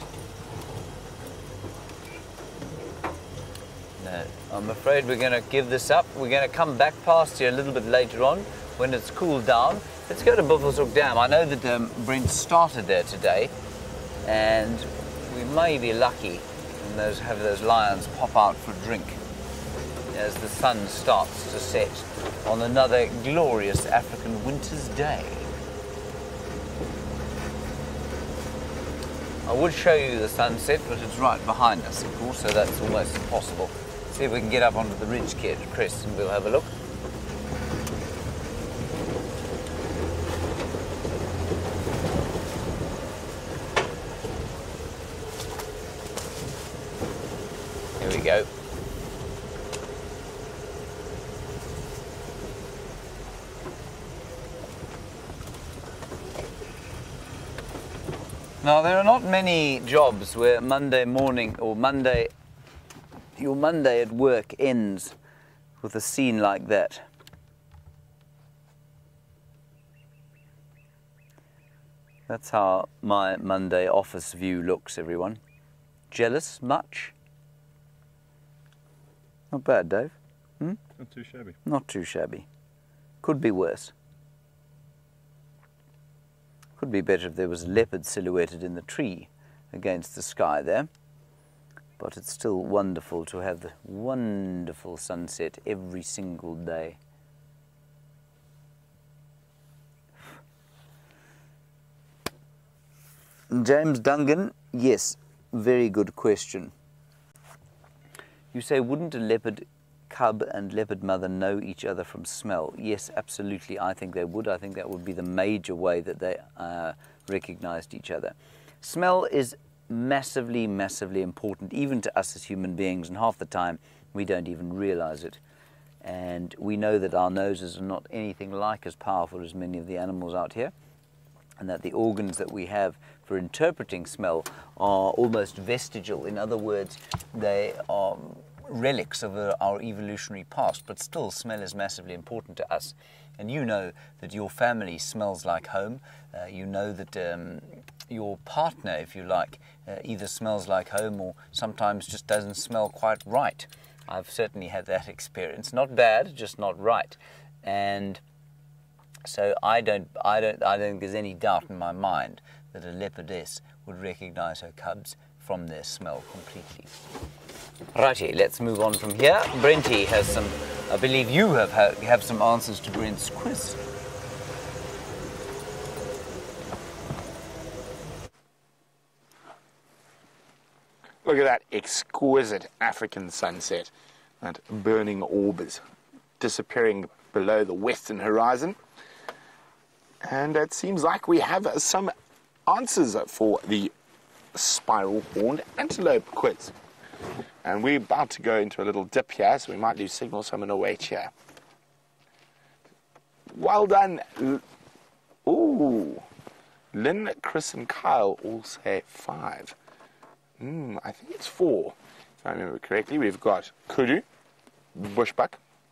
[SPEAKER 1] No, I'm afraid we're going to give this up. We're going to come back past here a little bit later on when it's cooled down. Let's go to Buffelshoek Dam. I know that um, Brent started there today, and we may be lucky and those, have those lions pop out for a drink as the sun starts to set on another glorious African winter's day. I would show you the sunset, but it's right behind us, of course, so that's almost impossible. See if we can get up onto the ridge, Chris, and we'll have a look. Here we go. Now, there are not many jobs where Monday morning or Monday, your Monday at work ends with a scene like that. That's how my Monday office view looks, everyone. Jealous much? Not bad, Dave. Hmm?
[SPEAKER 3] Not too shabby.
[SPEAKER 1] Not too shabby. Could be worse. Could be better if there was a leopard silhouetted in the tree against the sky there. But it's still wonderful to have the wonderful sunset every single day. James Dungan, yes, very good question. You say, wouldn't a leopard cub and leopard mother know each other from smell? Yes, absolutely. I think they would. I think that would be the major way that they uh, recognized each other. Smell is massively, massively important, even to us as human beings, and half the time we don't even realize it. And we know that our noses are not anything like as powerful as many of the animals out here, and that the organs that we have for interpreting smell are almost vestigial. In other words, they are relics of uh, our evolutionary past, but still smell is massively important to us. And you know that your family smells like home. Uh, you know that um, your partner, if you like, uh, either smells like home or sometimes just doesn't smell quite right. I've certainly had that experience. Not bad, just not right. And so I don't, I don't, I don't think there's any doubt in my mind that a leopardess would recognize her cubs from their smell completely. Righty, let's move on from here. Brenty has some, I believe you have, have some answers to Brent's quiz.
[SPEAKER 2] Look at that exquisite African sunset. That burning orb is disappearing below the western horizon. And it seems like we have some answers for the spiral-horned antelope quiz. And we're about to go into a little dip here, so we might lose signal, so I'm going to wait here. Well done. Ooh. Lynn, Chris, and Kyle all say five. Hmm, I think it's four, if I remember correctly. We've got kudu, bushbuck,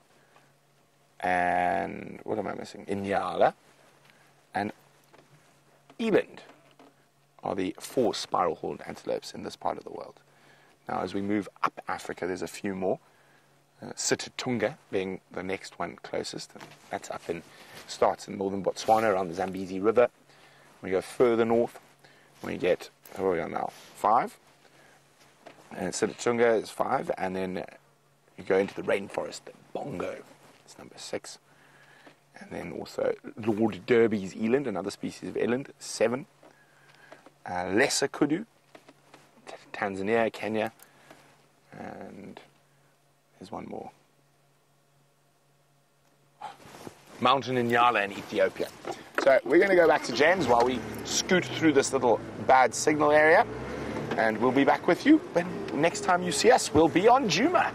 [SPEAKER 2] and what am I missing? Inyala, and eland are the four spiral-horned antelopes in this part of the world. Now, as we move up Africa, there's a few more. Uh, Sitatunga being the next one closest. And that's up in, starts in northern Botswana around the Zambezi River. We go further north, we get, where are we on now? Five. And Sitatunga is five, and then uh, you go into the rainforest, the bongo, it's number six. And then also Lord Derby's eland, another species of eland, seven. Uh, lesser kudu, Tanzania, Kenya, and there's one more. Mountain Inyala in Ethiopia. So we're going to go back to James while we scoot through this little bad signal area, and we'll be back with you when next time you see us, we'll be on Djuma.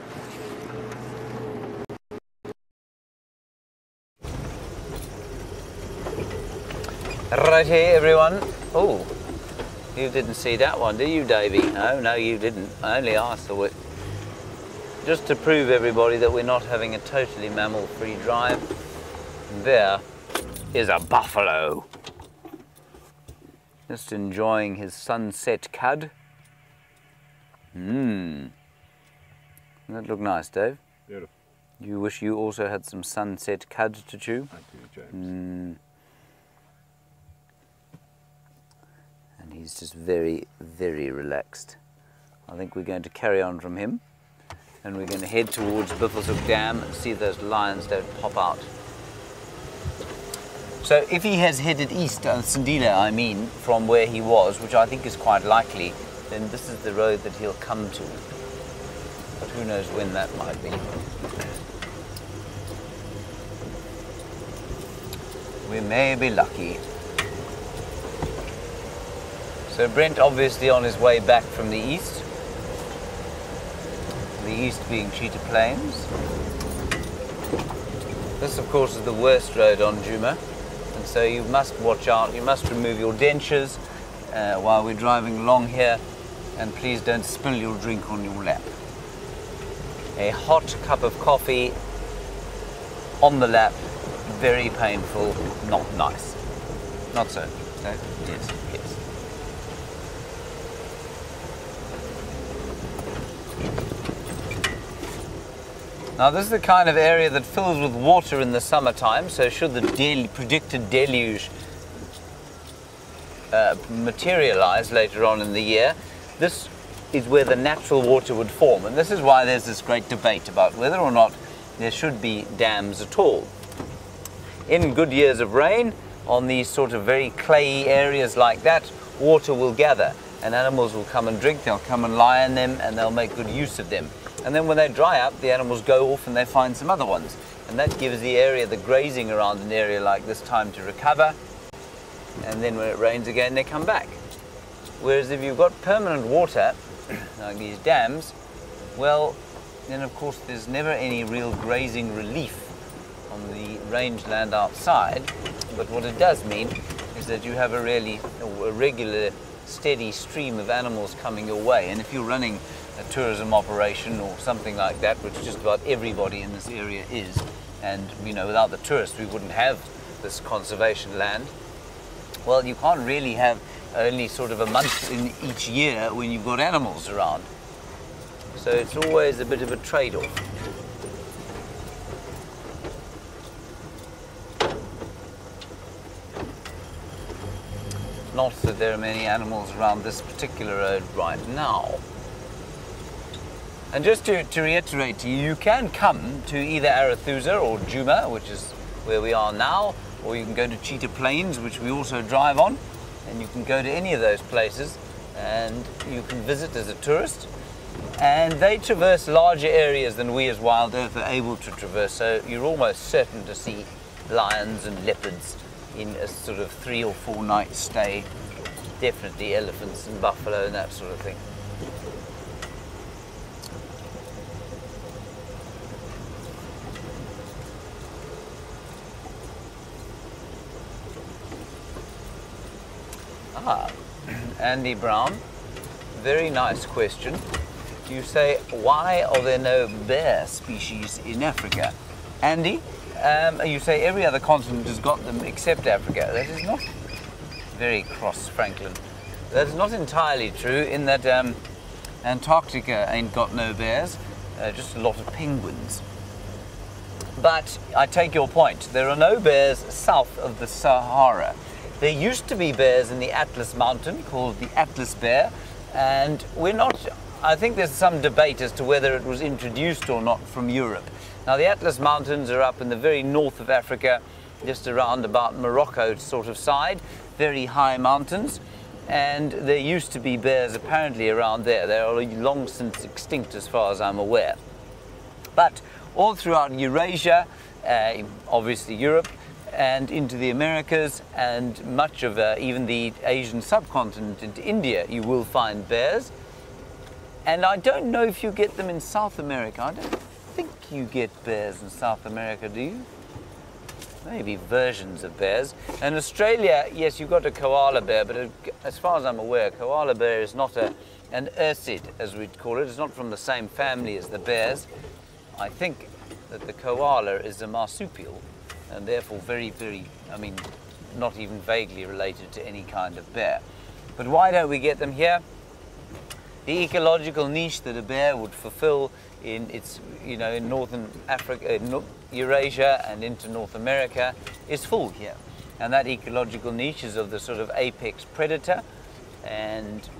[SPEAKER 1] Right here, everyone. Oh, you didn't see that one, did you, Davey? No, no, you didn't. I only asked for it. Just to prove everybody that we're not having a totally mammal-free drive, there is a buffalo. Just enjoying his sunset cud. Mmm. Doesn't that look nice, Dave?
[SPEAKER 3] Beautiful.
[SPEAKER 1] You wish you also had some sunset cud to chew?
[SPEAKER 3] I do, James.
[SPEAKER 1] Mm. And he's just very, very relaxed. I think we're going to carry on from him, and we're going to head towards Buffelshoek Dam and see if those lions don't pop out. So if he has headed east, uh, Sindila I mean, from where he was, which I think is quite likely, then this is the road that he'll come to. But who knows when that might be. We may be lucky. So Brent obviously on his way back from the east. The east being Cheetah Plains. This of course is the worst road on Djuma. And so you must watch out, you must remove your dentures uh, while we're driving along here, and please don't spill your drink on your lap. A hot cup of coffee on the lap, very painful, not nice. Not so, no? Yes, yes. Now this is the kind of area that fills with water in the summertime, so should the del predicted deluge uh, materialize later on in the year, this is where the natural water would form. And this is why there's this great debate about whether or not there should be dams at all. In good years of rain, on these sort of very clayey areas like that, water will gather and animals will come and drink, they'll come and lie in them and they'll make good use of them. And then when they dry up, the animals go off and they find some other ones. And that gives the area, the grazing around an area like this, time to recover. And then when it rains again, they come back. Whereas if you've got permanent water, like these dams, well, then of course there's never any real grazing relief on the rangeland outside. But what it does mean is that you have a really a regular, steady stream of animals coming your way. And if you're running a tourism operation or something like that, which just about everybody in this area is, and you know, without the tourists we wouldn't have this conservation land, well, you can't really have only sort of a month in each year when you've got animals around. So it's always a bit of a trade-off. not that there are many animals around this particular road right now. And just to, to reiterate to you, you can come to either Arathusa or Djuma, which is where we are now, or you can go to Cheetah Plains, which we also drive on, and you can go to any of those places and you can visit as a tourist. And they traverse larger areas than we as wild earth are able to traverse, so you're almost certain to see lions and leopards in a sort of three or four night stay. Definitely elephants and buffalo and that sort of thing. Ah, Andy Brown, very nice question. You say, why are there no bear species in Africa? Andy, um, you say every other continent has got them except Africa. That is not very cross, Franklin. That is not entirely true in that um, Antarctica ain't got no bears, uh, just a lot of penguins. But I take your point. There are no bears south of the Sahara. There used to be bears in the Atlas Mountain called the Atlas bear, and we're not, I think there's some debate as to whether it was introduced or not from Europe. Now the Atlas Mountains are up in the very north of Africa, just around about Morocco sort of side, very high mountains, and there used to be bears apparently around there. They are long since extinct as far as I'm aware. But all throughout Eurasia, uh, obviously Europe, and into the Americas and much of uh, even the Asian subcontinent into India, you will find bears. And I don't know if you get them in South America. I don't think you get bears in South America, do you? Maybe versions of bears. In Australia, yes, you've got a koala bear, but as far as I'm aware, a koala bear is not a, an ursid, as we'd call it. It's not from the same family as the bears. I think that the koala is a marsupial, and therefore very, very, I mean, not even vaguely related to any kind of bear. But why don't we get them here? The ecological niche that a bear would fulfill in its, you know, in northern Africa, in Eurasia and into North America is full here. And that ecological niche is of the sort of apex predator, and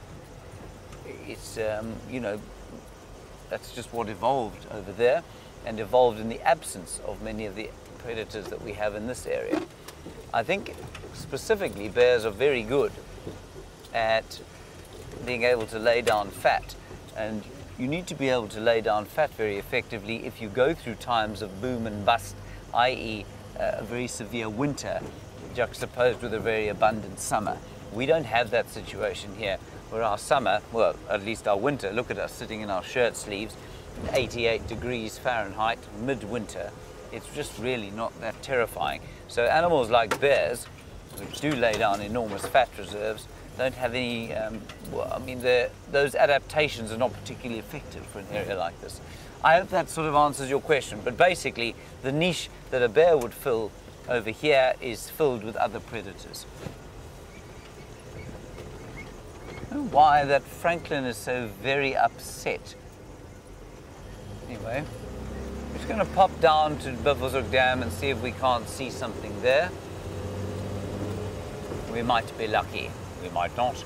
[SPEAKER 1] it's, um, you know, that's just what evolved over there, and evolved in the absence of many of the predators that we have in this area. I think specifically bears are very good at being able to lay down fat, and you need to be able to lay down fat very effectively if you go through times of boom and bust, that is uh, a very severe winter juxtaposed with a very abundant summer. We don't have that situation here, where our summer, well, at least our winter, look at us sitting in our shirt sleeves, eighty-eight degrees Fahrenheit, midwinter. It's just really not that terrifying. So animals like bears, which do lay down enormous fat reserves, don't have any, um, well, I mean, those adaptations are not particularly effective for an area like this. I hope that sort of answers your question, but basically the niche that a bear would fill over here is filled with other predators. I don't know why that Franklin is so very upset. Anyway, I'm just going to pop down to Buffelshoek Dam and see if we can't see something there. We might be lucky, we might not.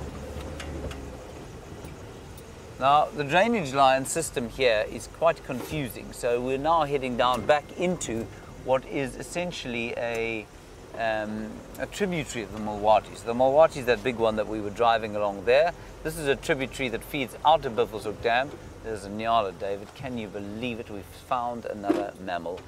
[SPEAKER 1] Now, the drainage line system here is quite confusing, so we're now heading down back into what is essentially a, um, a tributary of the Mulwati. So the Mulwati is that big one that we were driving along there. This is a tributary that feeds out of Buffelshoek Dam. There's a nyala, David. Can you believe it? We've found another mammal.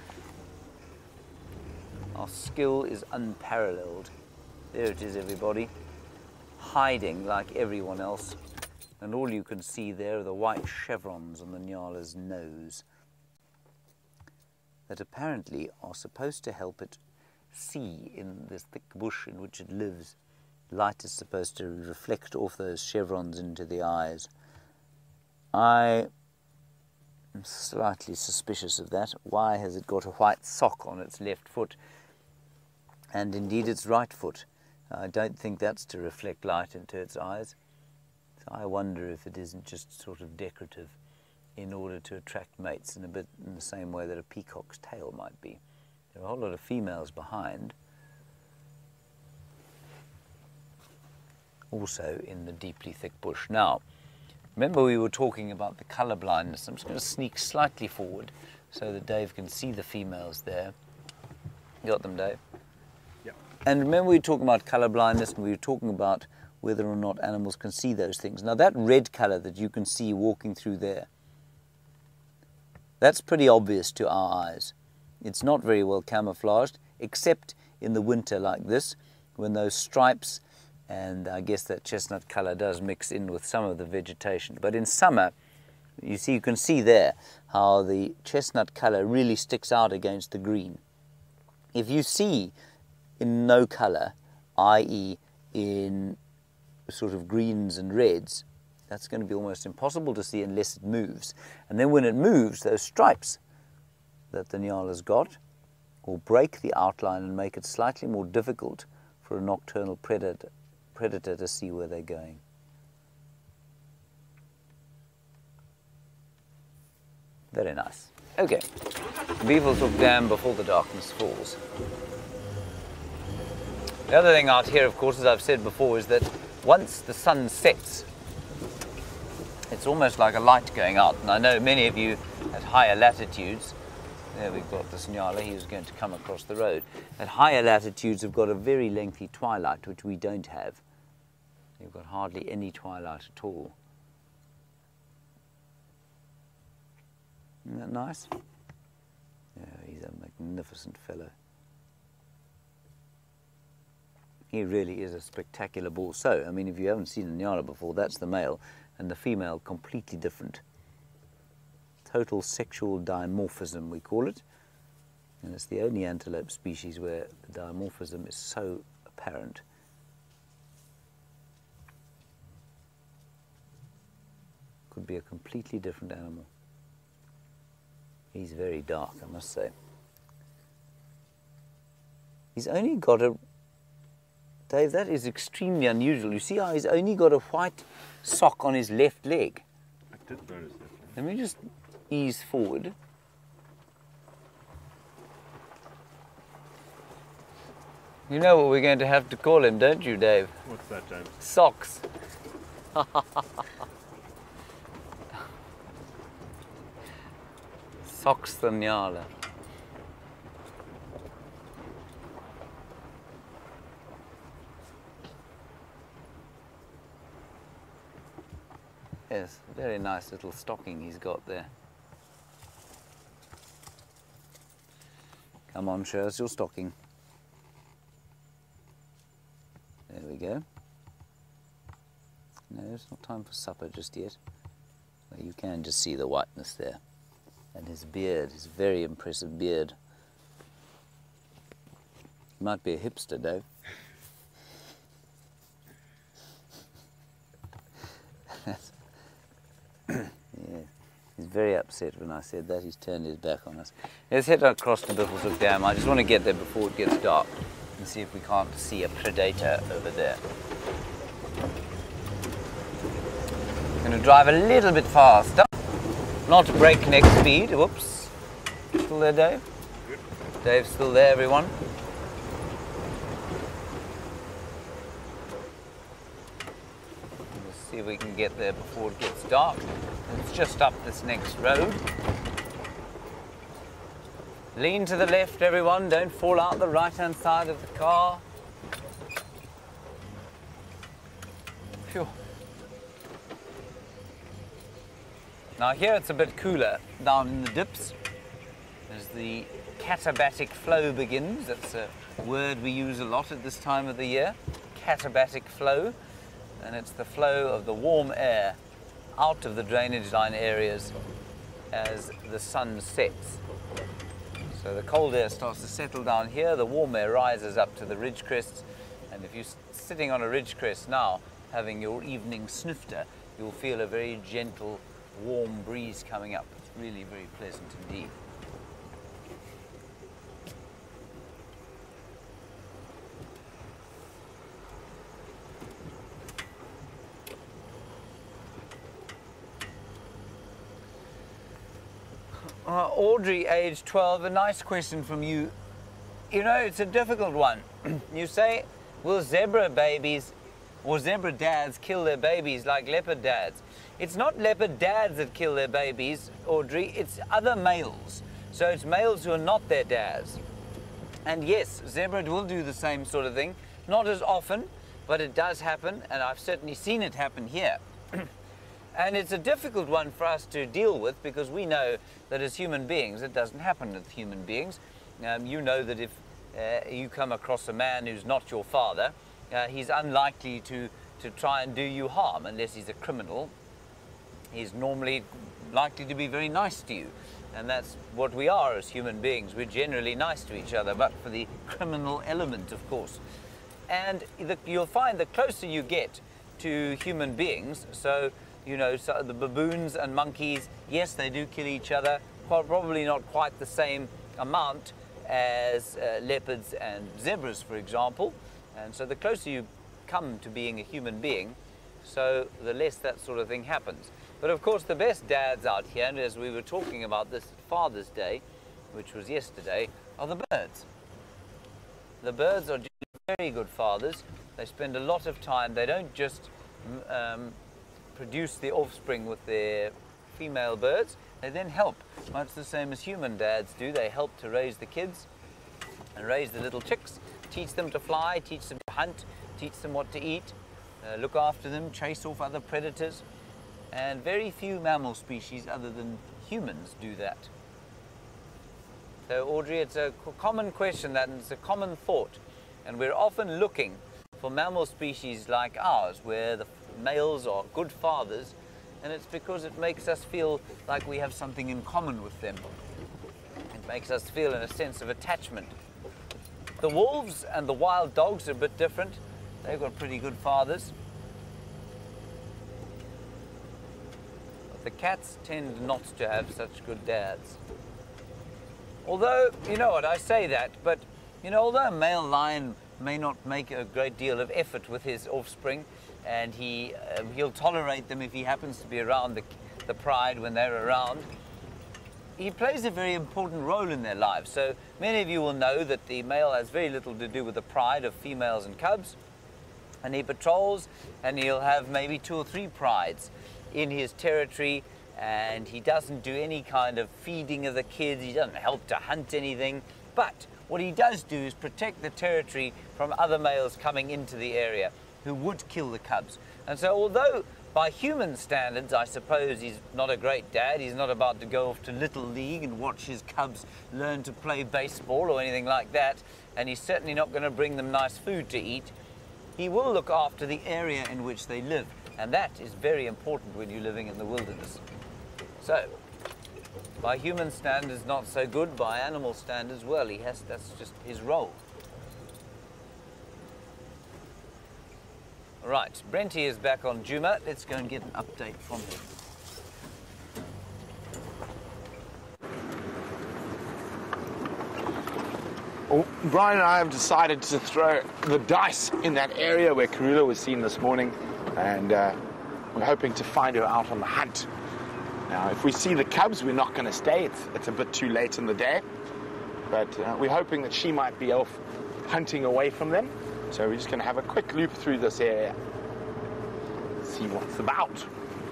[SPEAKER 1] Our skill is unparalleled. There it is, everybody. Hiding like everyone else. And all you can see there are the white chevrons on the nyala's nose that apparently are supposed to help it see in this thick bush in which it lives. Light is supposed to reflect off those chevrons into the eyes. I am slightly suspicious of that. Why has it got a white sock on its left foot? And indeed its right foot. I don't think that's to reflect light into its eyes. So I wonder if it isn't just sort of decorative in order to attract mates in a bit in the same way that a peacock's tail might be. There are a whole lot of females behind. also in the deeply thick bush. Now, remember we were talking about the colour blindness. I'm just going to sneak slightly forward so that Dave can see the females there. You got them, Dave?
[SPEAKER 3] Yep.
[SPEAKER 1] And remember we were talking about colour blindness, and we were talking about whether or not animals can see those things. Now that red colour that you can see walking through there, that's pretty obvious to our eyes. It's not very well camouflaged, except in the winter like this, when those stripes and I guess that chestnut colour does mix in with some of the vegetation. But in summer, you see, you can see there how the chestnut colour really sticks out against the green. If you see in no colour, that is in sort of greens and reds, that's going to be almost impossible to see unless it moves. And then when it moves, those stripes that the nyala's got will break the outline and make it slightly more difficult for a nocturnal predator, predator to see where they're going. Very nice. Okay, Beavershoek Dam before the darkness falls. The other thing out here, of course, as I've said before, is that once the sun sets, it's almost like a light going out. And I know many of you at higher latitudes, there we've got this nyala, he was going to come across the road. At higher latitudes have got a very lengthy twilight, which we don't have. You've got hardly any twilight at all. Isn't that nice? Yeah, he's a magnificent fellow. He really is a spectacular bull. So, I mean, if you haven't seen a nyala before, that's the male, and the female completely different. Total sexual dimorphism, we call it. And it's the only antelope species where the dimorphism is so apparent. Could be a completely different animal. He's very dark, I must say. He's only got a... Dave, that is extremely unusual. You see how he's only got a white sock on his left leg?
[SPEAKER 3] I did notice that.
[SPEAKER 1] Let me just ease forward. You know what we're going to have to call him, don't you, Dave?
[SPEAKER 3] What's that, James?
[SPEAKER 1] Socks. Socks the nyala. Yes, very nice little stocking he's got there. Come on, show us your stocking. There we go. No, it's not time for supper just yet. Well, you can just see the whiteness there. And his beard, his very impressive beard. He might be a hipster, Dave. Yeah, he's very upset when I said that. He's turned his back on us. Let's head across to Beavershoek Dam. I just want to get there before it gets dark and see if we can't see a predator over there. Going to drive a little bit faster, not breakneck speed. Whoops. Still there, Dave?
[SPEAKER 3] Good.
[SPEAKER 1] Dave's still there, everyone. Let's see if we can get there before it gets dark. It's just up this next road. Lean to the left, everyone. Don't fall out the right-hand side of the car. Phew. Now here it's a bit cooler down in the dips. As the katabatic flow begins, that's a word we use a lot at this time of the year. Katabatic flow. And it's the flow of the warm air out of the drainage line areas as the sun sets. So the cold air starts to settle down here, the warm air rises up to the ridge crests, and if you're sitting on a ridge crest now, having your evening snifter, you'll feel a very gentle, warm breeze coming up. It's really very pleasant indeed. Uh, Audrey, age twelve, a nice question from you. You know, it's a difficult one. You say, will zebra babies or zebra dads kill their babies like leopard dads. It's not leopard dads that kill their babies, Audrey, it's other males. So it's males who are not their dads. And yes, zebra will do the same sort of thing, not as often, but it does happen, and I've certainly seen it happen here. And it's a difficult one for us to deal with because we know that as human beings, it doesn't happen with human beings. Um, you know that if uh, you come across a man who's not your father, uh, he's unlikely to, to try and do you harm unless he's a criminal. He's normally likely to be very nice to you. And that's what we are as human beings. We're generally nice to each other, but for the criminal element, of course. And the, you'll find the closer you get to human beings, so, you know, so the baboons and monkeys, yes, they do kill each other, probably not quite the same amount as uh, leopards and zebras, for example. And so the closer you come to being a human being, so the less that sort of thing happens. But of course, the best dads out here, and as we were talking about this Father's Day, which was yesterday, are the birds. The birds are very good fathers. They spend a lot of time. They don't just um, produce the offspring with their female birds. They then help, much the same as human dads do. They help to raise the kids and raise the little chicks, teach them to fly, teach them to hunt, teach them what to eat, uh, look after them, chase off other predators. And very few mammal species other than humans do that. So Audrey, it's a common question, that, and it's a common thought. And we're often looking for mammal species like ours, where the males are good fathers, and it's because it makes us feel like we have something in common with them. It makes us feel in a sense of attachment. The wolves and the wild dogs are a bit different. They've got pretty good fathers. The cats tend not to have such good dads. Although, you know what, I say that, but, you know, although a male lion may not make a great deal of effort with his offspring, and he, uh, he'll tolerate them if he happens to be around the, the pride when they're around, he plays a very important role in their lives. So many of you will know that the male has very little to do with the pride of females and cubs, and he patrols, and he'll have maybe two or three prides in his territory, and he doesn't do any kind of feeding of the kids, he doesn't help to hunt anything, but what he does do is protect the territory from other males coming into the area who would kill the cubs. And so although by human standards I suppose he's not a great dad, he's not about to go off to Little League and watch his cubs learn to play baseball or anything like that, and he's certainly not going to bring them nice food to eat, he will look after the area in which they live. And that is very important when you're living in the wilderness. So, by human standards, not so good. By animal standards, well, he has, that's just his role. Right, Brenty is back on Juma. Let's go and get an update from him.
[SPEAKER 2] Well, Brian and I have decided to throw the dice in that area where Karula was seen this morning, and uh, we're hoping to find her out on the hunt. Now, if we see the cubs, we're not going to stay. It's, it's a bit too late in the day, but uh, we're hoping that she might be off hunting away from them. So we're just going to have a quick loop through this area, see what's about.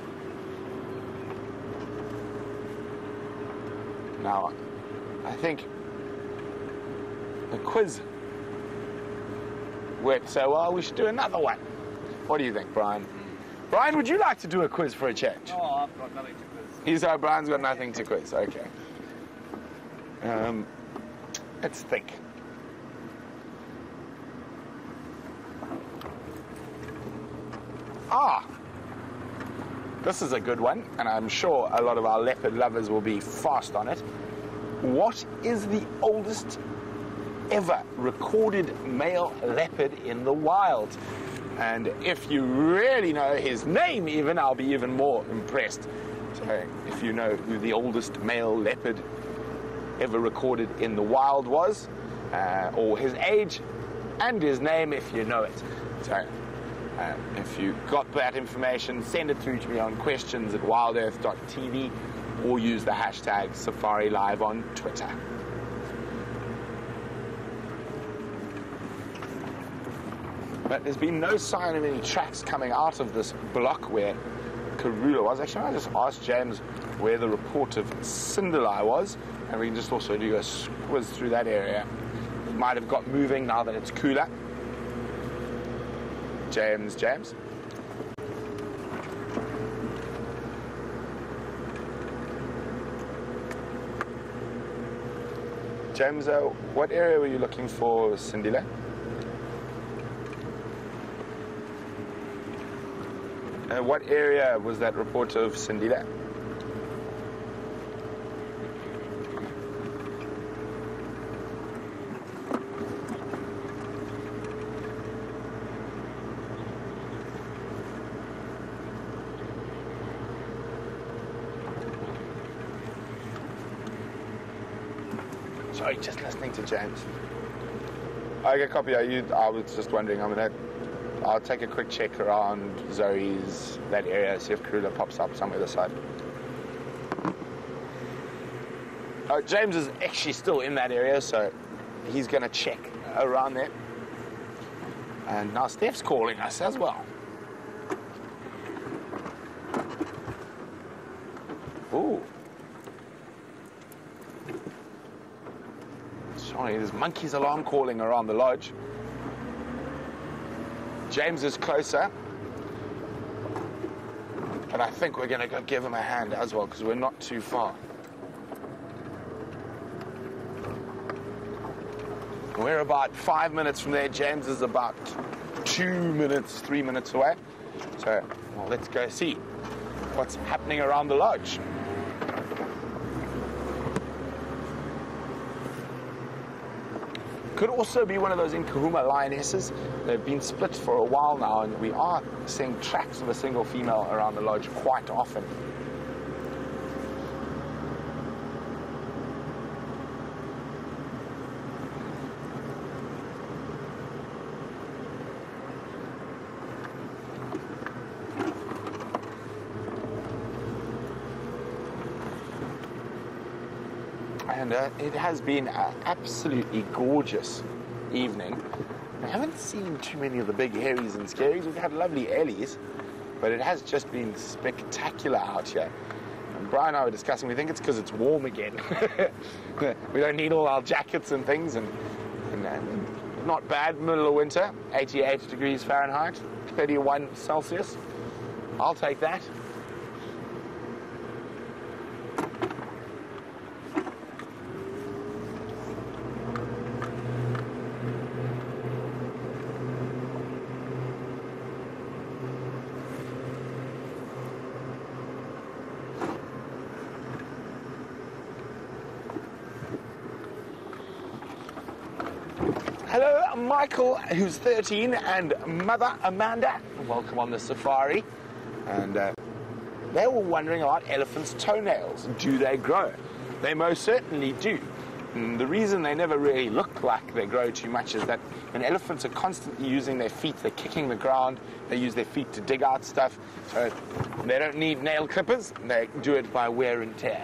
[SPEAKER 2] Now, I think the quiz worked so well, we should do another one. What do you think, Brian? Brian, would you like to do a quiz for a change?
[SPEAKER 3] Oh, I've got nothing to quiz.
[SPEAKER 2] He's our Brian's got nothing to quiz. Okay. Um, let's think. Ah, this is a good one, and I'm sure a lot of our leopard lovers will be fast on it. What is the oldest ever recorded male leopard in the wild? And if you really know his name even, I'll be even more impressed. So if you know who the oldest male leopard ever recorded in the wild was, uh, or his age, and his name if you know it. So uh, if you got that information, send it through to me on questions at wild earth dot t v, or use the hashtag Safari Live on Twitter. But there's been no sign of any tracks coming out of this block where Karula was. Actually, I just asked James where the report of Cinderlai was, and we can just also do a squiz through that area. It might have got moving now that it's cooler. James, James. James, uh, what area were you looking for, Cinderlai? Uh, what area was that report of Cinderlai? Sorry, just listening to James. Okay, copy. Are you? I was just wondering. I'm gonna. I'll take a quick check around Zoe's, that area, see if Karula pops up somewhere this side. Uh, James is actually still in that area, so he's gonna check around there. And now Steph's calling us as well. Ooh. Sorry, there's monkey's alarm calling around the lodge. James is closer, but I think we're going to go give him a hand as well because we're not too far. We're about five minutes from there. James is about two minutes, three minutes away. So, well, let's go see what's happening around the lodge. Could also be one of those Nkahuma lionesses. They've been split for a while now, and we are seeing tracks of a single female around the lodge quite often. And uh, it has been an absolutely gorgeous evening. I haven't seen too many of the big hairies and scaries. We've had lovely ellies, but it has just been spectacular out here. And Brian and I were discussing, we think it's because it's warm again. We don't need all our jackets and things, and, and, and not bad, middle of winter, eighty-eight degrees Fahrenheit, thirty-one Celsius. I'll take that. Hello, Michael, who's thirteen, and mother Amanda. Welcome on the safari. And uh, they were wondering about elephants' toenails. Do they grow? They most certainly do. And the reason they never really look like they grow too much is that when elephants are constantly using their feet, they're kicking the ground, they use their feet to dig out stuff. So they don't need nail clippers, they do it by wear and tear.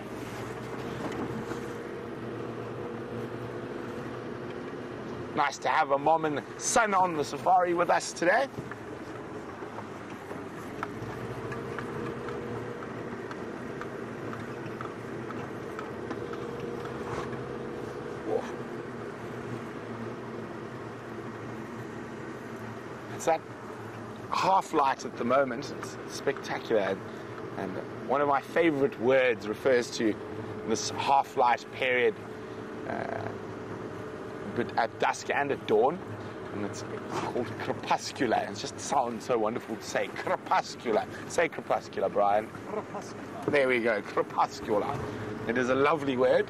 [SPEAKER 2] Nice to have a mom and son on the safari with us today. Whoa. It's that half light at the moment. It's spectacular. And one of my favorite words refers to this half light period. Uh, But at dusk and at dawn, and it's called crepuscular. It just sounds so wonderful to say. Crepuscular. Say crepuscular, Brian. Crepuscular. There we go. Crepuscular. It is a lovely word.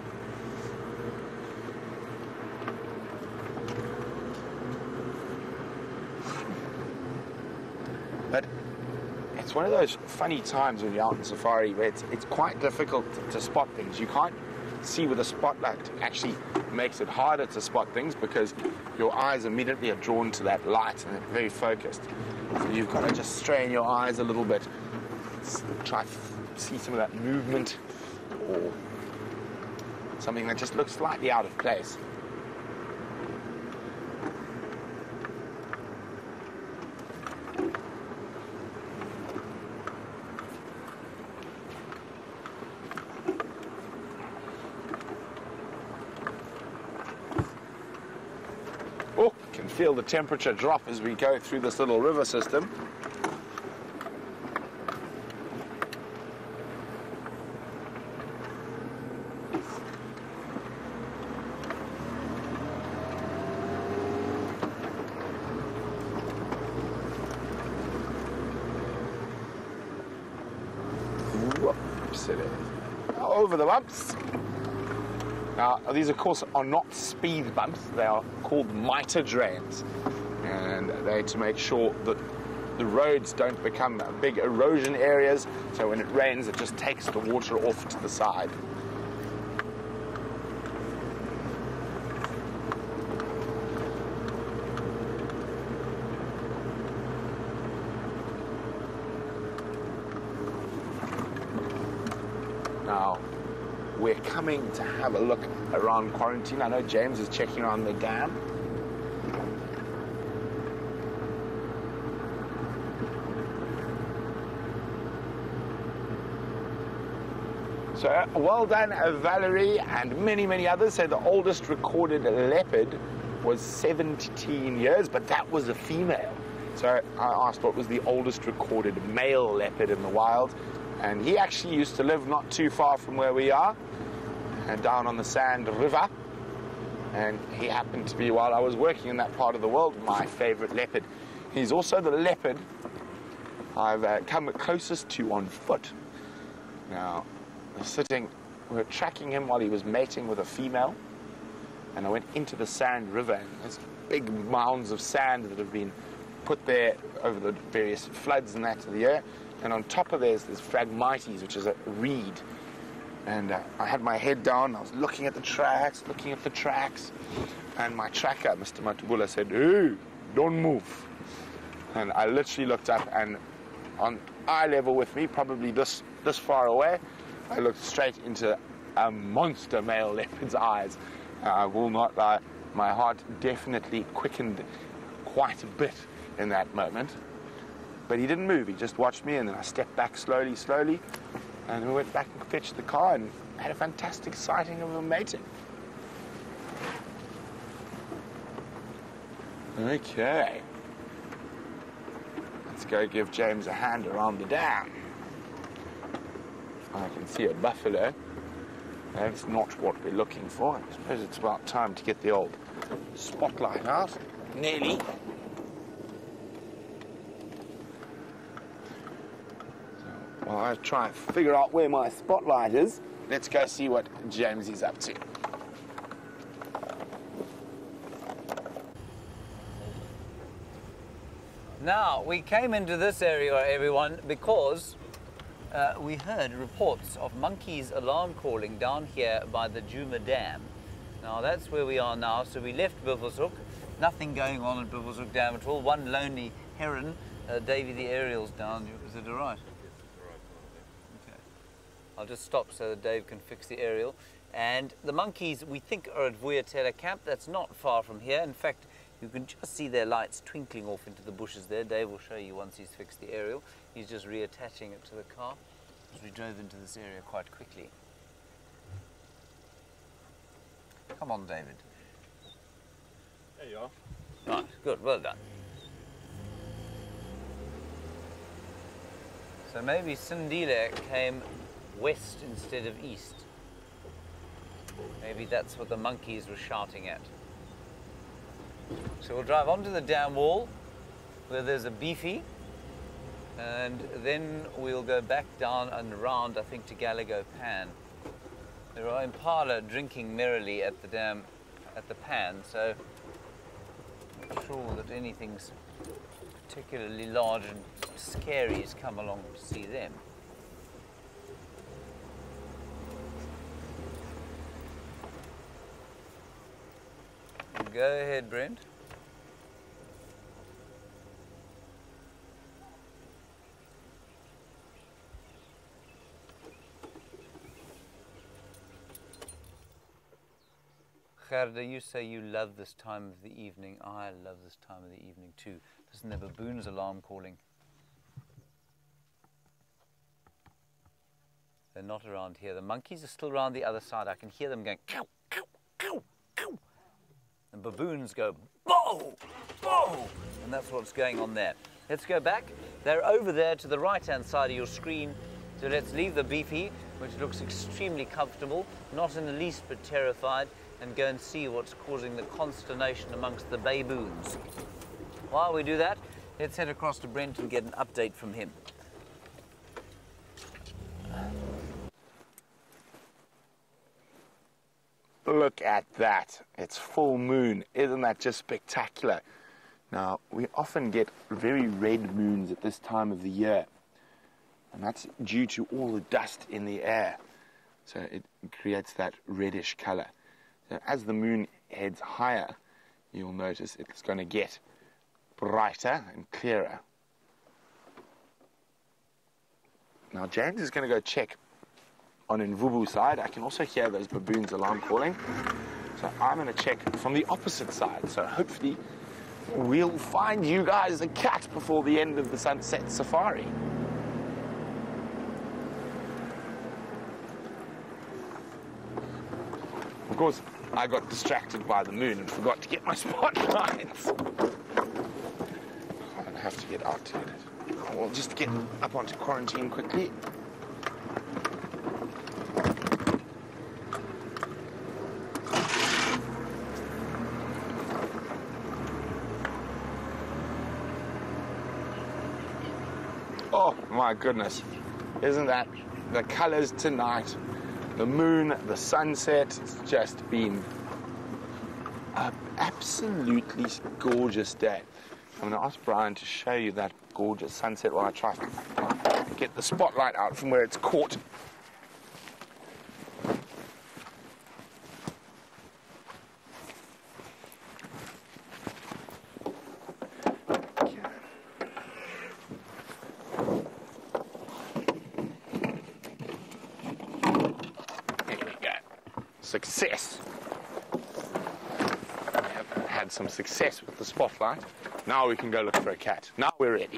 [SPEAKER 2] But it's one of those funny times when you're out on safari where it's, it's quite difficult to, to spot things. You can't see with a spotlight actually makes it harder to spot things because your eyes immediately are drawn to that light and they're very focused. So you've got to just strain your eyes a little bit, try to see some of that movement or something that just looks slightly out of place. feel the temperature drop as we go through this little river system. Whoops, it is. Over the bumps. Now, these, of course, are not speed bumps. They are called mitre drains. And they're to make sure that the roads don't become big erosion areas, so when it rains, it just takes the water off to the side. Now, we're coming to have a look around quarantine. I know James is checking around the dam. So, uh, well done, uh, Valerie, and many, many others. So the oldest recorded leopard was seventeen years, but that was a female. So I asked what was the oldest recorded male leopard in the wild, and he actually used to live not too far from where we are, and down on the Sand River. And he happened to be, while I was working in that part of the world, my favorite leopard. He's also the leopard I've uh, come closest to on foot. Now, we're sitting, we were tracking him while he was mating with a female, and I went into the Sand River, and there's big mounds of sand that have been put there over the various floods and that of the year, and on top of there's this Phragmites, which is a reed. And uh, I had my head down, I was looking at the tracks, looking at the tracks, and my tracker, Mister Matubula, said, "Hey, don't move." And I literally looked up, and on eye level with me, probably this, this far away, I looked straight into a monster male leopard's eyes. Uh, I will not lie, my heart definitely quickened quite a bit in that moment. But he didn't move, he just watched me, and then I stepped back slowly, slowly, and we went back and fetched the car and had a fantastic sighting of him mating. Okay. Let's go give James a hand around the dam. I can see a buffalo. That's not what we're looking for. I suppose it's about time to get the old spotlight out. Nearly. So, while I try and figure out where my spotlight is, let's go see what James is up to.
[SPEAKER 1] Now, we came into this area, everyone, because uh, we heard reports of monkeys alarm calling down here by the Djuma Dam. Now, that's where we are now. So we left Buffelshoek. Nothing going on at Buffelshoek Dam at all. One lonely heron. Uh, Davy, the aerial's down. Is it all right? Okay. I'll just stop so that Dave can fix the aerial. And the monkeys, we think, are at Vuyatela Camp. That's not far from here. In fact, you can just see their lights twinkling off into the bushes there. Dave will show you once he's fixed the aerial. He's just reattaching it to the car, because we drove into this area quite quickly. Come on, David.
[SPEAKER 3] There you are.
[SPEAKER 1] Right, good, well done. So maybe Sindile came west instead of east. Maybe that's what the monkeys were shouting at. So we'll drive onto the dam wall where there's a beefy, and then we'll go back down and around, I think, to Gallagher Pan. There are impala drinking merrily at the dam, at the pan, so I'm not sure that anything's particularly large and scary has come along to see them. Go ahead, Brent. Gerda, you say you love this time of the evening. I love this time of the evening too. Listen, the baboon's alarm calling. They're not around here. The monkeys are still around the other side. I can hear them going, cow, cow, cow, cow. The baboons go, "Bow! Bow!" And that's what's going on there. Let's go back. They're over there to the right-hand side of your screen. So let's leave the beefy, which looks extremely comfortable, not in the least bit terrified, and go and see what's causing the consternation amongst the baboons. While we do that, let's head across to Brent and get an update from him.
[SPEAKER 2] Look at that. It's full moon. Isn't that just spectacular? Now, we often get very red moons at this time of the year. And that's due to all the dust in the air. So it creates that reddish color. So as the moon heads higher, you'll notice it's going to get brighter and clearer. Now, James is going to go check on Mvubu side. I can also hear those baboons alarm calling. So I'm going to check from the opposite side. So hopefully we'll find you guys a cat before the end of the sunset safari. Of course, I got distracted by the moon and forgot to get my spotlights. I'm going to have to get out to it. We'll just get up onto quarantine quickly. Oh my goodness, isn't that the colors tonight? The moon, the sunset, it's just been an absolutely gorgeous day. I'm going to ask Brian to show you that gorgeous sunset while I try to get the spotlight out from where it's caught. Success. We have had some success with the spotlight. Now we can go look for a cat. Now we're ready.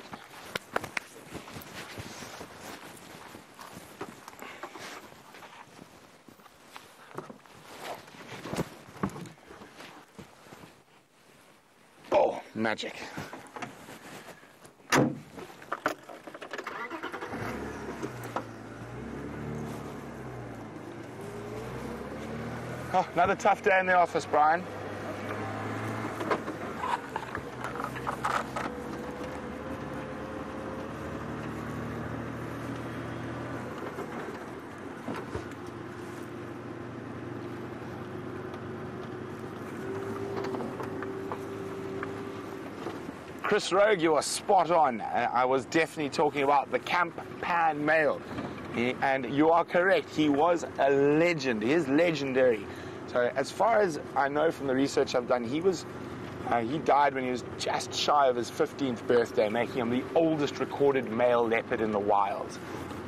[SPEAKER 2] Oh, magic. Oh, another tough day in the office, Brian. Chris Rogue, you are spot on. Uh, I was definitely talking about the Camp Pan male. He, and you are correct. He was a legend. He is legendary. So as far as I know from the research I've done, he was uh, he died when he was just shy of his fifteenth birthday, making him the oldest recorded male leopard in the wild.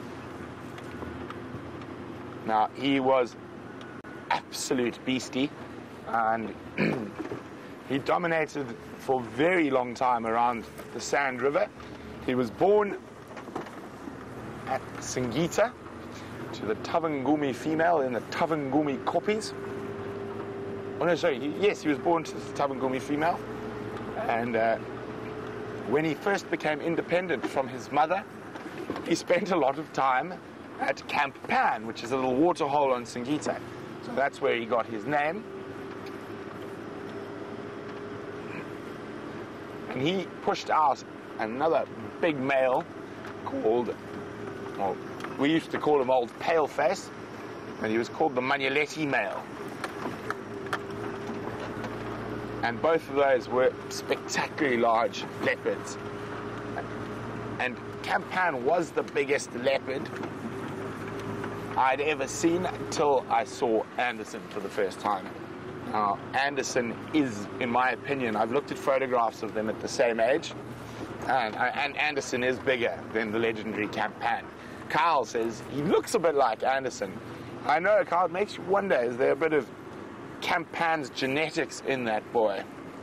[SPEAKER 2] Now, he was absolute beastie, and he dominated for a very long time around the Sand River. He was born at Singita to the Tavangumi female in the Tavangumi koppies. Oh no, sorry, he, yes, he was born to the Tavangumi female. And uh, when he first became independent from his mother, he spent a lot of time at Camp Pan, which is a little waterhole on Singita. So that's where he got his name. And he pushed out another big male called, well, we used to call him Old Paleface, and he was called the Manuletti male. And both of those were spectacularly large leopards. And Camp Pan was the biggest leopard I'd ever seen until I saw Anderson for the first time. Now, Anderson is, in my opinion, I've looked at photographs of them at the same age, and, and Anderson is bigger than the legendary Camp Pan. Kyle says he looks a bit like Anderson. I know, Kyle, it makes you wonder, is there a bit of Camp Pan's genetics in that boy?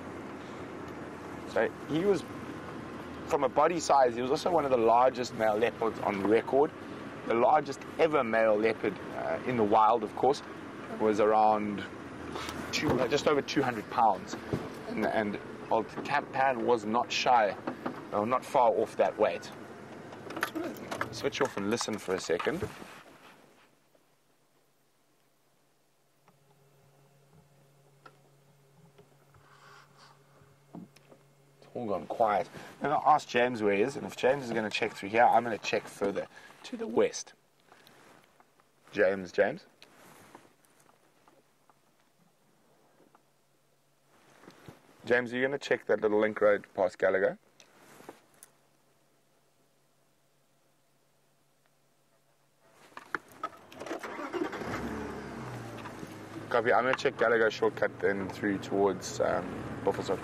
[SPEAKER 2] So he was, from a body size, he was also one of the largest male leopards on record. The largest ever male leopard uh, in the wild, of course, was around two, just over two hundred pounds. And, and old Camp Pan was not shy, or not far off that weight. Switch off and listen for a second. It's all gone quiet. I'm going to ask James where he is, and if James is going to check through here, I'm going to check further to the west. James, James? James, are you going to check that little link road past Gallagher? Copy. I'm going to check Gallagher shortcut then through towards um, Buffalo.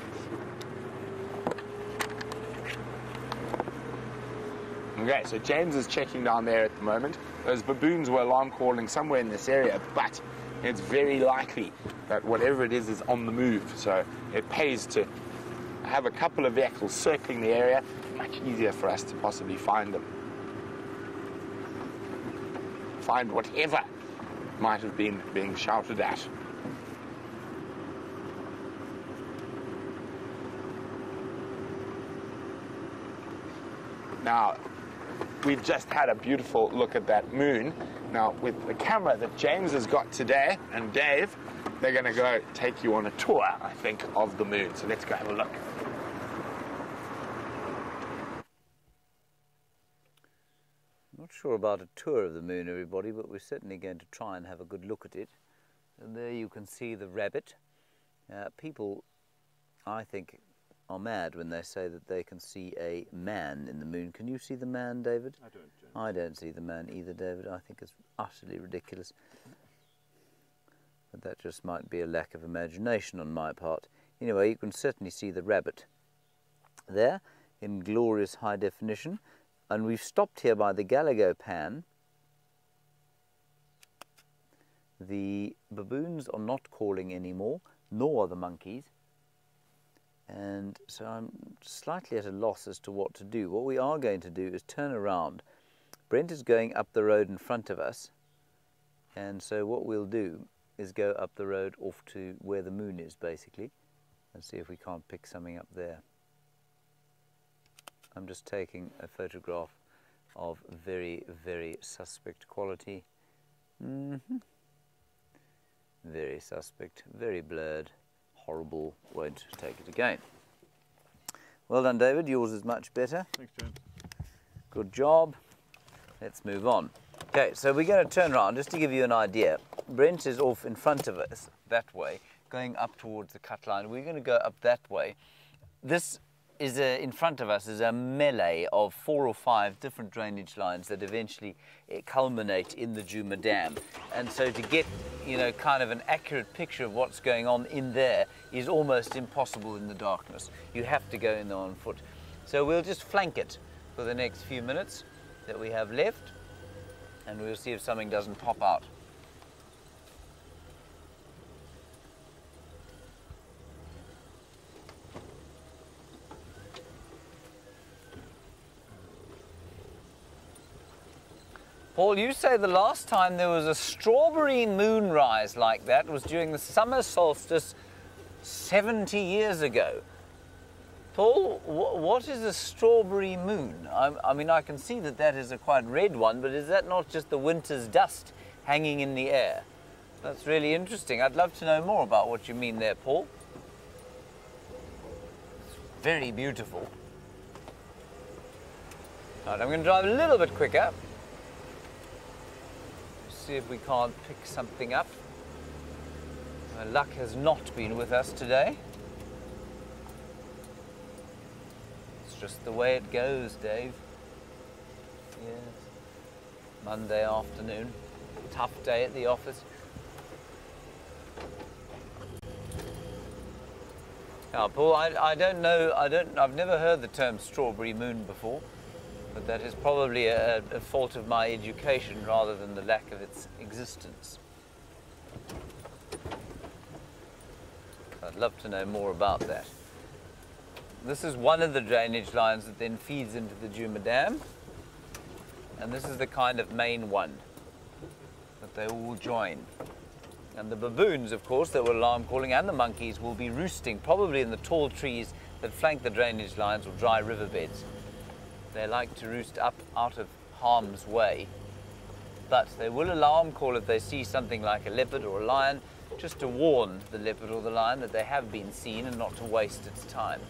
[SPEAKER 2] Okay, so James is checking down there at the moment. Those baboons were alarm calling somewhere in this area, but it's very likely that whatever it is is on the move. So it pays to have a couple of vehicles circling the area. Much easier for us to possibly find them. Find whatever might have been being shouted at. Now, we've just had a beautiful look at that moon. Now, with the camera that James has got today, and Dave, they're going to go take you on a tour, I think, of the moon. So let's go have a look.
[SPEAKER 1] Not sure about a tour of the moon, everybody, but we're certainly going to try and have a good look at it. And there you can see the rabbit. Uh, people, I think, are mad when they say that they can see a man in the moon. Can you see the man, David?
[SPEAKER 3] I don't, James.
[SPEAKER 1] I don't see the man either, David. I think it's utterly ridiculous. But that just might be a lack of imagination on my part. Anyway, you can certainly see the rabbit there in glorious high definition. And we've stopped here by the Gallagher Pan. The baboons are not calling anymore, nor are the monkeys. And so I'm slightly at a loss as to what to do. What we are going to do is turn around. Brent is going up the road in front of us. And so what we'll do is go up the road off to where the moon is, basically, and see if we can't pick something up there. I'm just taking a photograph of very, very suspect quality. Mm-hmm. Very suspect, very blurred, horrible. Won't take it again. Well done, David. Yours is much better.
[SPEAKER 3] Thanks, James.
[SPEAKER 1] Good job. Let's move on. Okay, so we're going to turn around just to give you an idea. Brent is off in front of us that way, going up towards the cut line. We're going to go up that way. This is a, in front of us is a melee of four or five different drainage lines that eventually uh, culminate in the Djuma Dam. And so to get, you know, kind of an accurate picture of what's going on in there is almost impossible in the darkness. You have to go in there on foot. So we'll just flank it for the next few minutes that we have left, and we'll see if something doesn't pop out. Paul, you say the last time there was a strawberry moonrise like that was during the summer solstice seventy years ago. Paul, wh what is a strawberry moon? I, I mean, I can see that that is a quite red one, but is that not just the winter's dust hanging in the air? That's really interesting. I'd love to know more about what you mean there, Paul. It's very beautiful. All right, I'm going to drive a little bit quicker. See if we can't pick something up. My luck has not been with us today. It's just the way it goes, Dave. Yes. Monday afternoon. Tough day at the office. Now, Paul, I, I don't know, I don't, I've never heard the term strawberry moon before. But that is probably a, a fault of my education rather than the lack of its existence. I'd love to know more about that. This is one of the drainage lines that then feeds into the Djuma Dam. And this is the kind of main one that they all join. And the baboons, of course, that were alarm calling, and the monkeys will be roosting probably in the tall trees that flank the drainage lines or dry riverbeds. They like to roost up out of harm's way. But they will alarm call if they see something like a leopard or a lion, just to warn the leopard or the lion that they have been seen and not to waste its time.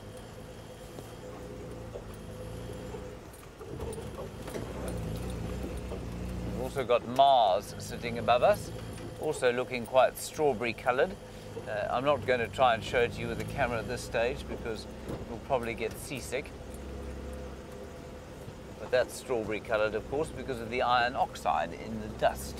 [SPEAKER 1] We've also got Mars sitting above us, also looking quite strawberry coloured. Uh, I'm not going to try and show it to you with the camera at this stage because you'll probably get seasick. But that's strawberry coloured, of course, because of the iron oxide in the dust.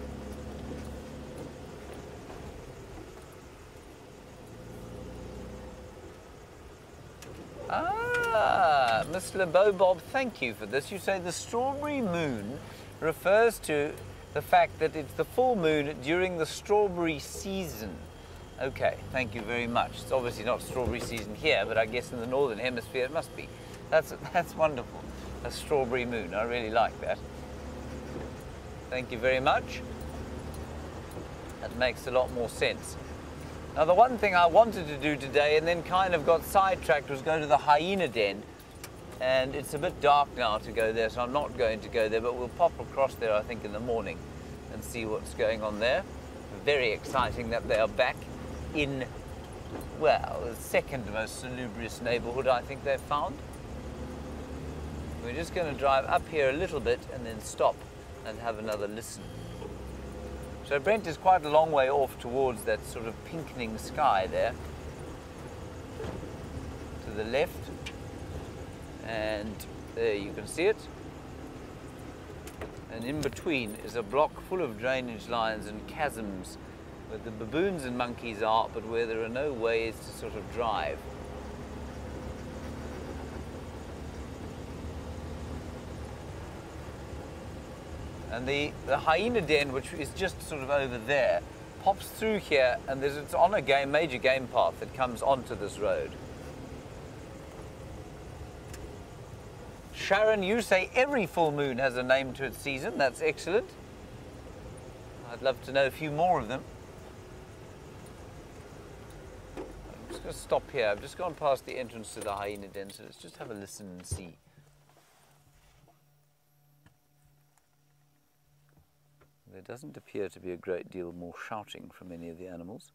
[SPEAKER 1] Ah, Miss LeBeau-Bob, thank you for this. You say the strawberry moon refers to the fact that it's the full moon during the strawberry season. Okay, thank you very much. It's obviously not strawberry season here, but I guess in the northern hemisphere it must be. That's, that's wonderful. A strawberry moon. I really like that. Thank you very much. That makes a lot more sense. Now, the one thing I wanted to do today and then kind of got sidetracked was go to the hyena den. And it's a bit dark now to go there, so I'm not going to go there, but we'll pop across there, I think, in the morning and see what's going on there. Very exciting that they are back in, well, the second most salubrious neighborhood I think they've found. We're just going to drive up here a little bit and then stop and have another listen. So Brent is quite a long way off towards that sort of pinkening sky there. To the left. And there you can see it. And in between is a block full of drainage lines and chasms where the baboons and monkeys are, but where there are no ways to sort of drive. And the, the hyena den, which is just sort of over there, pops through here, and there's, it's on a game, major game path that comes onto this road. Sharon, you say every full moon has a name to its season. That's excellent. I'd love to know a few more of them. I'm just going to stop here. I've just gone past the entrance to the hyena den, so let's just have a listen and see. There doesn't appear to be a great deal more shouting from any of the animals.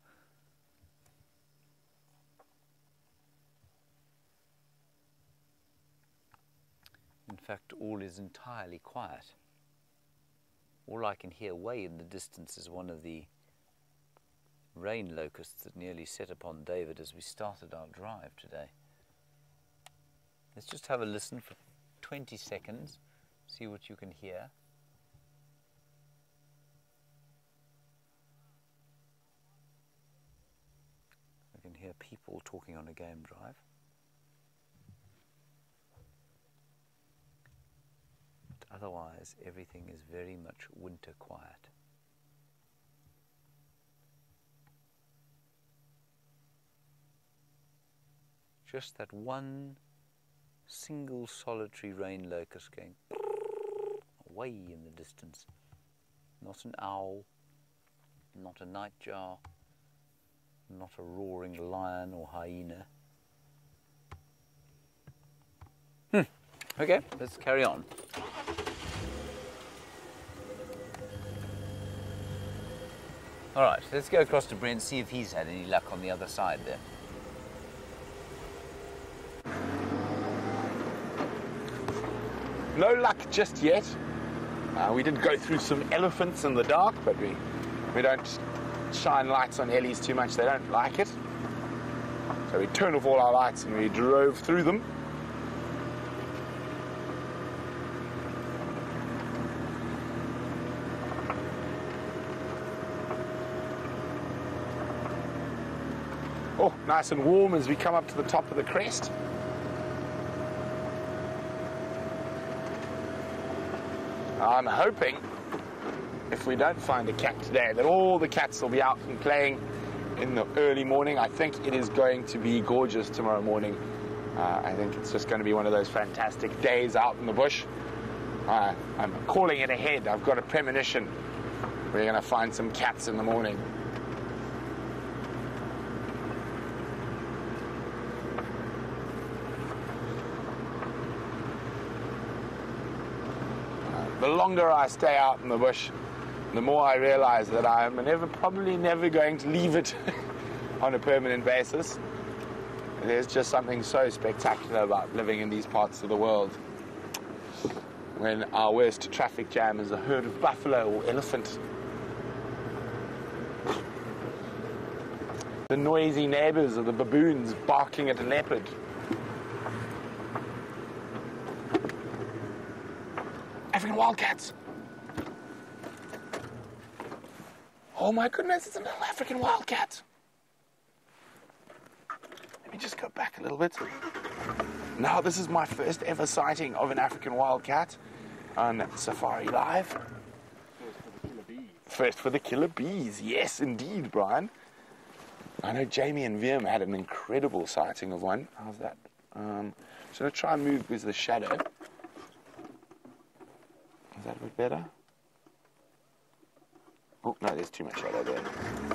[SPEAKER 1] In fact, all is entirely quiet. All I can hear way in the distance is one of the rain locusts that nearly set upon David as we started our drive today. Let's just have a listen for twenty seconds, see what you can hear. I can hear people talking on a game drive. Otherwise, everything is very much winter quiet. Just that one single solitary rain locust going away in the distance. Not an owl, not a nightjar, not a roaring lion or hyena. Hmm. Okay, let's carry on. All right, let's go across to Brent and see if he's had any luck on the other side there.
[SPEAKER 2] No luck just yet. Uh, we did go through some elephants in the dark, but we, we don't shine lights on Ellies too much. They don't like it. So we turned off all our lights and we drove through them. Oh, nice and warm as we come up to the top of the crest. I'm hoping, if we don't find a cat today, that all the cats will be out and playing in the early morning. I think it is going to be gorgeous tomorrow morning. Uh, I think it's just going to be one of those fantastic days out in the bush. Uh, I'm calling it ahead. I've got a premonition. We're going to find some cats in the morning. the longer I stay out in the bush, the more I realize that I'm never, probably never going to leave it on a permanent basis. There's just something so spectacular about living in these parts of the world, when our worst traffic jam is a herd of buffalo or elephant. The noisy neighbors of the baboons barking at a leopard. African wildcats. Oh my goodness, it's a little African wildcat. Let me just go back a little bit. Now, this is my first ever sighting of an African wildcat on Safari Live.
[SPEAKER 3] First for the killer bees.
[SPEAKER 2] First for the killer bees. Yes, indeed, Brian. I know Jamie and Viam had an incredible sighting of one. How's that? Um, just going to try and move with the shadow. Is that a bit better? Oh, no, there's too much shadow there.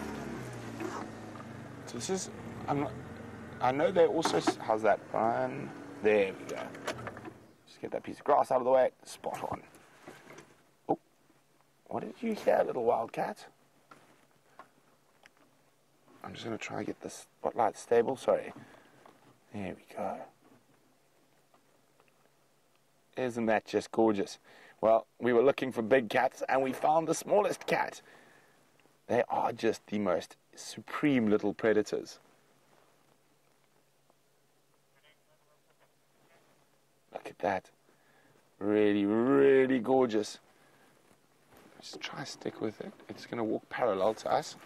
[SPEAKER 2] So this is... I'm not... I know they also... How's that, Brian? There we go. Just get that piece of grass out of the way. Spot on. Oh, what did you hear, little wildcat? I'm just going to try and get the spotlight stable. Sorry. There we go. Isn't that just gorgeous? Well, we were looking for big cats, and we found the smallest cat. They are just the most supreme little predators. Look at that. Really, really gorgeous. Just try and stick with it. It's going to walk parallel to us.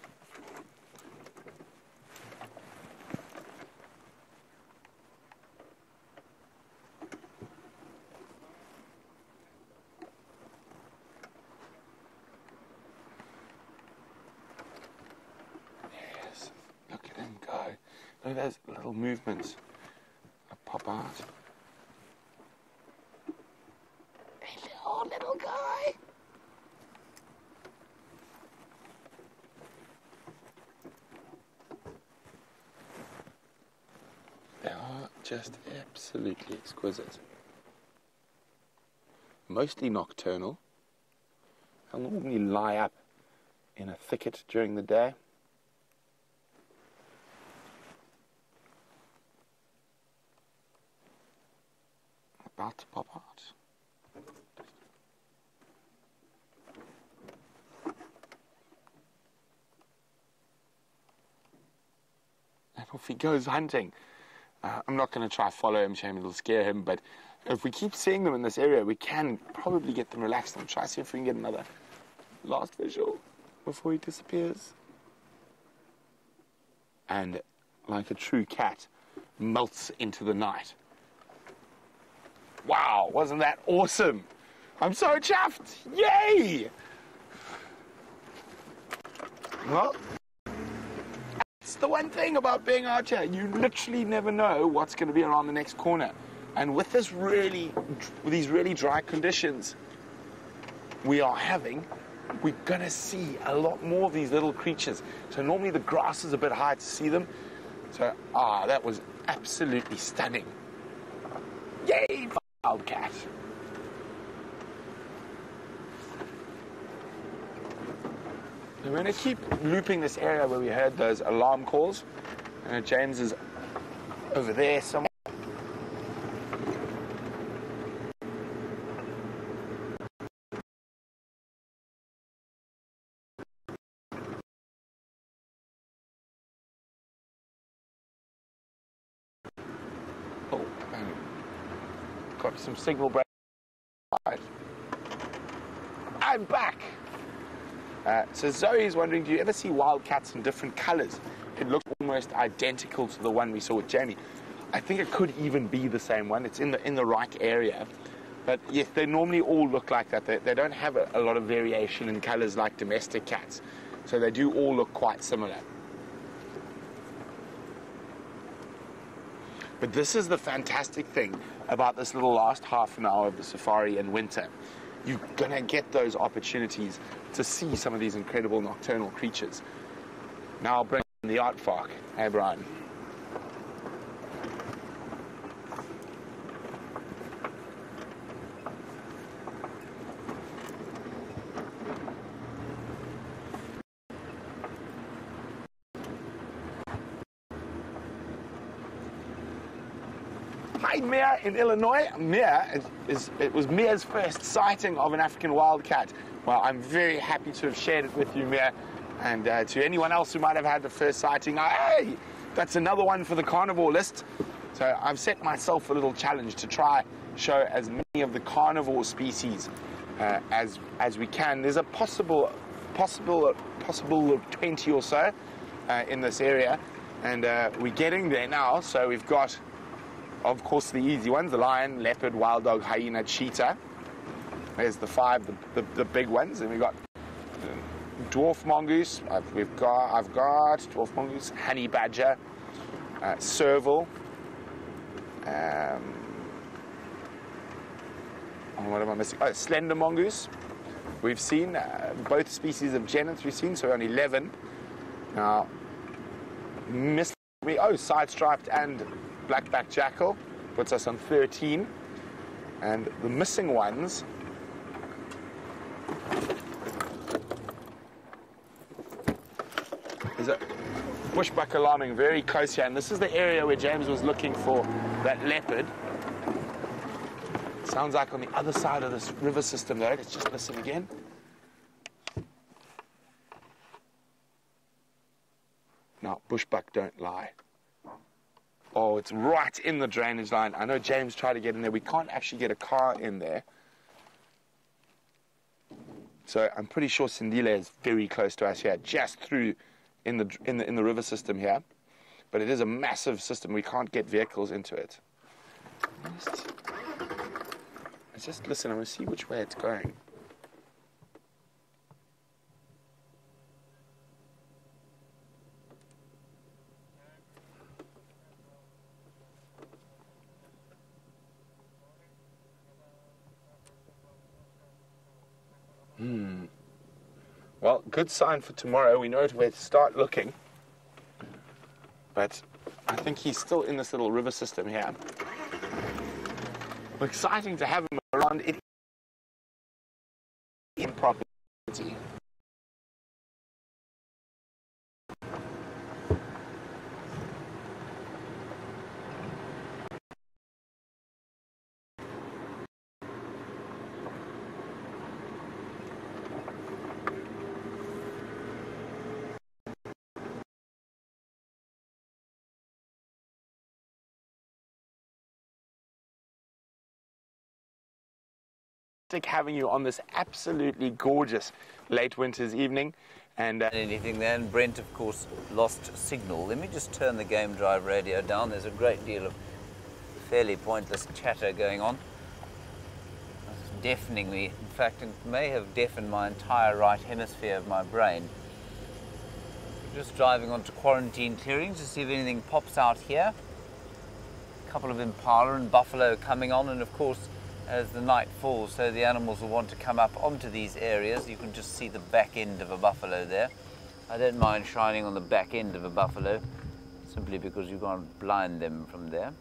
[SPEAKER 2] Yes. Look at him go. Look at those little movements that pop out. Hello, little guy. They are just absolutely exquisite. Mostly nocturnal. They'll normally lie up in a thicket during the day. About to pop out. And off he goes hunting. Uh, I'm not going to try to follow him, shame it'll scare him, but if we keep seeing them in this area, we can probably get them relaxed. I'll try to see if we can get another last visual before he disappears. And like a true cat, melts into the night. Wow, wasn't that awesome? I'm so chuffed! Yay! Well, that's the one thing about being out here. You literally never know what's going to be around the next corner. And with this really, with these really dry conditions we are having, we're going to see a lot more of these little creatures. So normally the grass is a bit high to see them. So, ah, that was absolutely stunning. Yay, wildcat. We're going to keep looping this area where we heard those alarm calls. And James is over there somewhere. Oh, man. Got some signal break. I'm back. Uh, so Zoe's wondering, do you ever see wildcats in different colors? It looks almost identical to the one we saw with Jamie. I think it could even be the same one. It's in the in the right area. But yes, they normally all look like that. They, they don't have a, a lot of variation in colors like domestic cats. So they do all look quite similar. But this is the fantastic thing about this little last half an hour of the safari in winter. You're going to get those opportunities to see some of these incredible nocturnal creatures. Now I'll bring in the art fark. Hey, Brian. Hi, Mia in Illinois. Mia is, is it was Mia's first sighting of an African wildcat. Well, I'm very happy to have shared it with you, Mia, and uh, to anyone else who might have had the first sighting. Uh, hey, that's another one for the carnivore list. So I've set myself a little challenge to try show as many of the carnivore species uh, as as we can. There's a possible possible possible twenty or so uh, in this area, and uh, we're getting there now. So we've got, of course, the easy ones: the lion, leopard, wild dog, hyena, cheetah. There's the five, the, the, the big ones, and we've got dwarf mongoose. I've, we've got I've got dwarf mongoose, honey badger, uh, serval. Um, what am I missing? Oh, slender mongoose. We've seen uh, both species of genets. We've seen, so we're on eleven. Now, missed me. Oh, side-striped and black-backed jackal puts us on thirteen, and the missing ones. Is a bushbuck alarming very close here, and this is the area where James was looking for that leopard. Sounds like on the other side of this river system though. Let's just listen again. Now, bushbuck don't lie. Oh, it's right in the drainage line. I know James tried to get in there. We can't actually get a car in there. So I'm pretty sure Sindile is very close to us here, just through in the in the in the river system here. But it is a massive system. We can't get vehicles into it. Just, let's just listen. I want to see which way it's going. Hmm. Well, good sign for tomorrow. We know where to start looking. But I think he's still in this little river system here. Well, exciting to have him around. It in property. Having you on this absolutely gorgeous late winter's evening. And uh,
[SPEAKER 1] anything then, Brent of course lost signal. Let me just turn the game drive radio down. There's a great deal of fairly pointless chatter going on. It's deafening me. In fact, it may have deafened my entire right hemisphere of my brain. Just driving onto quarantine clearings to see if anything pops out here. A couple of impala and buffalo coming on, and of course as the night falls, so the animals will want to come up onto these areas. You can just see the back end of a buffalo there. I don't mind shining on the back end of a buffalo, simply because you can't blind them from there.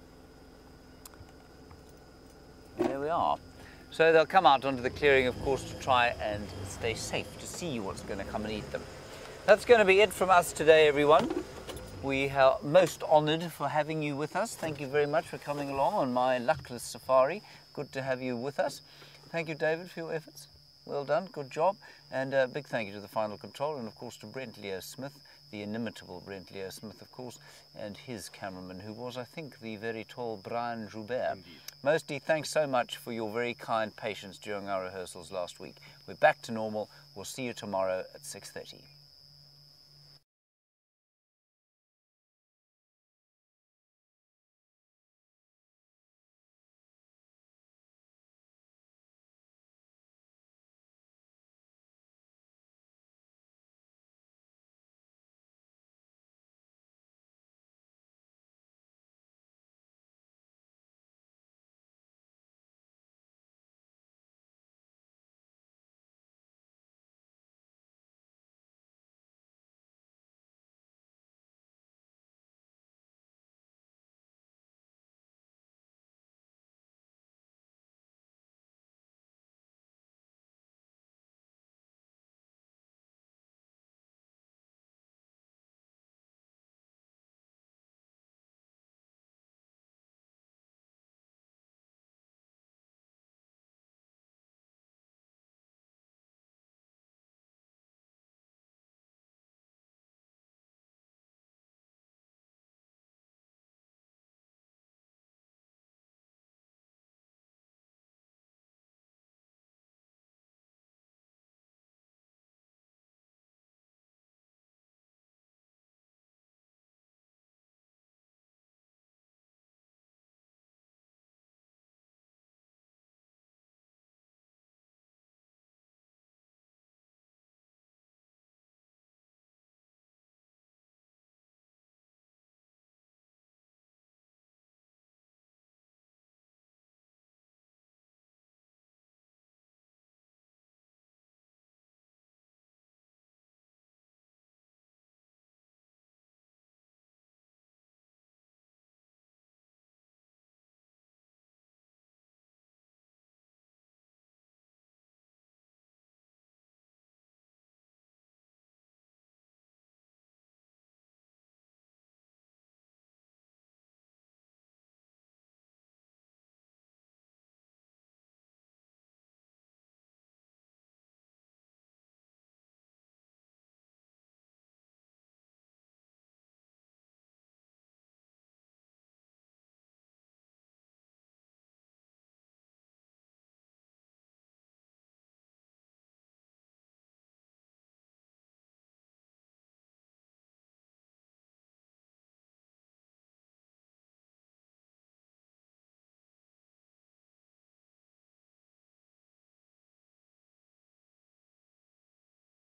[SPEAKER 1] There we are. So they'll come out onto the clearing, of course, to try and stay safe, to see what's going to come and eat them. That's going to be it from us today, everyone. We are most honoured for having you with us. Thank you very much for coming along on my luckless safari. Good to have you with us. Thank you, David, for your efforts. Well done, good job. And a big thank you to the Final Control, and of course to Brent Leo Smith, the inimitable Brent Leo Smith, of course, and his cameraman, who was, I think, the very tall Brian Joubert. Indeed. Mostly, thanks so much for your very kind patience during our rehearsals last week. We're back to normal. We'll see you tomorrow at six thirty.